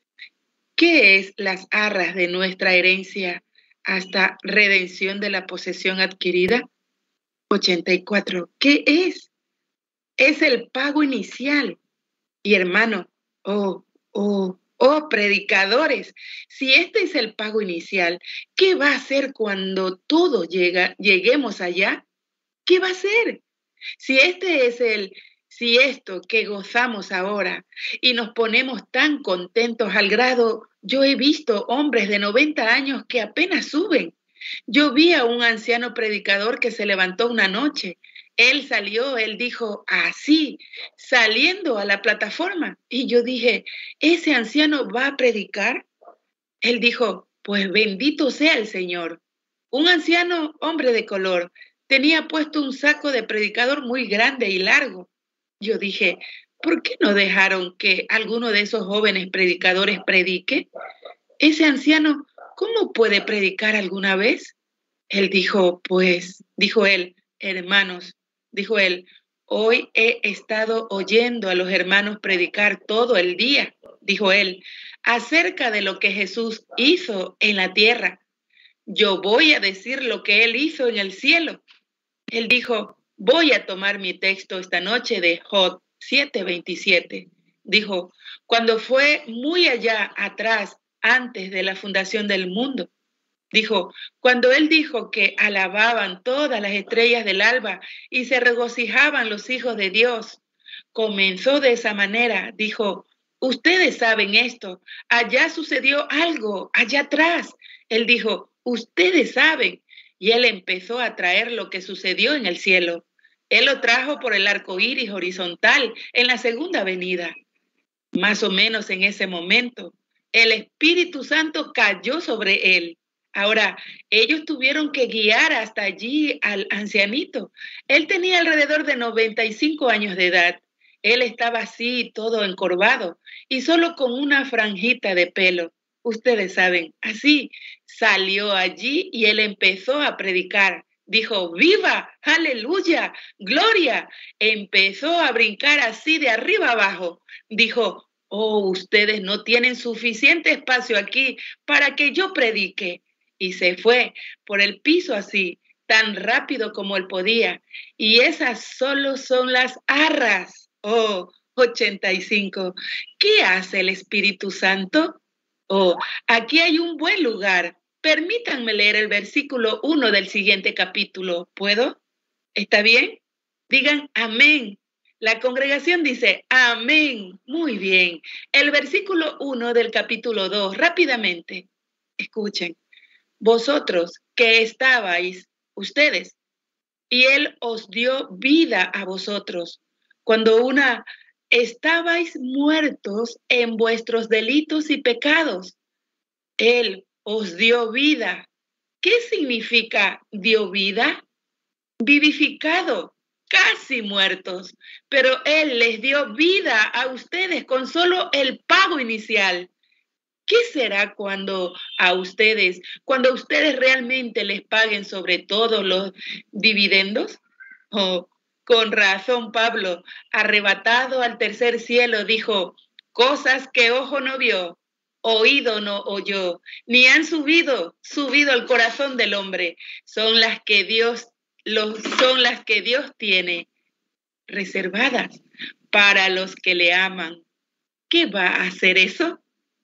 ¿Qué es las arras de nuestra herencia hasta redención de la posesión adquirida? ochenta y cuatro. ¿Qué es? Es el pago inicial. Y hermano, oh, oh, oh, predicadores, si este es el pago inicial, ¿qué va a hacer cuando todo llega, lleguemos allá? ¿Qué va a hacer? Si este es el, si esto que gozamos ahora y nos ponemos tan contentos al grado, yo he visto hombres de noventa años que apenas suben. Yo vi a un anciano predicador que se levantó una noche. Él salió, él dijo así, saliendo a la plataforma. Y yo dije, ¿ese anciano va a predicar? Él dijo, pues bendito sea el Señor. Un anciano hombre de color tenía puesto un saco de predicador muy grande y largo. Yo dije, ¿por qué no dejaron que alguno de esos jóvenes predicadores predique? Ese anciano, ¿cómo puede predicar alguna vez? Él dijo, pues, dijo él, hermanos, dijo él, hoy he estado oyendo a los hermanos predicar todo el día, dijo él, acerca de lo que Jesús hizo en la tierra. Yo voy a decir lo que él hizo en el cielo. Él dijo, voy a tomar mi texto esta noche de Job siete veintisiete. Dijo, cuando fue muy allá atrás, antes de la fundación del mundo. Dijo, cuando él dijo que alababan todas las estrellas del alba y se regocijaban los hijos de Dios, comenzó de esa manera. Dijo, ustedes saben esto, allá sucedió algo, allá atrás. Él dijo, ustedes saben, y él empezó a traer lo que sucedió en el cielo. Él lo trajo por el arco iris horizontal en la segunda venida. Más o menos en ese momento, el Espíritu Santo cayó sobre él. Ahora, ellos tuvieron que guiar hasta allí al ancianito. Él tenía alrededor de noventa y cinco años de edad. Él estaba así, todo encorvado, y solo con una franjita de pelo. Ustedes saben, así salió allí y él empezó a predicar. Dijo, ¡viva! ¡Aleluya! ¡Gloria! Empezó a brincar así de arriba abajo. Dijo, oh, ustedes no tienen suficiente espacio aquí para que yo predique. Y se fue por el piso así, tan rápido como él podía. Y esas solo son las arras. Oh, ochenta y cinco. ¿Qué hace el Espíritu Santo? Oh, aquí hay un buen lugar. Permítanme leer el versículo uno del siguiente capítulo. ¿Puedo? ¿Está bien? Digan amén. La congregación dice amén. Muy bien. El versículo uno del capítulo dos, rápidamente. Escuchen. Vosotros que estabais, ustedes, y él os dio vida a vosotros. Cuando una estabais muertos en vuestros delitos y pecados, él os dio vida. ¿Qué significa dio vida? Vivificado, casi muertos, pero él les dio vida a ustedes con solo el pago inicial. ¿Qué será cuando a ustedes, cuando a ustedes realmente les paguen sobre todo los dividendos? Oh, con razón Pablo, arrebatado al tercer cielo, dijo, cosas que ojo no vio, oído no oyó, ni han subido, subido al corazón del hombre, son las que Dios, los, son las que Dios tiene reservadas para los que le aman. ¿Qué va a hacer eso?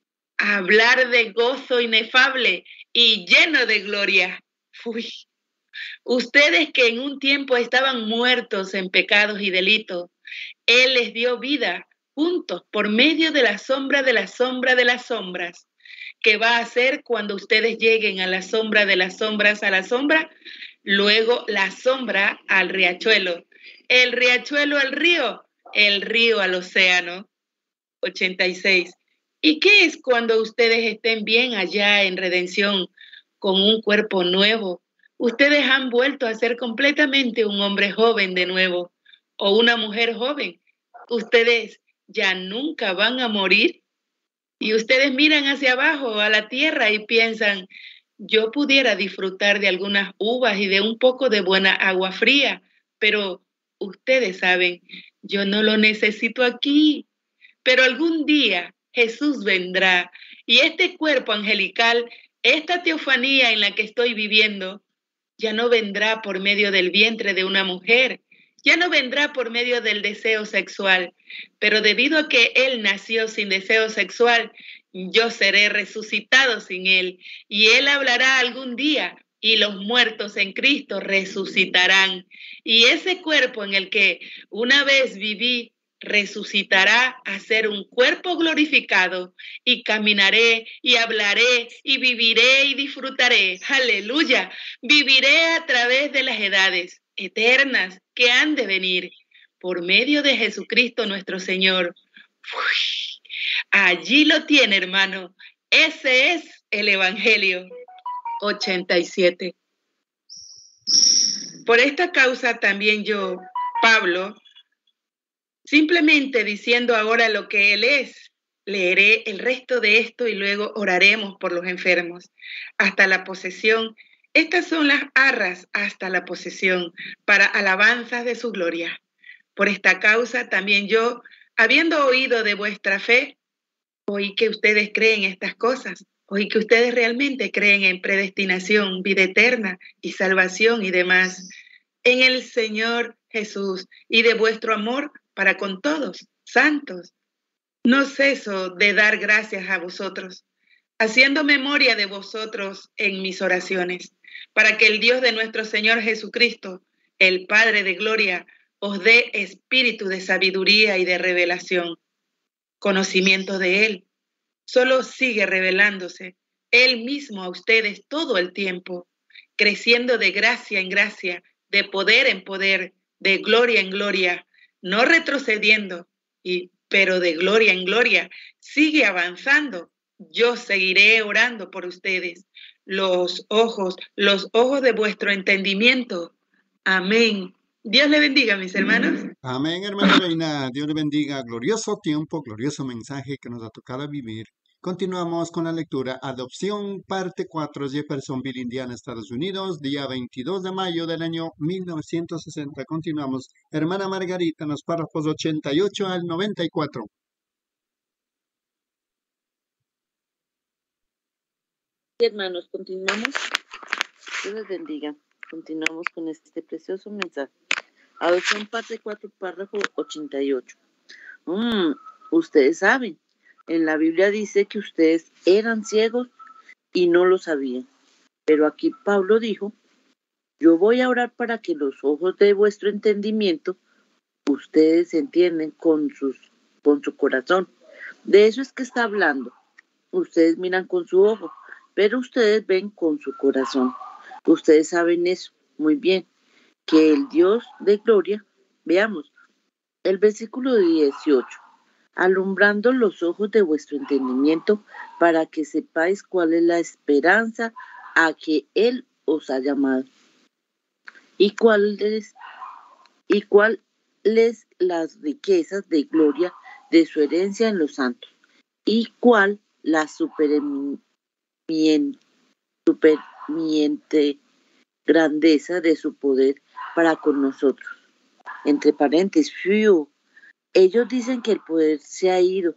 Hablar de gozo inefable y lleno de gloria. Uy. Ustedes que en un tiempo estaban muertos en pecados y delitos, Él les dio vida juntos por medio de la sombra de la sombra de las sombras. ¿Qué va a hacer cuando ustedes lleguen a la sombra de las sombras a la sombra? Luego la sombra al riachuelo, el riachuelo al río, el río al océano. ochenta y seis. ¿Y qué es cuando ustedes estén bien allá en redención con un cuerpo nuevo? Ustedes han vuelto a ser completamente un hombre joven de nuevo o una mujer joven. Ustedes ya nunca van a morir y ustedes miran hacia abajo a la tierra y piensan, yo pudiera disfrutar de algunas uvas y de un poco de buena agua fría, pero ustedes saben, yo no lo necesito aquí. Pero algún día Jesús vendrá y este cuerpo angelical, esta teofanía en la que estoy viviendo, ya no vendrá por medio del vientre de una mujer, ya no vendrá por medio del deseo sexual, pero debido a que Él nació sin deseo sexual, yo seré resucitado sin Él y Él hablará algún día y los muertos en Cristo resucitarán. Y ese cuerpo en el que una vez viví, resucitará a ser un cuerpo glorificado y caminaré y hablaré y viviré y disfrutaré. Aleluya. Viviré a través de las edades eternas que han de venir por medio de Jesucristo nuestro Señor. Uy, allí lo tiene, hermano. Ese es el Evangelio. ochenta y siete. Por esta causa también yo, Pablo, simplemente diciendo ahora lo que Él es, leeré el resto de esto y luego oraremos por los enfermos. Hasta la posesión, estas son las arras hasta la posesión, para alabanzas de su gloria. Por esta causa también yo, habiendo oído de vuestra fe, oí que ustedes creen estas cosas, oí que ustedes realmente creen en predestinación, vida eterna y salvación y demás, en el Señor Jesús y de vuestro amor para con todos, santos. No ceso de dar gracias a vosotros, haciendo memoria de vosotros en mis oraciones, para que el Dios de nuestro Señor Jesucristo, el Padre de gloria, os dé espíritu de sabiduría y de revelación, conocimiento de Él. Solo sigue revelándose Él mismo a ustedes todo el tiempo. creciendo de gracia en gracia, de poder en poder, de gloria en gloria, no retrocediendo, y, pero de gloria en gloria. Sigue avanzando. Yo seguiré orando por ustedes. Los ojos, los ojos de vuestro entendimiento. Amén. Dios le bendiga, mis hermanos. Amén, hermana Reina. Dios le bendiga. Glorioso tiempo, glorioso mensaje que nos ha tocado vivir. Continuamos con la lectura. Adopción, parte cuatro, Jeffersonville, Indiana, Estados Unidos, día veintidós de mayo del año mil novecientos sesenta. Continuamos. Hermana Margarita, en los párrafos ochenta y ocho al noventa y cuatro. Hermanos, continuamos. Dios les bendiga. Continuamos con este precioso mensaje. Adopción, parte cuatro, párrafo ochenta y ocho. Mm, ustedes saben. En la Biblia dice que ustedes eran ciegos y no lo sabían. Pero aquí Pablo dijo, yo voy a orar para que los ojos de vuestro entendimiento, ustedes entienden con, sus, con su corazón. De eso es que está hablando. Ustedes miran con su ojo, pero ustedes ven con su corazón. Ustedes saben eso muy bien, que el Dios de gloria, veamos, el versículo dieciocho. Alumbrando los ojos de vuestro entendimiento para que sepáis cuál es la esperanza a que Él os ha llamado y cuáles y cuáles las riquezas de gloria de su herencia en los santos y cuál la superemiente grandeza de su poder para con nosotros. Entre paréntesis, fiu. Ellos dicen que el poder se ha ido.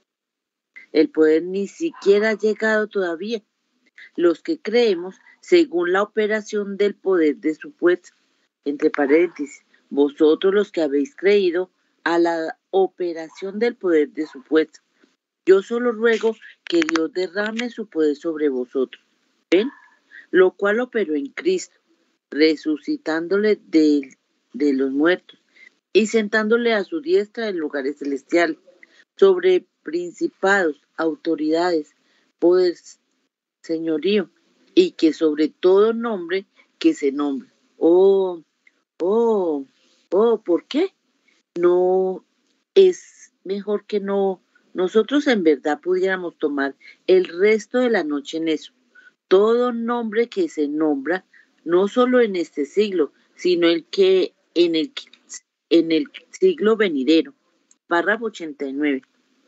El poder ni siquiera ha llegado todavía. Los que creemos según la operación del poder de su fuerza. Entre paréntesis, vosotros los que habéis creído a la operación del poder de su fuerza. Yo solo ruego que Dios derrame su poder sobre vosotros. ¿Ven? Lo cual operó en Cristo, resucitándole de, de los muertos y sentándole a su diestra en lugares celestiales, sobre principados, autoridades, poder, señorío, y que sobre todo nombre que se nombre. Oh, oh, oh, ¿por qué? No es mejor que no, nosotros en verdad pudiéramos tomar el resto de la noche en eso. Todo nombre que se nombra, no solo en este siglo, sino el que en el que en el siglo venidero. Párrafo ochenta y nueve.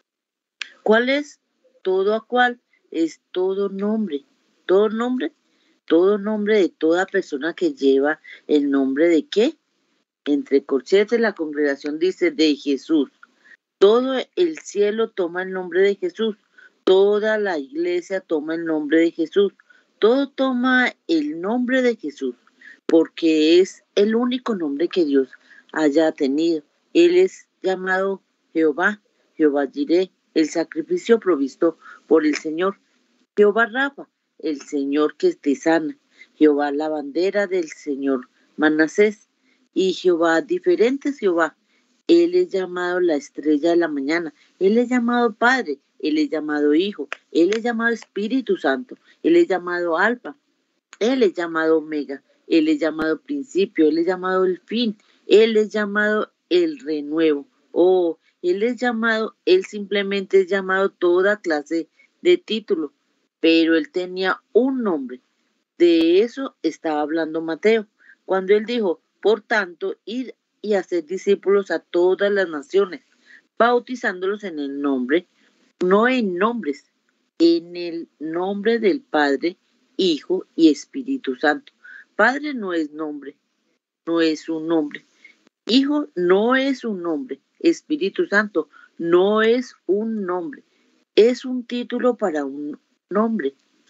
¿Cuál es todo a cual? Es todo nombre. ¿Todo nombre? Todo nombre de toda persona que lleva el nombre de ¿qué? Entre corchetes la congregación dice de Jesús. Todo el cielo toma el nombre de Jesús. Toda la iglesia toma el nombre de Jesús. Todo toma el nombre de Jesús, porque es el único nombre que Dios haya tenido. Él es llamado Jehová, Jehová Jireh, el sacrificio provisto por el Señor. Jehová Rafa, el Señor que te sana. Jehová la bandera del Señor Manasés. Y Jehová, diferentes Jehová. Él es llamado la estrella de la mañana. Él es llamado Padre. Él es llamado Hijo. Él es llamado Espíritu Santo. Él es llamado Alfa. Él es llamado Omega. Él es llamado Principio. Él es llamado el fin. Él es llamado el renuevo. Oh, Él es llamado, Él simplemente es llamado toda clase de título. Pero Él tenía un nombre. De eso estaba hablando Mateo. Cuando Él dijo, por tanto, id y hacer discípulos a todas las naciones, bautizándolos en el nombre, no en nombres, en el nombre del Padre, Hijo y Espíritu Santo. Padre no es nombre, no es un nombre. Hijo no es un nombre. Espíritu Santo no es un nombre. Es un título para un nombre.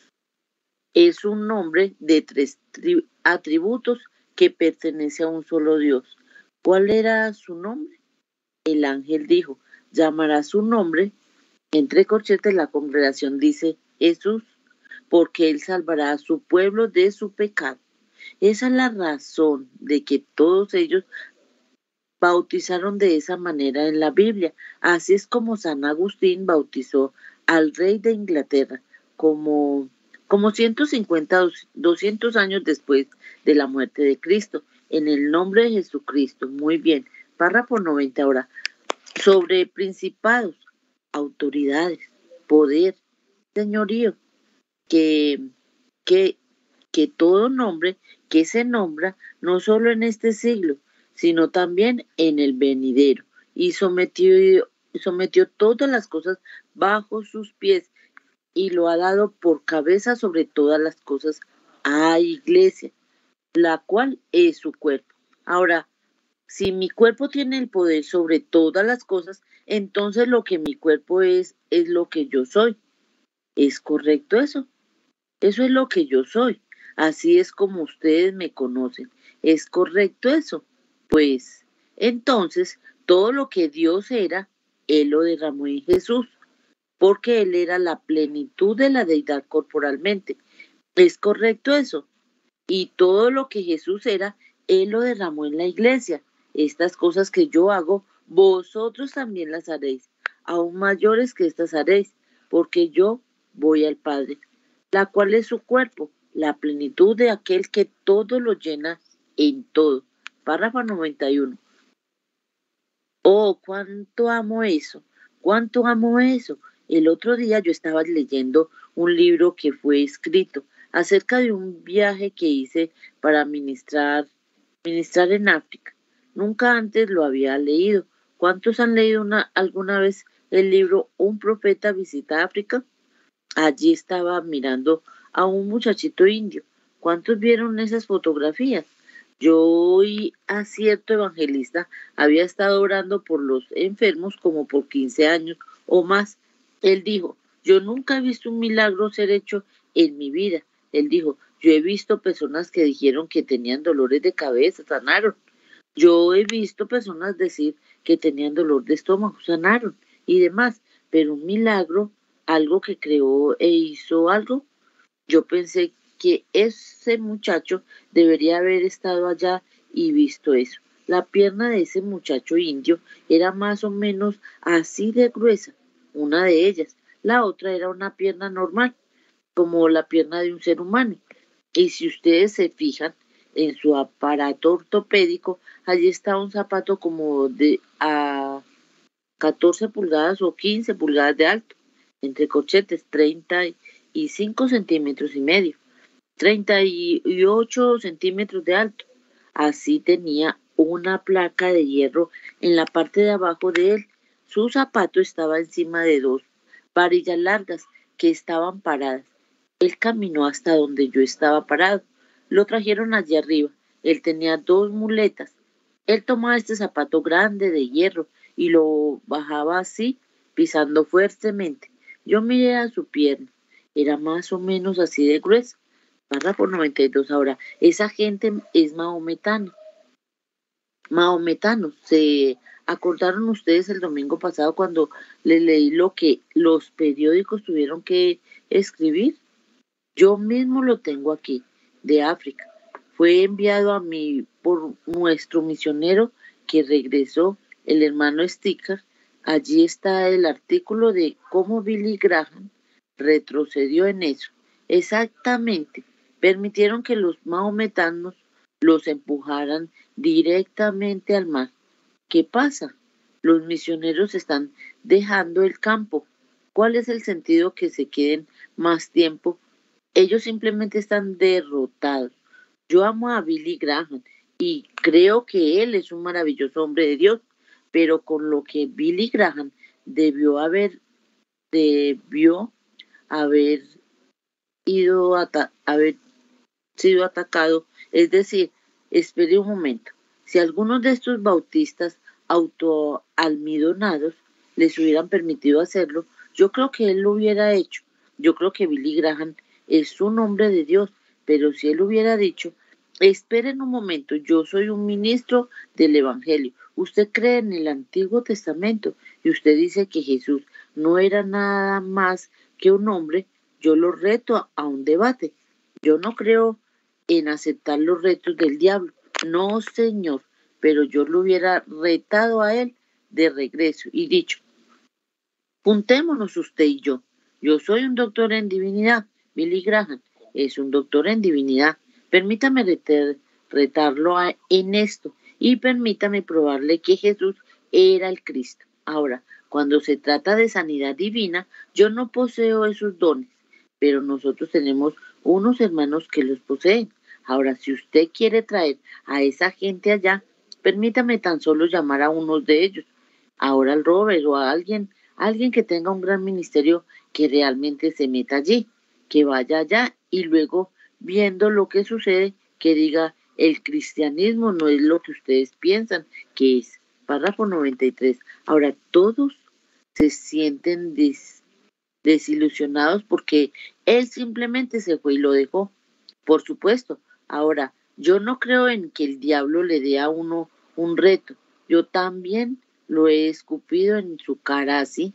Es un nombre de tres atributos que pertenece a un solo Dios. ¿Cuál era su nombre? El ángel dijo, llamará su nombre, entre corchetes la congregación dice Jesús, porque Él salvará a su pueblo de su pecado. Esa es la razón de que todos ellos bautizaron de esa manera en la Biblia. Así es como San Agustín bautizó al rey de Inglaterra, como como ciento cincuenta, doscientos años después de la muerte de Cristo, en el nombre de Jesucristo. Muy bien. Párrafo noventa ahora. Sobre principados, autoridades, poder, señorío, que, que, que todo nombre que se nombra, no solo en este siglo, sino también en el venidero, y sometió, sometió todas las cosas bajo sus pies, y lo ha dado por cabeza sobre todas las cosas a Iglesia, la cual es su cuerpo. Ahora, si mi cuerpo tiene el poder sobre todas las cosas, entonces lo que mi cuerpo es, es lo que yo soy. ¿Es correcto eso? Eso es lo que yo soy. Así es como ustedes me conocen. ¿Es correcto eso? Pues, entonces, todo lo que Dios era, Él lo derramó en Jesús, porque Él era la plenitud de la deidad corporalmente. ¿Es correcto eso? Y todo lo que Jesús era, Él lo derramó en la iglesia. Estas cosas que yo hago, vosotros también las haréis, aún mayores que estas haréis, porque yo voy al Padre, la cual es su cuerpo, la plenitud de aquel que todo lo llena en todo. Párrafo noventa y uno. Oh, cuánto amo eso, cuánto amo eso. El otro día yo estaba leyendo un libro que fue escrito acerca de un viaje que hice para ministrar, ministrar en África. Nunca antes lo había leído. ¿Cuántos han leído una, alguna vez el libro Un profeta visita África? Allí estaba mirando a un muchachito indio. ¿Cuántos vieron esas fotografías? Yo y a cierto evangelista había estado orando por los enfermos como por quince años o más. Él dijo, yo nunca he visto un milagro ser hecho en mi vida. Él dijo, yo he visto personas que dijeron que tenían dolores de cabeza, sanaron. Yo he visto personas decir que tenían dolor de estómago, sanaron y demás. Pero un milagro, algo que creó e hizo algo, yo pensé que ese muchacho debería haber estado allá y visto eso. La pierna de ese muchacho indio era más o menos así de gruesa, una de ellas. La otra era una pierna normal, como la pierna de un ser humano. Y si ustedes se fijan en su aparato ortopédico, allí está un zapato como de a catorce pulgadas o quince pulgadas de alto, entre corchetes, treinta y cinco centímetros y medio, treinta y ocho centímetros de alto. Así tenía una placa de hierro en la parte de abajo de él. Su zapato estaba encima de dos varillas largas que estaban paradas. Él caminó hasta donde yo estaba parado. Lo trajeron allí arriba. Él tenía dos muletas. Él tomaba este zapato grande de hierro y lo bajaba así, pisando fuertemente. Yo miré a su pierna. Era más o menos así de gruesa. Párrafo noventa y dos ahora. Esa gente es maometana. Mahometanos. ¿Se acordaron ustedes el domingo pasado cuando les leí lo que los periódicos tuvieron que escribir? Yo mismo lo tengo aquí, de África. Fue enviado a mí por nuestro misionero que regresó, el hermano Sticker. Allí está el artículo de cómo Billy Graham retrocedió en eso. Exactamente. Permitieron que los mahometanos los empujaran directamente al mar. ¿Qué pasa? Los misioneros están dejando el campo. ¿Cuál es el sentido que se queden más tiempo? Ellos simplemente están derrotados. Yo amo a Billy Graham y creo que él es un maravilloso hombre de Dios, pero con lo que Billy Graham debió haber, debió haber ido a haber sido atacado, es decir, espere un momento, si algunos de estos bautistas autoalmidonados les hubieran permitido hacerlo, yo creo que él lo hubiera hecho. Yo creo que Billy Graham es un hombre de Dios, pero si él hubiera dicho, esperen un momento, yo soy un ministro del Evangelio, usted cree en el Antiguo Testamento y usted dice que Jesús no era nada más que un hombre, yo lo reto a, a un debate. Yo no creo en aceptar los retos del diablo, no señor, pero yo lo hubiera retado a él de regreso y dicho, juntémonos usted y yo, yo soy un doctor en divinidad, Billy Graham es un doctor en divinidad. Permítame reter, retarlo a, en esto y permítame probarle que Jesús era el Cristo. Ahora, cuando se trata de sanidad divina, yo no poseo esos dones, pero nosotros tenemos unos hermanos que los poseen. Ahora, si usted quiere traer a esa gente allá, permítame tan solo llamar a unos de ellos. Ahora al Robert o a alguien, alguien que tenga un gran ministerio que realmente se meta allí, que vaya allá y luego, viendo lo que sucede, que diga, el cristianismo no es lo que ustedes piensan que es. Párrafo noventa y tres. Ahora, todos se sienten des, desilusionados porque él simplemente se fue y lo dejó. Por supuesto. Ahora, yo no creo en que el diablo le dé a uno un reto. Yo también lo he escupido en su cara así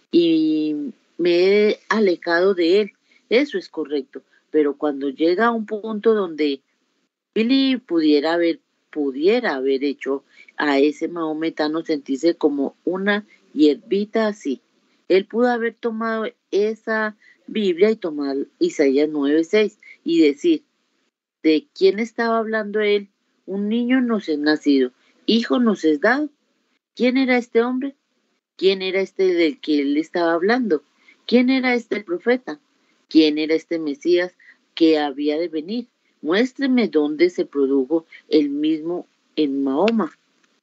y me he alejado de él. Eso es correcto. Pero cuando llega a un punto donde Billy pudiera haber, pudiera haber hecho a ese maometano sentirse como una hierbita así. Él pudo haber tomado esa Biblia y tomar Isaías nueve seis y decir, ¿de quién estaba hablando él? Un niño nos es nacido, hijo nos es dado. ¿Quién era este hombre? ¿Quién era este del que él estaba hablando? ¿Quién era este profeta? ¿Quién era este Mesías que había de venir? Muéstreme dónde se produjo el mismo en Mahoma.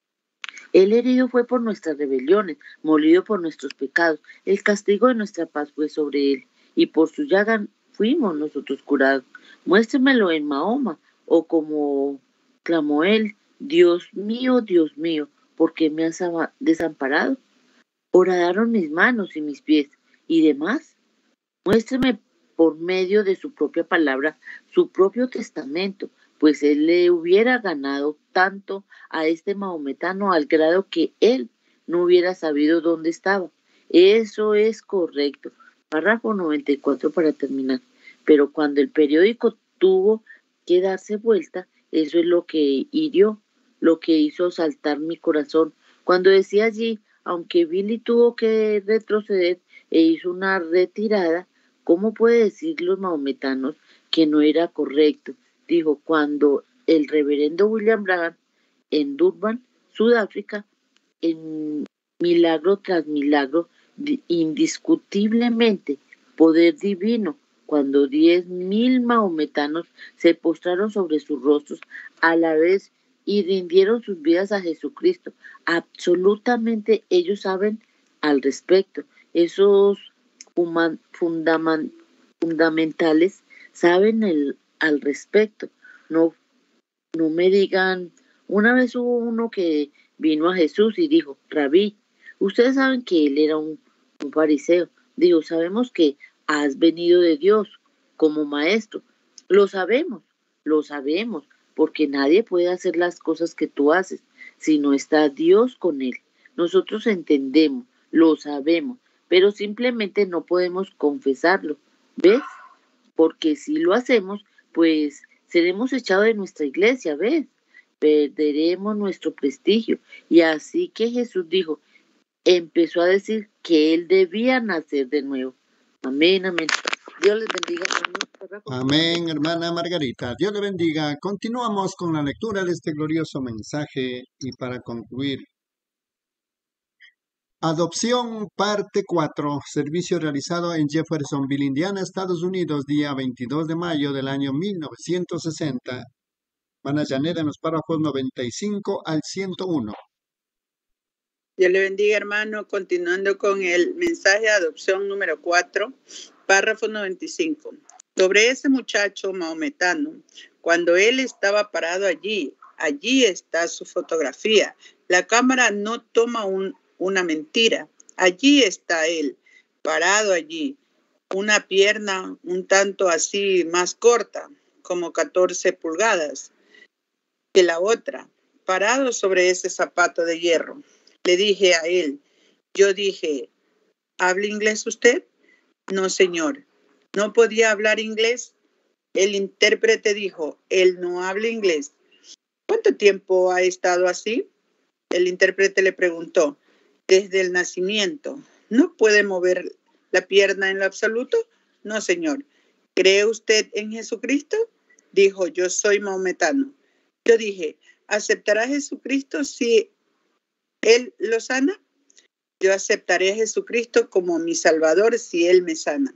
El herido fue por nuestras rebeliones, molido por nuestros pecados. El castigo de nuestra paz fue sobre él, y por su llaga fuimos nosotros curados. Muéstremelo en Mahoma, o como clamó él, Dios mío, Dios mío, ¿por qué me has desamparado? Horadaron mis manos y mis pies, y demás. Muéstreme por medio de su propia palabra, su propio testamento, pues él le hubiera ganado tanto a este maometano al grado que él no hubiera sabido dónde estaba. Eso es correcto. Párrafo noventa y cuatro para terminar. Pero cuando el periódico tuvo que darse vuelta, eso es lo que hirió, lo que hizo saltar mi corazón. Cuando decía allí, aunque Billy tuvo que retroceder e hizo una retirada, ¿cómo puede decir los maometanos que no era correcto? Dijo, cuando el reverendo William Branham en Durban, Sudáfrica, en milagro tras milagro, indiscutiblemente poder divino, cuando diez mil maometanos se postraron sobre sus rostros a la vez y rindieron sus vidas a Jesucristo. Absolutamente ellos saben al respecto. Esos Fundaman, fundamentales saben el, al respecto. No, no me digan, una vez hubo uno que vino a Jesús y dijo, Rabí, ustedes saben que él era un, un fariseo. Digo, sabemos que has venido de Dios como maestro. Lo sabemos, lo sabemos, porque nadie puede hacer las cosas que tú haces si no está Dios con él. Nosotros entendemos, lo sabemos, pero simplemente no podemos confesarlo, ¿ves? Porque si lo hacemos, pues seremos echados de nuestra iglesia, ¿ves? Perderemos nuestro prestigio. Y así que Jesús dijo, empezó a decir que él debía nacer de nuevo. Amén, amén. Dios les bendiga. Amén, hermana Margarita. Dios le bendiga. Continuamos con la lectura de este glorioso mensaje y para concluir, Adopción, parte cuatro, servicio realizado en Jeffersonville, Indiana, Estados Unidos, día veintidós de mayo del año mil novecientos sesenta. Hermana Janet en los párrafos noventa y cinco al ciento uno. Dios le bendiga, hermano. Continuando con el mensaje de adopción número cuatro, párrafo noventa y cinco. Sobre ese muchacho maometano, cuando él estaba parado allí, allí está su fotografía. La cámara no toma un una mentira. Allí está él, parado allí, una pierna un tanto así más corta, como catorce pulgadas, que la otra, parado sobre ese zapato de hierro. Le dije a él, yo dije, ¿habla inglés usted? No, señor. ¿No podía hablar inglés? El intérprete dijo, él no habla inglés. ¿Cuánto tiempo ha estado así? El intérprete le preguntó, desde el nacimiento. ¿No puede mover la pierna en lo absoluto? No, señor. ¿cree usted en Jesucristo? Dijo, yo soy maometano. Yo dije, ¿aceptará a Jesucristo si Él lo sana? Yo aceptaré a Jesucristo como mi Salvador si Él me sana.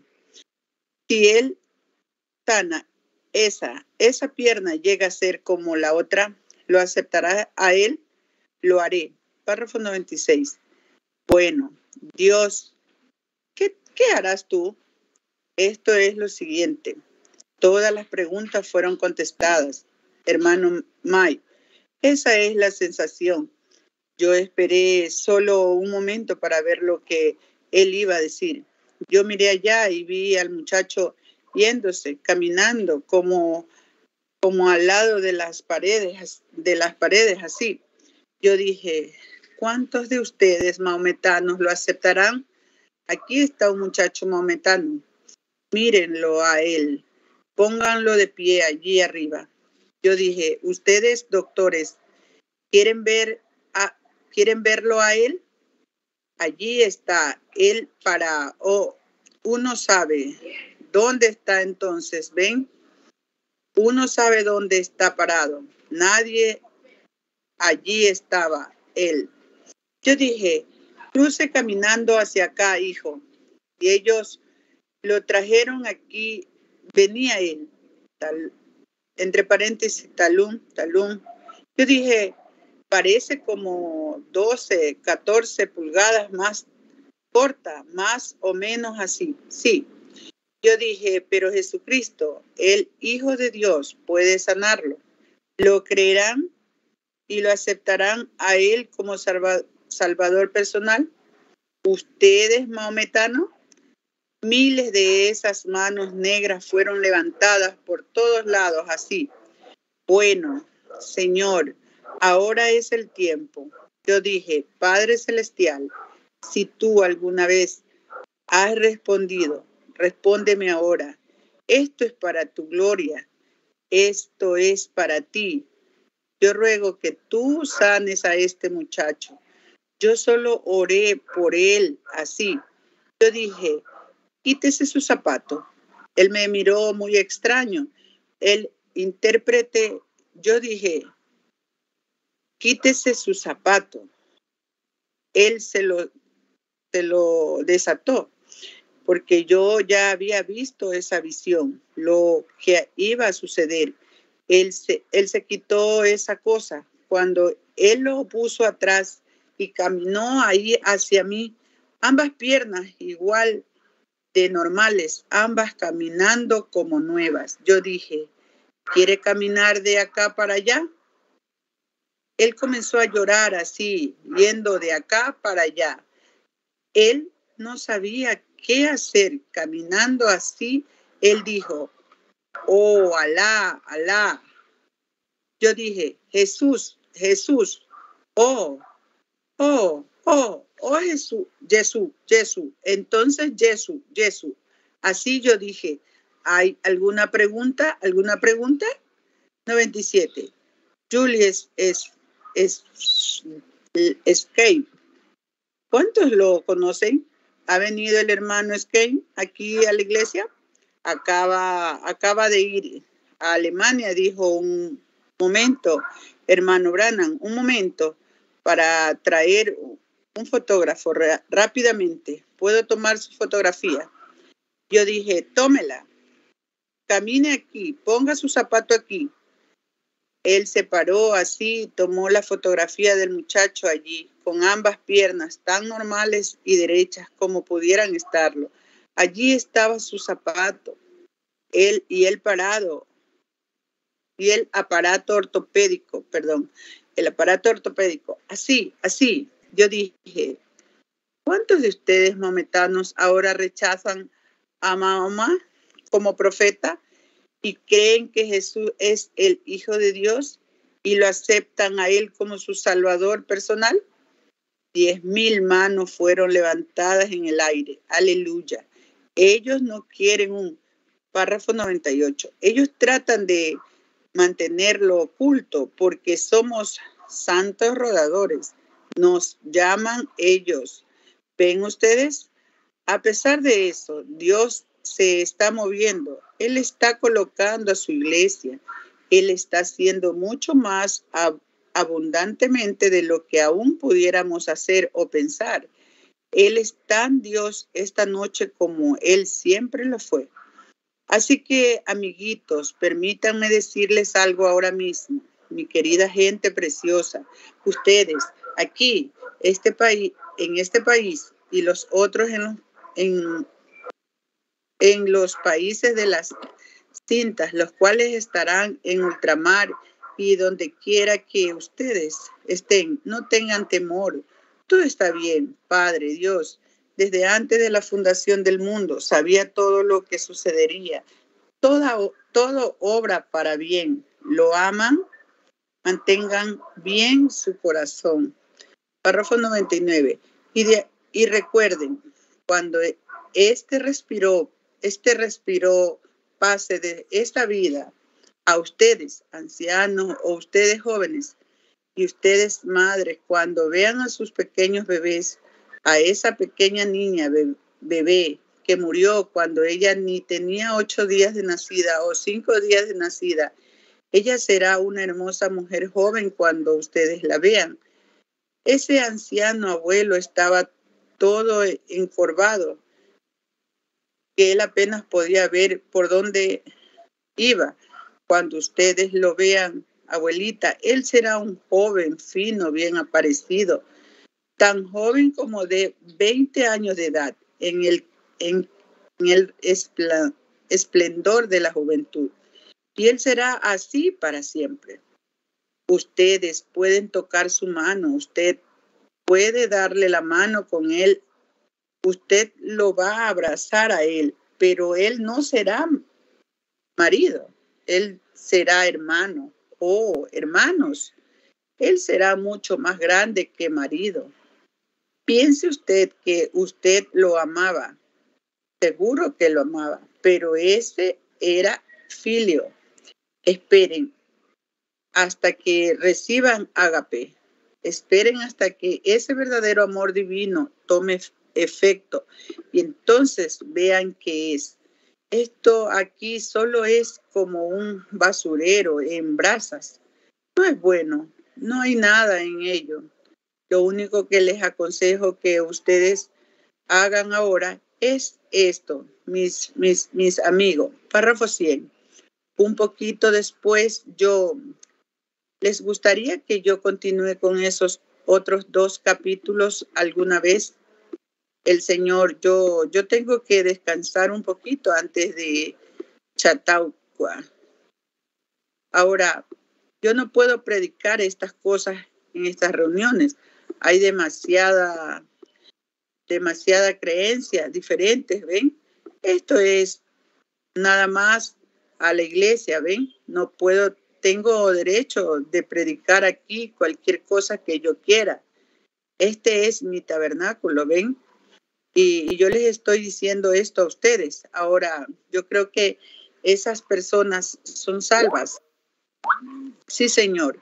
Si Él sana esa, esa pierna llega a ser como la otra, ¿lo aceptará a Él? Lo haré. Párrafo noventa y seis. Bueno, Dios, ¿qué, qué harás tú? Esto es lo siguiente. Todas las preguntas fueron contestadas. Hermano May, esa es la sensación. Yo esperé solo un momento para ver lo que él iba a decir. Yo miré allá y vi al muchacho yéndose, caminando como, como al lado de las paredes, de las paredes así. Yo dije, ¿cuántos de ustedes maometanos lo aceptarán? Aquí está un muchacho maometano. Mírenlo a él. Pónganlo de pie allí arriba. Yo dije, ustedes, doctores, ¿quieren ver a, ¿quieren verlo a él? Allí está él para, oh, uno sabe dónde está entonces, ¿ven? Uno sabe dónde está parado. Nadie, allí estaba él. Yo dije, cruce caminando hacia acá, hijo. Y ellos lo trajeron aquí, venía él, tal, entre paréntesis, talún, talún. Yo dije, parece como doce, catorce pulgadas más corta, más o menos así. Sí. Yo dije, pero Jesucristo, el Hijo de Dios, puede sanarlo. ¿Lo creerán y lo aceptarán a él como salva, salvador personal? ¿Ustedes, maometanos? Miles de esas manos negras fueron levantadas por todos lados así. Bueno, Señor, ahora es el tiempo. Yo dije, Padre Celestial, si tú alguna vez has respondido, respóndeme ahora. Esto es para tu gloria. Esto es para ti. Yo ruego que tú sanes a este muchacho. Yo solo oré por él así. Yo dije, quítese su zapato. Él me miró muy extraño. El intérprete, yo dije, quítese su zapato. Él se lo, se lo desató, porque yo ya había visto esa visión, lo que iba a suceder. Él se, él se quitó esa cosa. Cuando él lo puso atrás y caminó ahí hacia mí, ambas piernas igual de normales, ambas caminando como nuevas. Yo dije, ¿quiere caminar de acá para allá? Él comenzó a llorar así, yendo de acá para allá. Él no sabía qué hacer, caminando así. Él dijo, oh, Alá, Alá. Yo dije, Jesús, Jesús, oh, oh, oh, oh Jesús, Jesús, Jesús. Entonces Jesús, Jesús. Así yo dije, ¿hay alguna pregunta? ¿Alguna pregunta? noventa y siete. Julius es, es, es Kane. ¿Cuántos lo conocen? ¿Ha venido el hermano Skane aquí a la iglesia? Acaba, acaba de ir a Alemania, dijo un momento, hermano Branham, un momento para traer un fotógrafo rápidamente. ¿Puedo tomar su fotografía? Yo dije, tómela, camine aquí, ponga su zapato aquí. Él se paró así, tomó la fotografía del muchacho allí, con ambas piernas tan normales y derechas como pudieran estarlo. Allí estaba su zapato, él y él parado, y el aparato ortopédico, perdón, el aparato ortopédico, así, así. Yo dije, ¿cuántos de ustedes maometanos ahora rechazan a Mahoma como profeta y creen que Jesús es el Hijo de Dios y lo aceptan a él como su salvador personal? Diez mil manos fueron levantadas en el aire. Aleluya. Ellos no quieren un párrafo noventa y ocho. Ellos tratan de mantenerlo oculto porque somos santos rodadores. Nos llaman ellos. ¿Ven ustedes? A pesar de eso, Dios se está moviendo. Él está colocando a su iglesia. Él está haciendo mucho más ab- abundantemente de lo que aún pudiéramos hacer o pensar. Él es tan Dios esta noche como Él siempre lo fue. Así que, amiguitos, permítanme decirles algo ahora mismo. Mi querida gente preciosa, ustedes aquí, este país, en este país y los otros en los, en, en los países de las cintas, los cuales estarán en ultramar y donde quiera que ustedes estén, no tengan temor. Todo está bien, Padre Dios. Desde antes de la fundación del mundo sabía todo lo que sucedería. Toda, todo obra para bien. ¿Lo aman? Mantengan bien su corazón. Párrafo noventa y nueve. Y, de, y recuerden, cuando este respiró, este respiró pase de esta vida a ustedes, ancianos o ustedes jóvenes, y ustedes madres, cuando vean a sus pequeños bebés, a esa pequeña niña be- bebé que murió cuando ella ni tenía ocho días de nacida o cinco días de nacida, ella será una hermosa mujer joven cuando ustedes la vean. Ese anciano abuelo estaba todo encorvado, que él apenas podía ver por dónde iba. Cuando ustedes lo vean, abuelita, él será un joven fino, bien aparecido, tan joven como de veinte años de edad, en el, en, en el espla, esplendor de la juventud. Y él será así para siempre. Ustedes pueden tocar su mano, usted puede darle la mano con él, usted lo va a abrazar a él, pero él no será marido, él será hermano o hermanos. Él será mucho más grande que marido. Piense usted que usted lo amaba, seguro que lo amaba, pero ese era filio. Esperen hasta que reciban ágape. Esperen hasta que ese verdadero amor divino tome efecto y entonces vean qué es. Esto aquí solo es como un basurero en brasas. No es bueno, no hay nada en ello. Lo único que les aconsejo que ustedes hagan ahora es esto, mis, mis, mis amigos. Párrafo cien. Un poquito después yo... ¿Les gustaría que yo continúe con esos otros dos capítulos alguna vez? El Señor, yo, yo tengo que descansar un poquito antes de Chautauqua. Ahora, yo no puedo predicar estas cosas en estas reuniones. Hay demasiada, demasiada creencia diferentes, ¿ven? Esto es nada más a la iglesia, ¿ven? No puedo, tengo derecho de predicar aquí cualquier cosa que yo quiera. Este es mi tabernáculo, ¿ven? Y, y yo les estoy diciendo esto a ustedes. Ahora, yo creo que esas personas son salvas. Sí, Señor.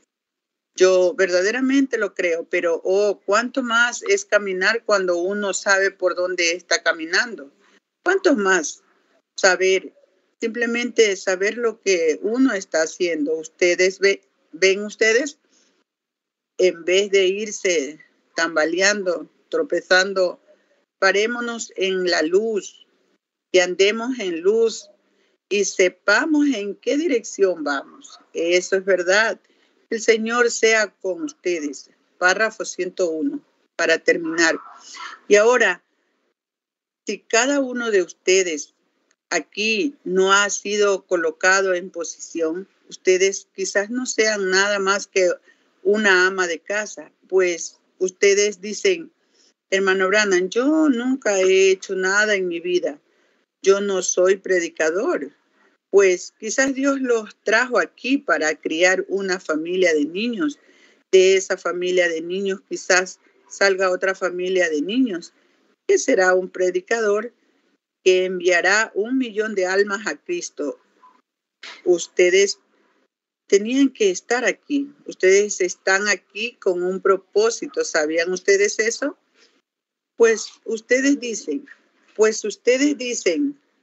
Yo verdaderamente lo creo, pero oh, ¿cuánto más es caminar cuando uno sabe por dónde está caminando? ¿Cuánto más saber, simplemente saber lo que uno está haciendo? Ustedes ve, ven ustedes, en vez de irse tambaleando, tropezando, parémonos en la luz, y andemos en luz y sepamos en qué dirección vamos. Eso es verdad. El Señor sea con ustedes. Párrafo ciento uno, para terminar. Y ahora, si cada uno de ustedes aquí no ha sido colocado en posición, ustedes quizás no sean nada más que una ama de casa, pues ustedes dicen, hermano Branham, yo nunca he hecho nada en mi vida. Yo no soy predicador. Pues quizás Dios los trajo aquí para criar una familia de niños. De esa familia de niños quizás salga otra familia de niños, que será un predicador que enviará un millón de almas a Cristo. Ustedes tenían que estar aquí. Ustedes están aquí con un propósito. ¿Sabían ustedes eso? Pues ustedes dicen, pues ustedes dicen,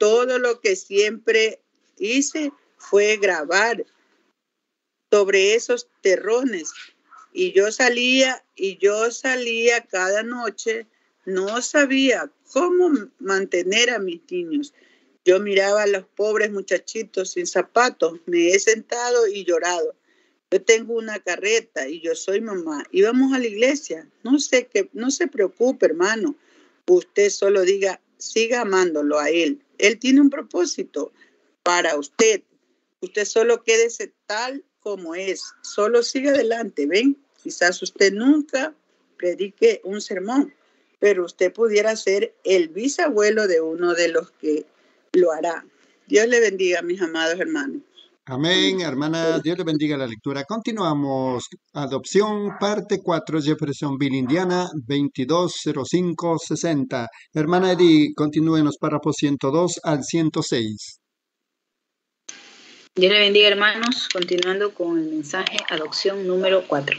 todo lo que siempre hice fue grabar sobre esos terrones. Y yo salía, y yo salía cada noche, no sabía cómo mantener a mis niños. Yo miraba a los pobres muchachitos sin zapatos, me he sentado y llorado. Yo tengo una carreta y yo soy mamá. Íbamos a la iglesia. No sé qué, no se preocupe, hermano. Usted solo diga, siga amándolo a él. Él tiene un propósito para usted. Usted solo quédese tal como es. Solo siga adelante, ¿ven? Quizás usted nunca predique un sermón, pero usted pudiera ser el bisabuelo de uno de los que lo hará. Dios le bendiga, mis amados hermanos. Amén, hermana. Dios le bendiga la lectura. Continuamos. Adopción, parte cuatro, Jeffersonville, Indiana, veintidós cero cinco sesenta. Hermana Edith, continúe en los párrafos ciento dos al ciento seis. Dios le bendiga, hermanos. Continuando con el mensaje, adopción número cuatro.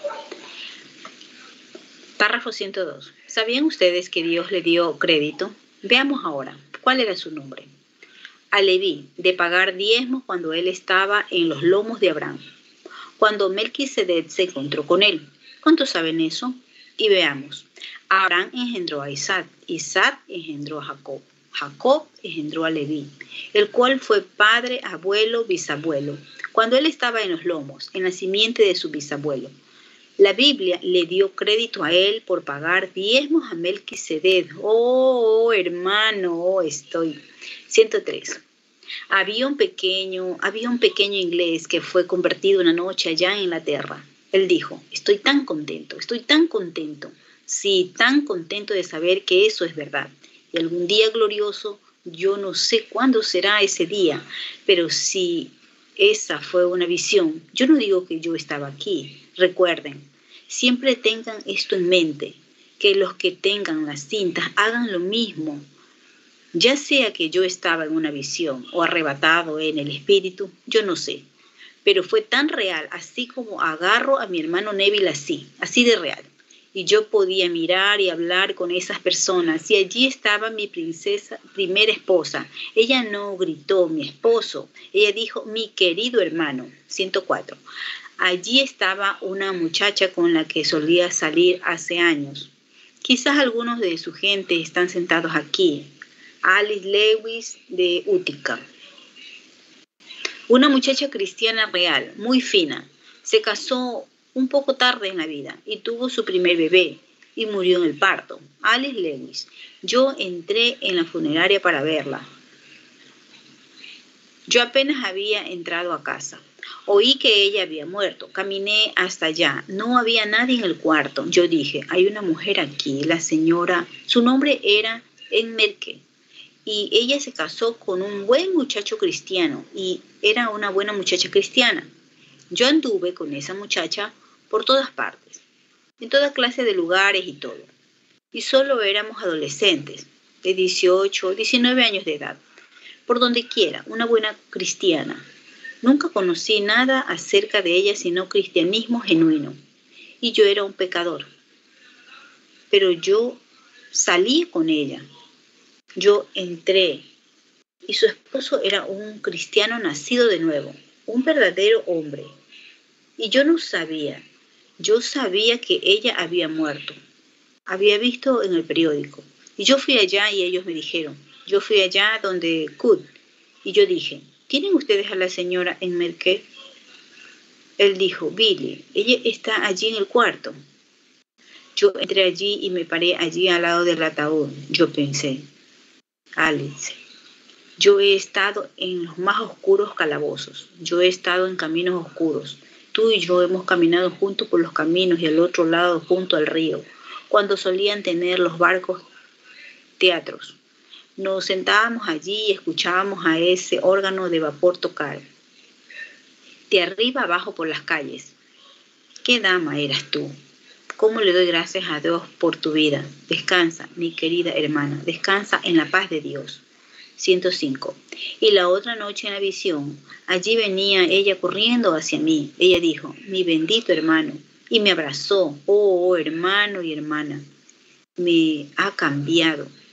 Párrafo ciento dos. ¿Sabían ustedes que Dios le dio crédito? Veamos ahora. ¿Cuál era su nombre? A Leví, de pagar diezmos cuando él estaba en los lomos de Abraham, cuando Melquisedec se encontró con él. ¿Cuántos saben eso? Y veamos. Abraham engendró a Isaac, Isaac engendró a Jacob, Jacob engendró a Leví, el cual fue padre, abuelo, bisabuelo, cuando él estaba en los lomos, en la simiente de su bisabuelo. La Biblia le dio crédito a él por pagar diezmos a Melquisedec. Oh, hermano, oh, estoy. ciento tres. Había un pequeño, había un pequeño inglés que fue convertido una noche allá en Inglaterra. Él dijo, estoy tan contento, estoy tan contento. Sí, tan contento de saber que eso es verdad. Y algún día glorioso, yo no sé cuándo será ese día, pero si esa fue una visión, yo no digo que yo estaba aquí. Recuerden, siempre tengan esto en mente, que los que tengan las cintas hagan lo mismo. Ya sea que yo estaba en una visión o arrebatado en el espíritu, yo no sé. Pero fue tan real, así como agarro a mi hermano Neville así, así de real. Y yo podía mirar y hablar con esas personas. Y allí estaba mi princesa, primera esposa. Ella no gritó, mi esposo. Ella dijo, mi querido hermano. ciento cuatro. Allí estaba una muchacha con la que solía salir hace años. Quizás algunos de su gente están sentados aquí. Alice Lewis de Utica. Una muchacha cristiana real, muy fina. Se casó un poco tarde en la vida y tuvo su primer bebé y murió en el parto. Alice Lewis. Yo entré en la funeraria para verla. Yo apenas había entrado a casa. Oí que ella había muerto. Caminé hasta allá. No había nadie en el cuarto. Yo dije, hay una mujer aquí, la señora. Su nombre era Enmerke. Y ella se casó con un buen muchacho cristiano. Y era una buena muchacha cristiana. Yo anduve con esa muchacha por todas partes. En toda clase de lugares y todo. Y solo éramos adolescentes. De dieciocho, diecinueve años de edad. Por donde quiera, una buena cristiana. Nunca conocí nada acerca de ella sino cristianismo genuino. Y yo era un pecador. Pero yo salí con ella. Yo entré. Y su esposo era un cristiano nacido de nuevo. Un verdadero hombre. Y yo no sabía. Yo sabía que ella había muerto. Había visto en el periódico. Y yo fui allá y ellos me dijeron. Yo fui allá donde Kud. Y yo dije, ¿tienen ustedes a la señora Enmerke? Él dijo, Billy, ella está allí en el cuarto. Yo entré allí y me paré allí al lado del ataúd. Yo pensé, Alice, yo he estado en los más oscuros calabozos. Yo he estado en caminos oscuros. Tú y yo hemos caminado juntos por los caminos y al otro lado junto al río, cuando solían tener los barcos teatros. Nos sentábamos allí y escuchábamos a ese órgano de vapor tocar. De arriba abajo por las calles. ¿Qué dama eras tú? ¿Cómo le doy gracias a Dios por tu vida? Descansa, mi querida hermana. Descansa en la paz de Dios. ciento cinco. Y la otra noche en la visión, allí venía ella corriendo hacia mí. Ella dijo, mi bendito hermano. Y me abrazó. Oh, hermano y hermana. Me ha cambiado.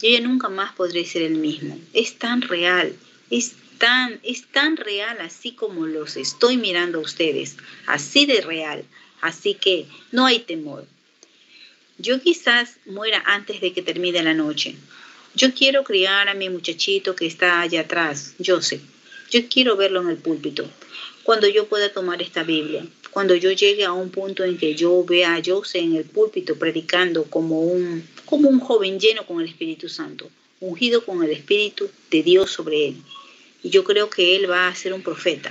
yo ya nunca más podré ser el mismo. Es tan real, es tan, es tan real así como los estoy mirando a ustedes, así de real. Así que no hay temor. Yo quizás muera antes de que termine la noche. Yo quiero criar a mi muchachito que está allá atrás, Joseph. Yo quiero verlo en el púlpito. Cuando yo pueda tomar esta Biblia, cuando yo llegue a un punto en que yo vea a Joseph en el púlpito predicando como un, como un joven lleno con el Espíritu Santo, ungido con el Espíritu de Dios sobre él. Y yo creo que él va a ser un profeta.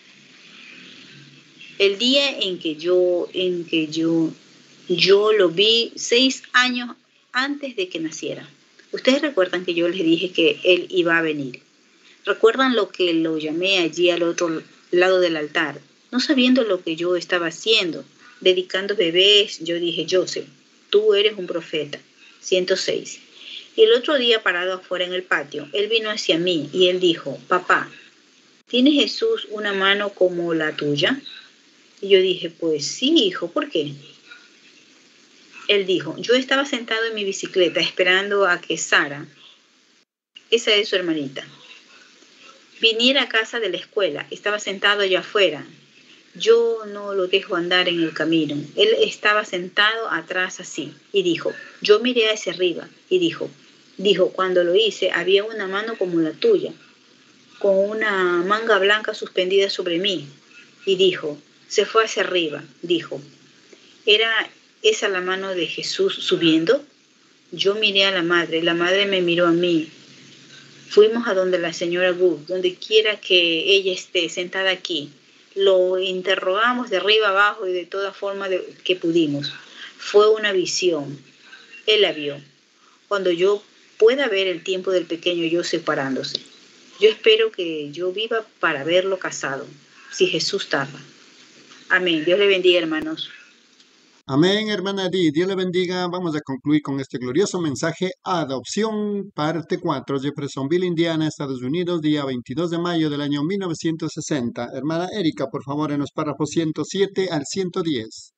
El día en que yo, en que yo, yo lo vi seis años antes de que naciera. Ustedes recuerdan que yo les dije que él iba a venir. ¿Recuerdan lo que lo llamé allí al otro lado del altar? No sabiendo lo que yo estaba haciendo, dedicando bebés, yo dije, Joseph, tú eres un profeta. ciento seis. Y el otro día, parado afuera en el patio, él vino hacia mí y él dijo, papá, ¿tiene Jesús una mano como la tuya? Y yo dije, pues sí, hijo, ¿por qué? Él dijo, yo estaba sentado en mi bicicleta esperando a que Sara, esa es su hermanita, viniera a casa de la escuela. Estaba sentado allá afuera. Yo no lo dejo andar en el camino. Él estaba sentado atrás así y dijo, yo miré hacia arriba y dijo, dijo, cuando lo hice había una mano como la tuya, con una manga blanca suspendida sobre mí. Y dijo, se fue hacia arriba, dijo, ¿era esa la mano de Jesús subiendo? Yo miré a la madre, la madre me miró a mí. Fuimos a donde la señora Good, donde quiera que ella esté sentada aquí. Lo interrogamos de arriba abajo y de toda forma de, que pudimos. Fue una visión. Él la vio. Cuando yo pueda ver el tiempo del pequeño yo separándose. Yo espero que yo viva para verlo casado, si Jesús tarda. Amén. Dios le bendiga, hermanos. Amén, hermana Di. Dios le bendiga. Vamos a concluir con este glorioso mensaje. Adopción, parte cuatro, Jeffersonville, Indiana, Estados Unidos, día veintidós de mayo del año mil novecientos sesenta. Hermana Erika, por favor, en los párrafos ciento siete al ciento diez.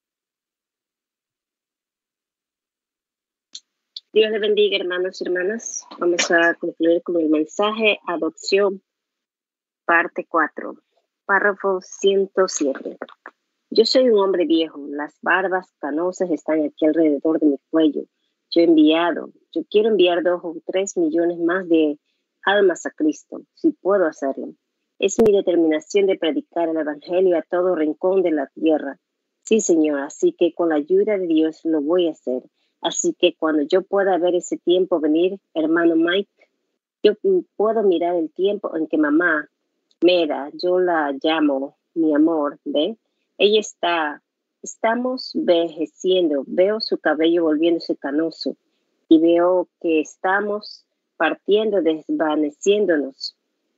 Dios le bendiga, hermanos y hermanas. Vamos a concluir con el mensaje Adopción, parte cuatro, párrafo ciento siete. Yo soy un hombre viejo, las barbas canosas están aquí alrededor de mi cuello. Yo he enviado, yo quiero enviar dos o tres millones más de almas a Cristo, si puedo hacerlo. Es mi determinación de predicar el Evangelio a todo rincón de la tierra. Sí, Señor, así que con la ayuda de Dios lo voy a hacer. Así que cuando yo pueda ver ese tiempo venir, hermano Mike, yo puedo mirar el tiempo en que mamá, Mera, yo la llamo mi amor, ¿ve? Ella está, estamos envejeciendo, veo su cabello volviéndose canoso y veo que estamos partiendo, desvaneciéndonos.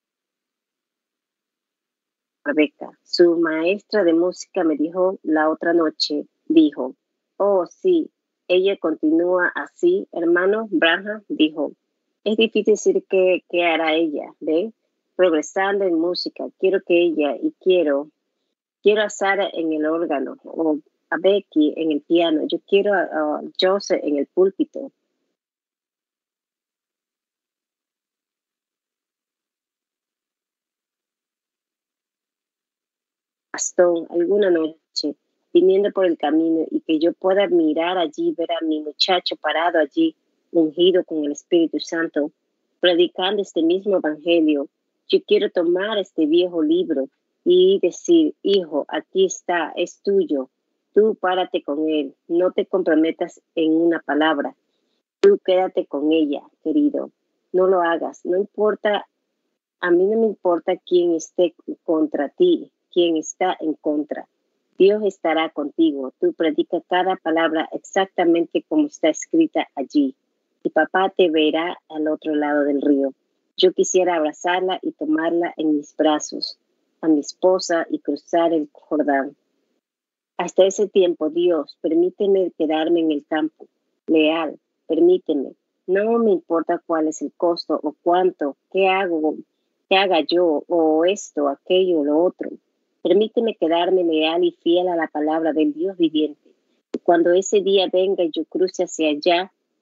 Rebeca, su maestra de música me dijo la otra noche, dijo, oh sí, ella continúa así, hermano Branham dijo, es difícil decir qué, qué hará ella, ¿ve? Progresando en música, quiero que ella y quiero Quiero a Sara en el órgano o a Becky en el piano. Yo quiero a, a Joseph en el púlpito. Gastón, alguna noche, viniendo por el camino y que yo pueda mirar allí, ver a mi muchacho parado allí, ungido con el Espíritu Santo, predicando este mismo evangelio. Yo quiero tomar este viejo libro y decir, hijo, aquí está, es tuyo. Tú párate con él, no te comprometas en una palabra. Tú quédate con ella, querido. No lo hagas, no importa, a mí no me importa quién esté contra ti, quién está en contra. Dios estará contigo. Tú predica cada palabra exactamente como está escrita allí. Y papá te verá al otro lado del río. Yo quisiera abrazarla y tomarla en mis brazos, a mi esposa y cruzar el Jordán. Hasta ese tiempo, Dios, permíteme quedarme en el campo, leal, permíteme. No me importa cuál es el costo o cuánto, qué hago, qué haga yo, o esto, aquello, lo otro. Permíteme quedarme leal y fiel a la palabra del Dios viviente. Y cuando ese día venga y yo cruce hacia allá,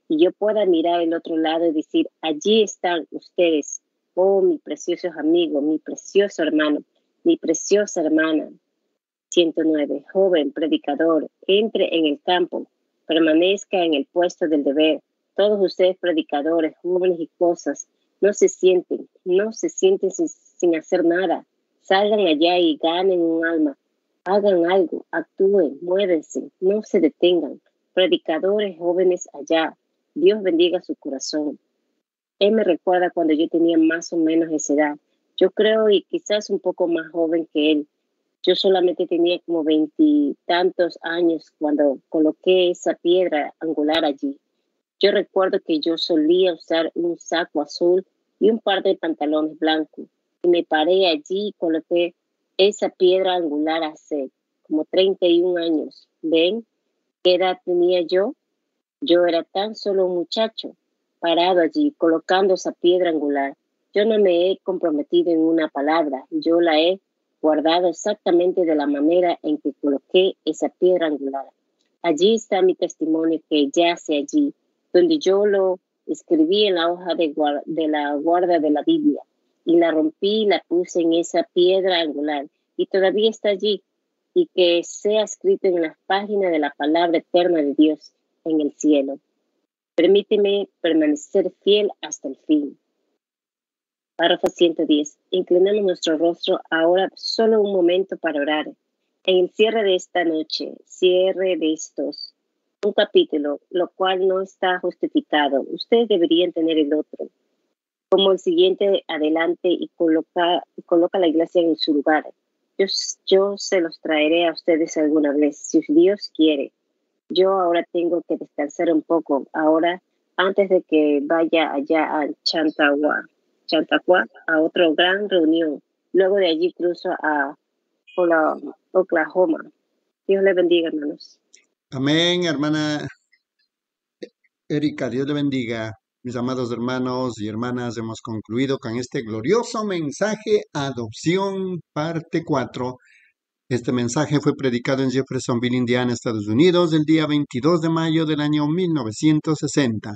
y yo pueda mirar el otro lado y decir, allí están ustedes, oh, mis preciosos amigos, mi precioso hermano, mi preciosa hermana. ciento nueve. Joven, predicador, entre en el campo, permanezca en el puesto del deber. Todos ustedes predicadores, jóvenes y cosas, no se sienten, no se sienten sin, sin hacer nada. Salgan allá y ganen un alma. Hagan algo, actúen, muévense, no se detengan. Predicadores jóvenes allá, Dios bendiga su corazón. Él me recuerda cuando yo tenía más o menos esa edad. Yo creo y quizás un poco más joven que él. Yo solamente tenía como veintitantos años cuando coloqué esa piedra angular allí. Yo recuerdo que yo solía usar un saco azul y un par de pantalones blancos. Y me paré allí y coloqué esa piedra angular hace como treinta y un años. ¿Ven qué edad tenía yo? Yo era tan solo un muchacho parado allí colocando esa piedra angular. Yo no me he comprometido en una palabra. Yo la he guardado exactamente de la manera en que coloqué esa piedra angular. Allí está mi testimonio que yace allí, donde yo lo escribí en la hoja de, guarda, de la guarda de la Biblia, y la rompí y la puse en esa piedra angular, y todavía está allí, y que sea escrito en las páginas de la palabra eterna de Dios en el cielo. Permíteme permanecer fiel hasta el fin. Párrafo ciento diez. Inclinamos nuestro rostro ahora solo un momento para orar. En el cierre de esta noche, cierre de estos, un capítulo, lo cual no está justificado. Ustedes deberían tener el otro. Como el siguiente, adelante y coloca, coloca la iglesia en su lugar. Yo, yo se los traeré a ustedes alguna vez, si Dios quiere. Yo ahora tengo que descansar un poco, ahora, antes de que vaya allá a Chantagua. Chautauqua a otra gran reunión. Luego de allí cruzo a Oklahoma. Dios le bendiga, hermanos. Amén, hermana Erika, Dios le bendiga. Mis amados hermanos y hermanas, hemos concluido con este glorioso mensaje, Adopción, parte cuatro. Este mensaje fue predicado en Jeffersonville, Indiana, Estados Unidos, el día veintidós de mayo del año mil novecientos sesenta.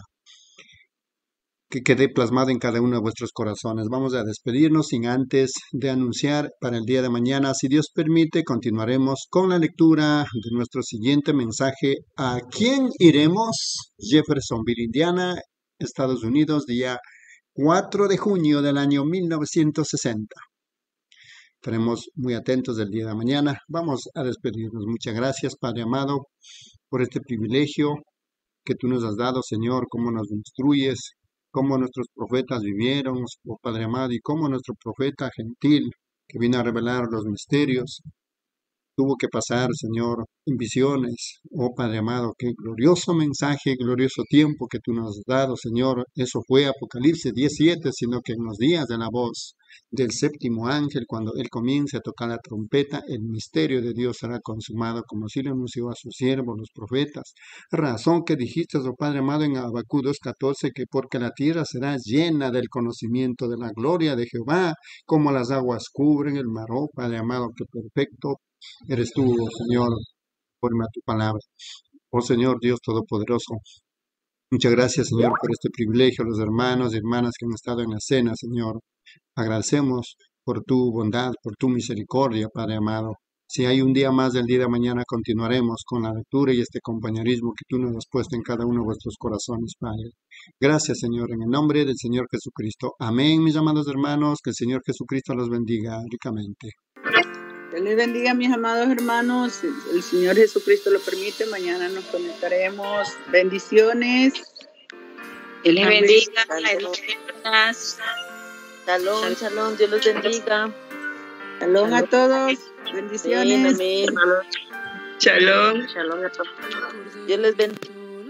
Que quede plasmado en cada uno de vuestros corazones. Vamos a despedirnos sin antes de anunciar para el día de mañana, si Dios permite, continuaremos con la lectura de nuestro siguiente mensaje. ¿A quién iremos? Jeffersonville, Indiana, Estados Unidos, día cuatro de junio del año mil novecientos sesenta. Estaremos muy atentos del día de mañana. Vamos a despedirnos. Muchas gracias, Padre amado, por este privilegio que tú nos has dado, Señor, cómo nos instruyes, cómo nuestros profetas vivieron, oh Padre amado, y cómo nuestro profeta gentil, que vino a revelar los misterios, tuvo que pasar, Señor, en visiones. Oh Padre amado, qué glorioso mensaje, glorioso tiempo que tú nos has dado, Señor. Eso fue Apocalipsis diecisiete, sino que en los días de la voz del séptimo ángel, cuando él comience a tocar la trompeta, el misterio de Dios será consumado, como si lo anunció a sus siervos, los profetas. Razón que dijiste, oh Padre amado, en Habacuc dos catorce, que porque la tierra será llena del conocimiento de la gloria de Jehová, como las aguas cubren el mar. Oh Padre amado, que perfecto eres tú, oh Señor, conforme a tu palabra. Oh Señor Dios Todopoderoso, muchas gracias, Señor, por este privilegio, los hermanos y hermanas que han estado en la cena, Señor. Agradecemos por tu bondad, por tu misericordia, Padre amado. Si hay un día más del día de mañana, continuaremos con la lectura y este compañerismo que tú nos has puesto en cada uno de vuestros corazones, Padre. Gracias, Señor, en el nombre del Señor Jesucristo. Amén, mis amados hermanos, que el Señor Jesucristo los bendiga ricamente. Dios les bendiga, mis amados hermanos. El Señor Jesucristo lo permite. Mañana nos conectaremos. Bendiciones. Dios les Amén. bendiga. Hermanas. Shalom, shalom, Dios los bendiga. Shalom a todos. Amén, Bendiciones. amén. Shalom. Shalom a todos. Dios les bendiga.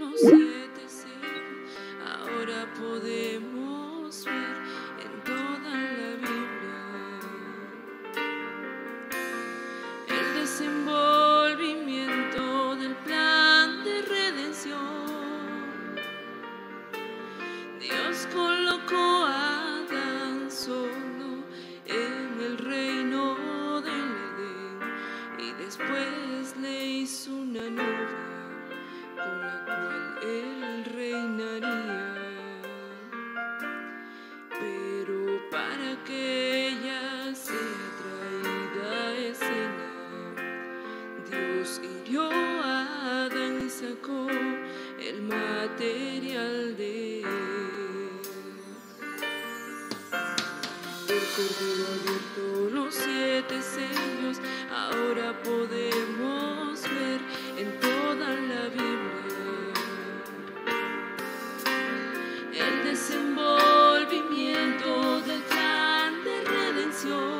Ahora podemos ver en toda la Biblia el desenvolvimiento del plan de redención. Dios colocó a Adán solo en el reino del Edén y después le hizo una novia con la cual él reinaría. material de él. El Cordero abierto los siete sellos, ahora podemos ver en toda la Biblia el desenvolvimiento del plan de redención.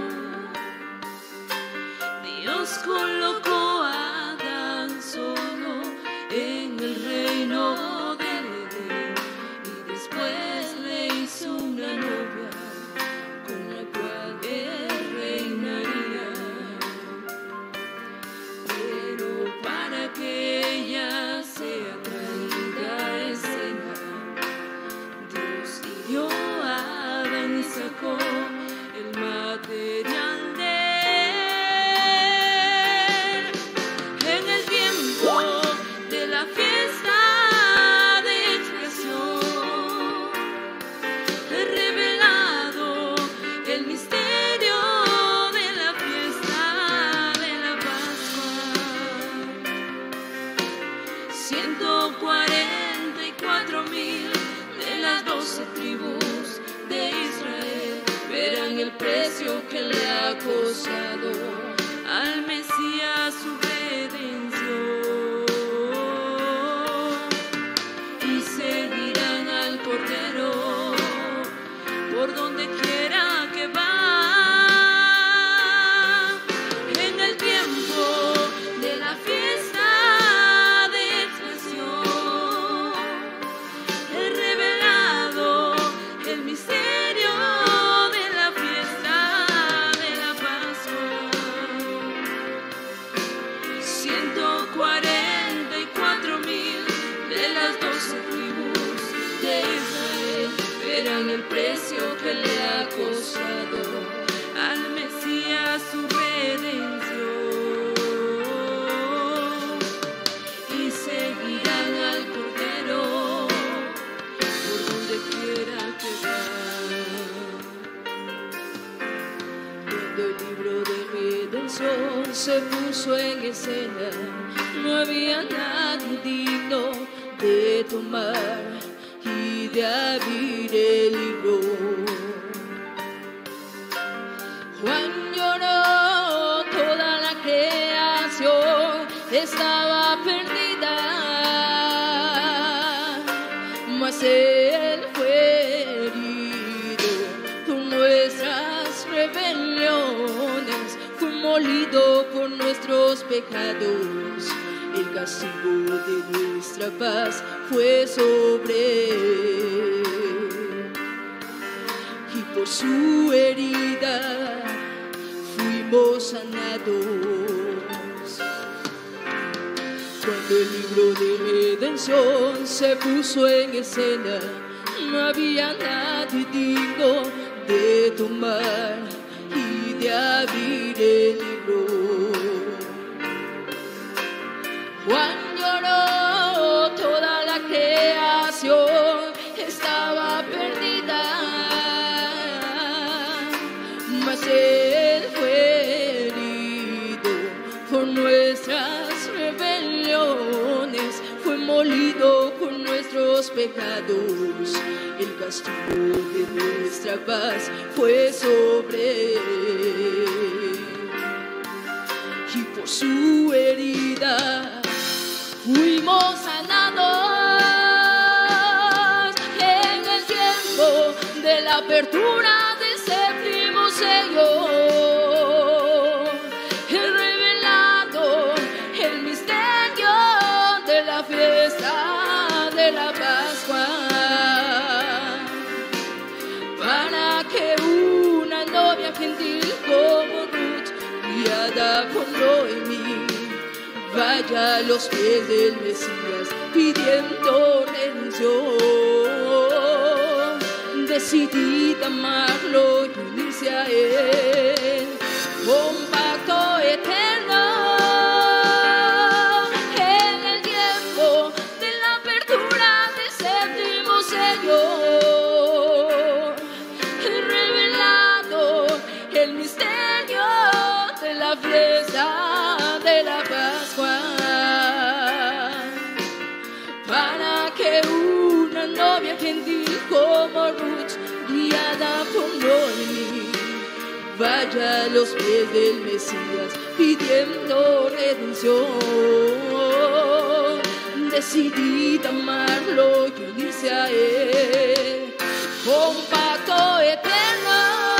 Dios colocó a Adán solo en el reino del Edén y después le hizo una novia con la cual él reinaría. Pero para que ella sea traída a escena, Dios hirió a Adán y sacó el material de él. En el tiempo de la fiesta de expiación, he revelado el misterio de la fiesta de la Pascua. Ciento cuarenta y cuatro mil de las doce tribus de Israel verán el precio que le ha costado al Mesías su redención, y seguirán al Cordero por donde quiera que va. En el tiempo de la fiesta de expiación, he revelado el misterio de la fiesta de la Pascua. Ciento cuarenta y cuatro mil de las doce tribus de Israel verán el precio que le ha costado al Mesías su redención, y seguirán al Cordero por donde quiera que va. Cuando el libro de redención se puso en escena, no había nadie digno de tomar y de abrir el libro. Juan lloró, toda la creación estaba perdida, mas él fue herido por nuestras rebeliones, fue molido por nuestros pecados. El castigo de nuestra paz fue sobre él, y por su herida fuimos sanados. Cuando el libro de redención se puso en escena, no había nadie digno de tomar y de abrir el libro. Juan lloró, toda la creación estaba perdida, mas él fue herido por nuestras rebeliones, fue molido por nuestros pecados. El castigo de nuestra paz fue sobre él, y por su herida fuimos sanados. En el tiempo de la apertura del séptimo sello, he revelado el misterio de la fiesta de la Pascua, para que una novia gentil como Ruth, guiada por Noemí, vaya a los pies del Mesías pidiendo redención. Decidid amarlo y unirse a él, con pacto eterno. En el tiempo de la apertura del séptimo sello, he revelado el misterio de la fiesta de la Pascua, para que gentil como Ruth, guiada por Noemí. Vaya a los pies del Mesías pidiendo redención. Decidid amarlo y unirse a él con pacto eterno.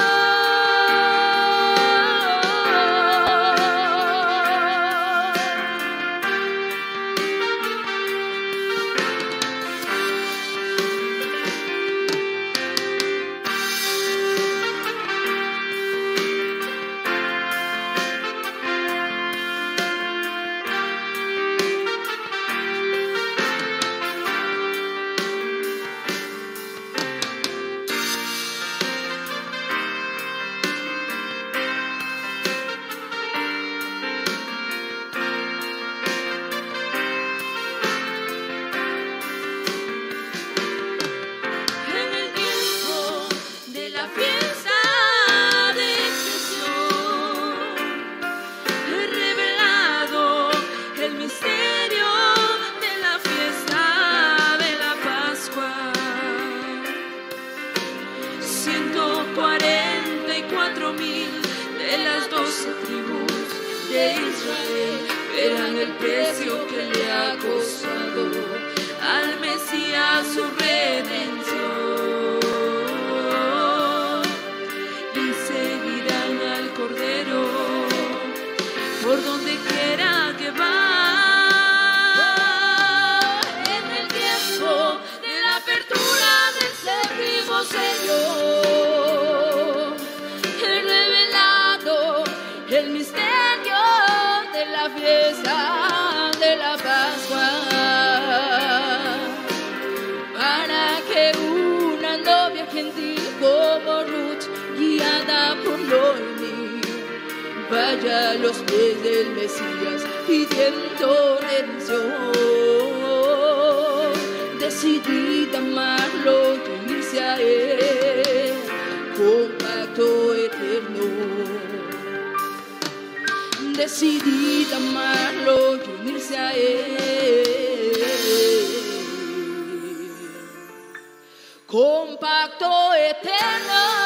Verán el precio que le ha costado al Mesías su redención, y seguirán al Cordero por donde quiera que va. En el tiempo de la apertura del séptimo sello, he revelado el misterio la fiesta de la Pascua, para que una novia gentil como Ruth, guiada por Noemí, vaya a los pies del Mesías pidiendo redención. Decidid amarlo y unirse a él con pacto eterno. Decidid amarlo y unirse a él con pacto eterno.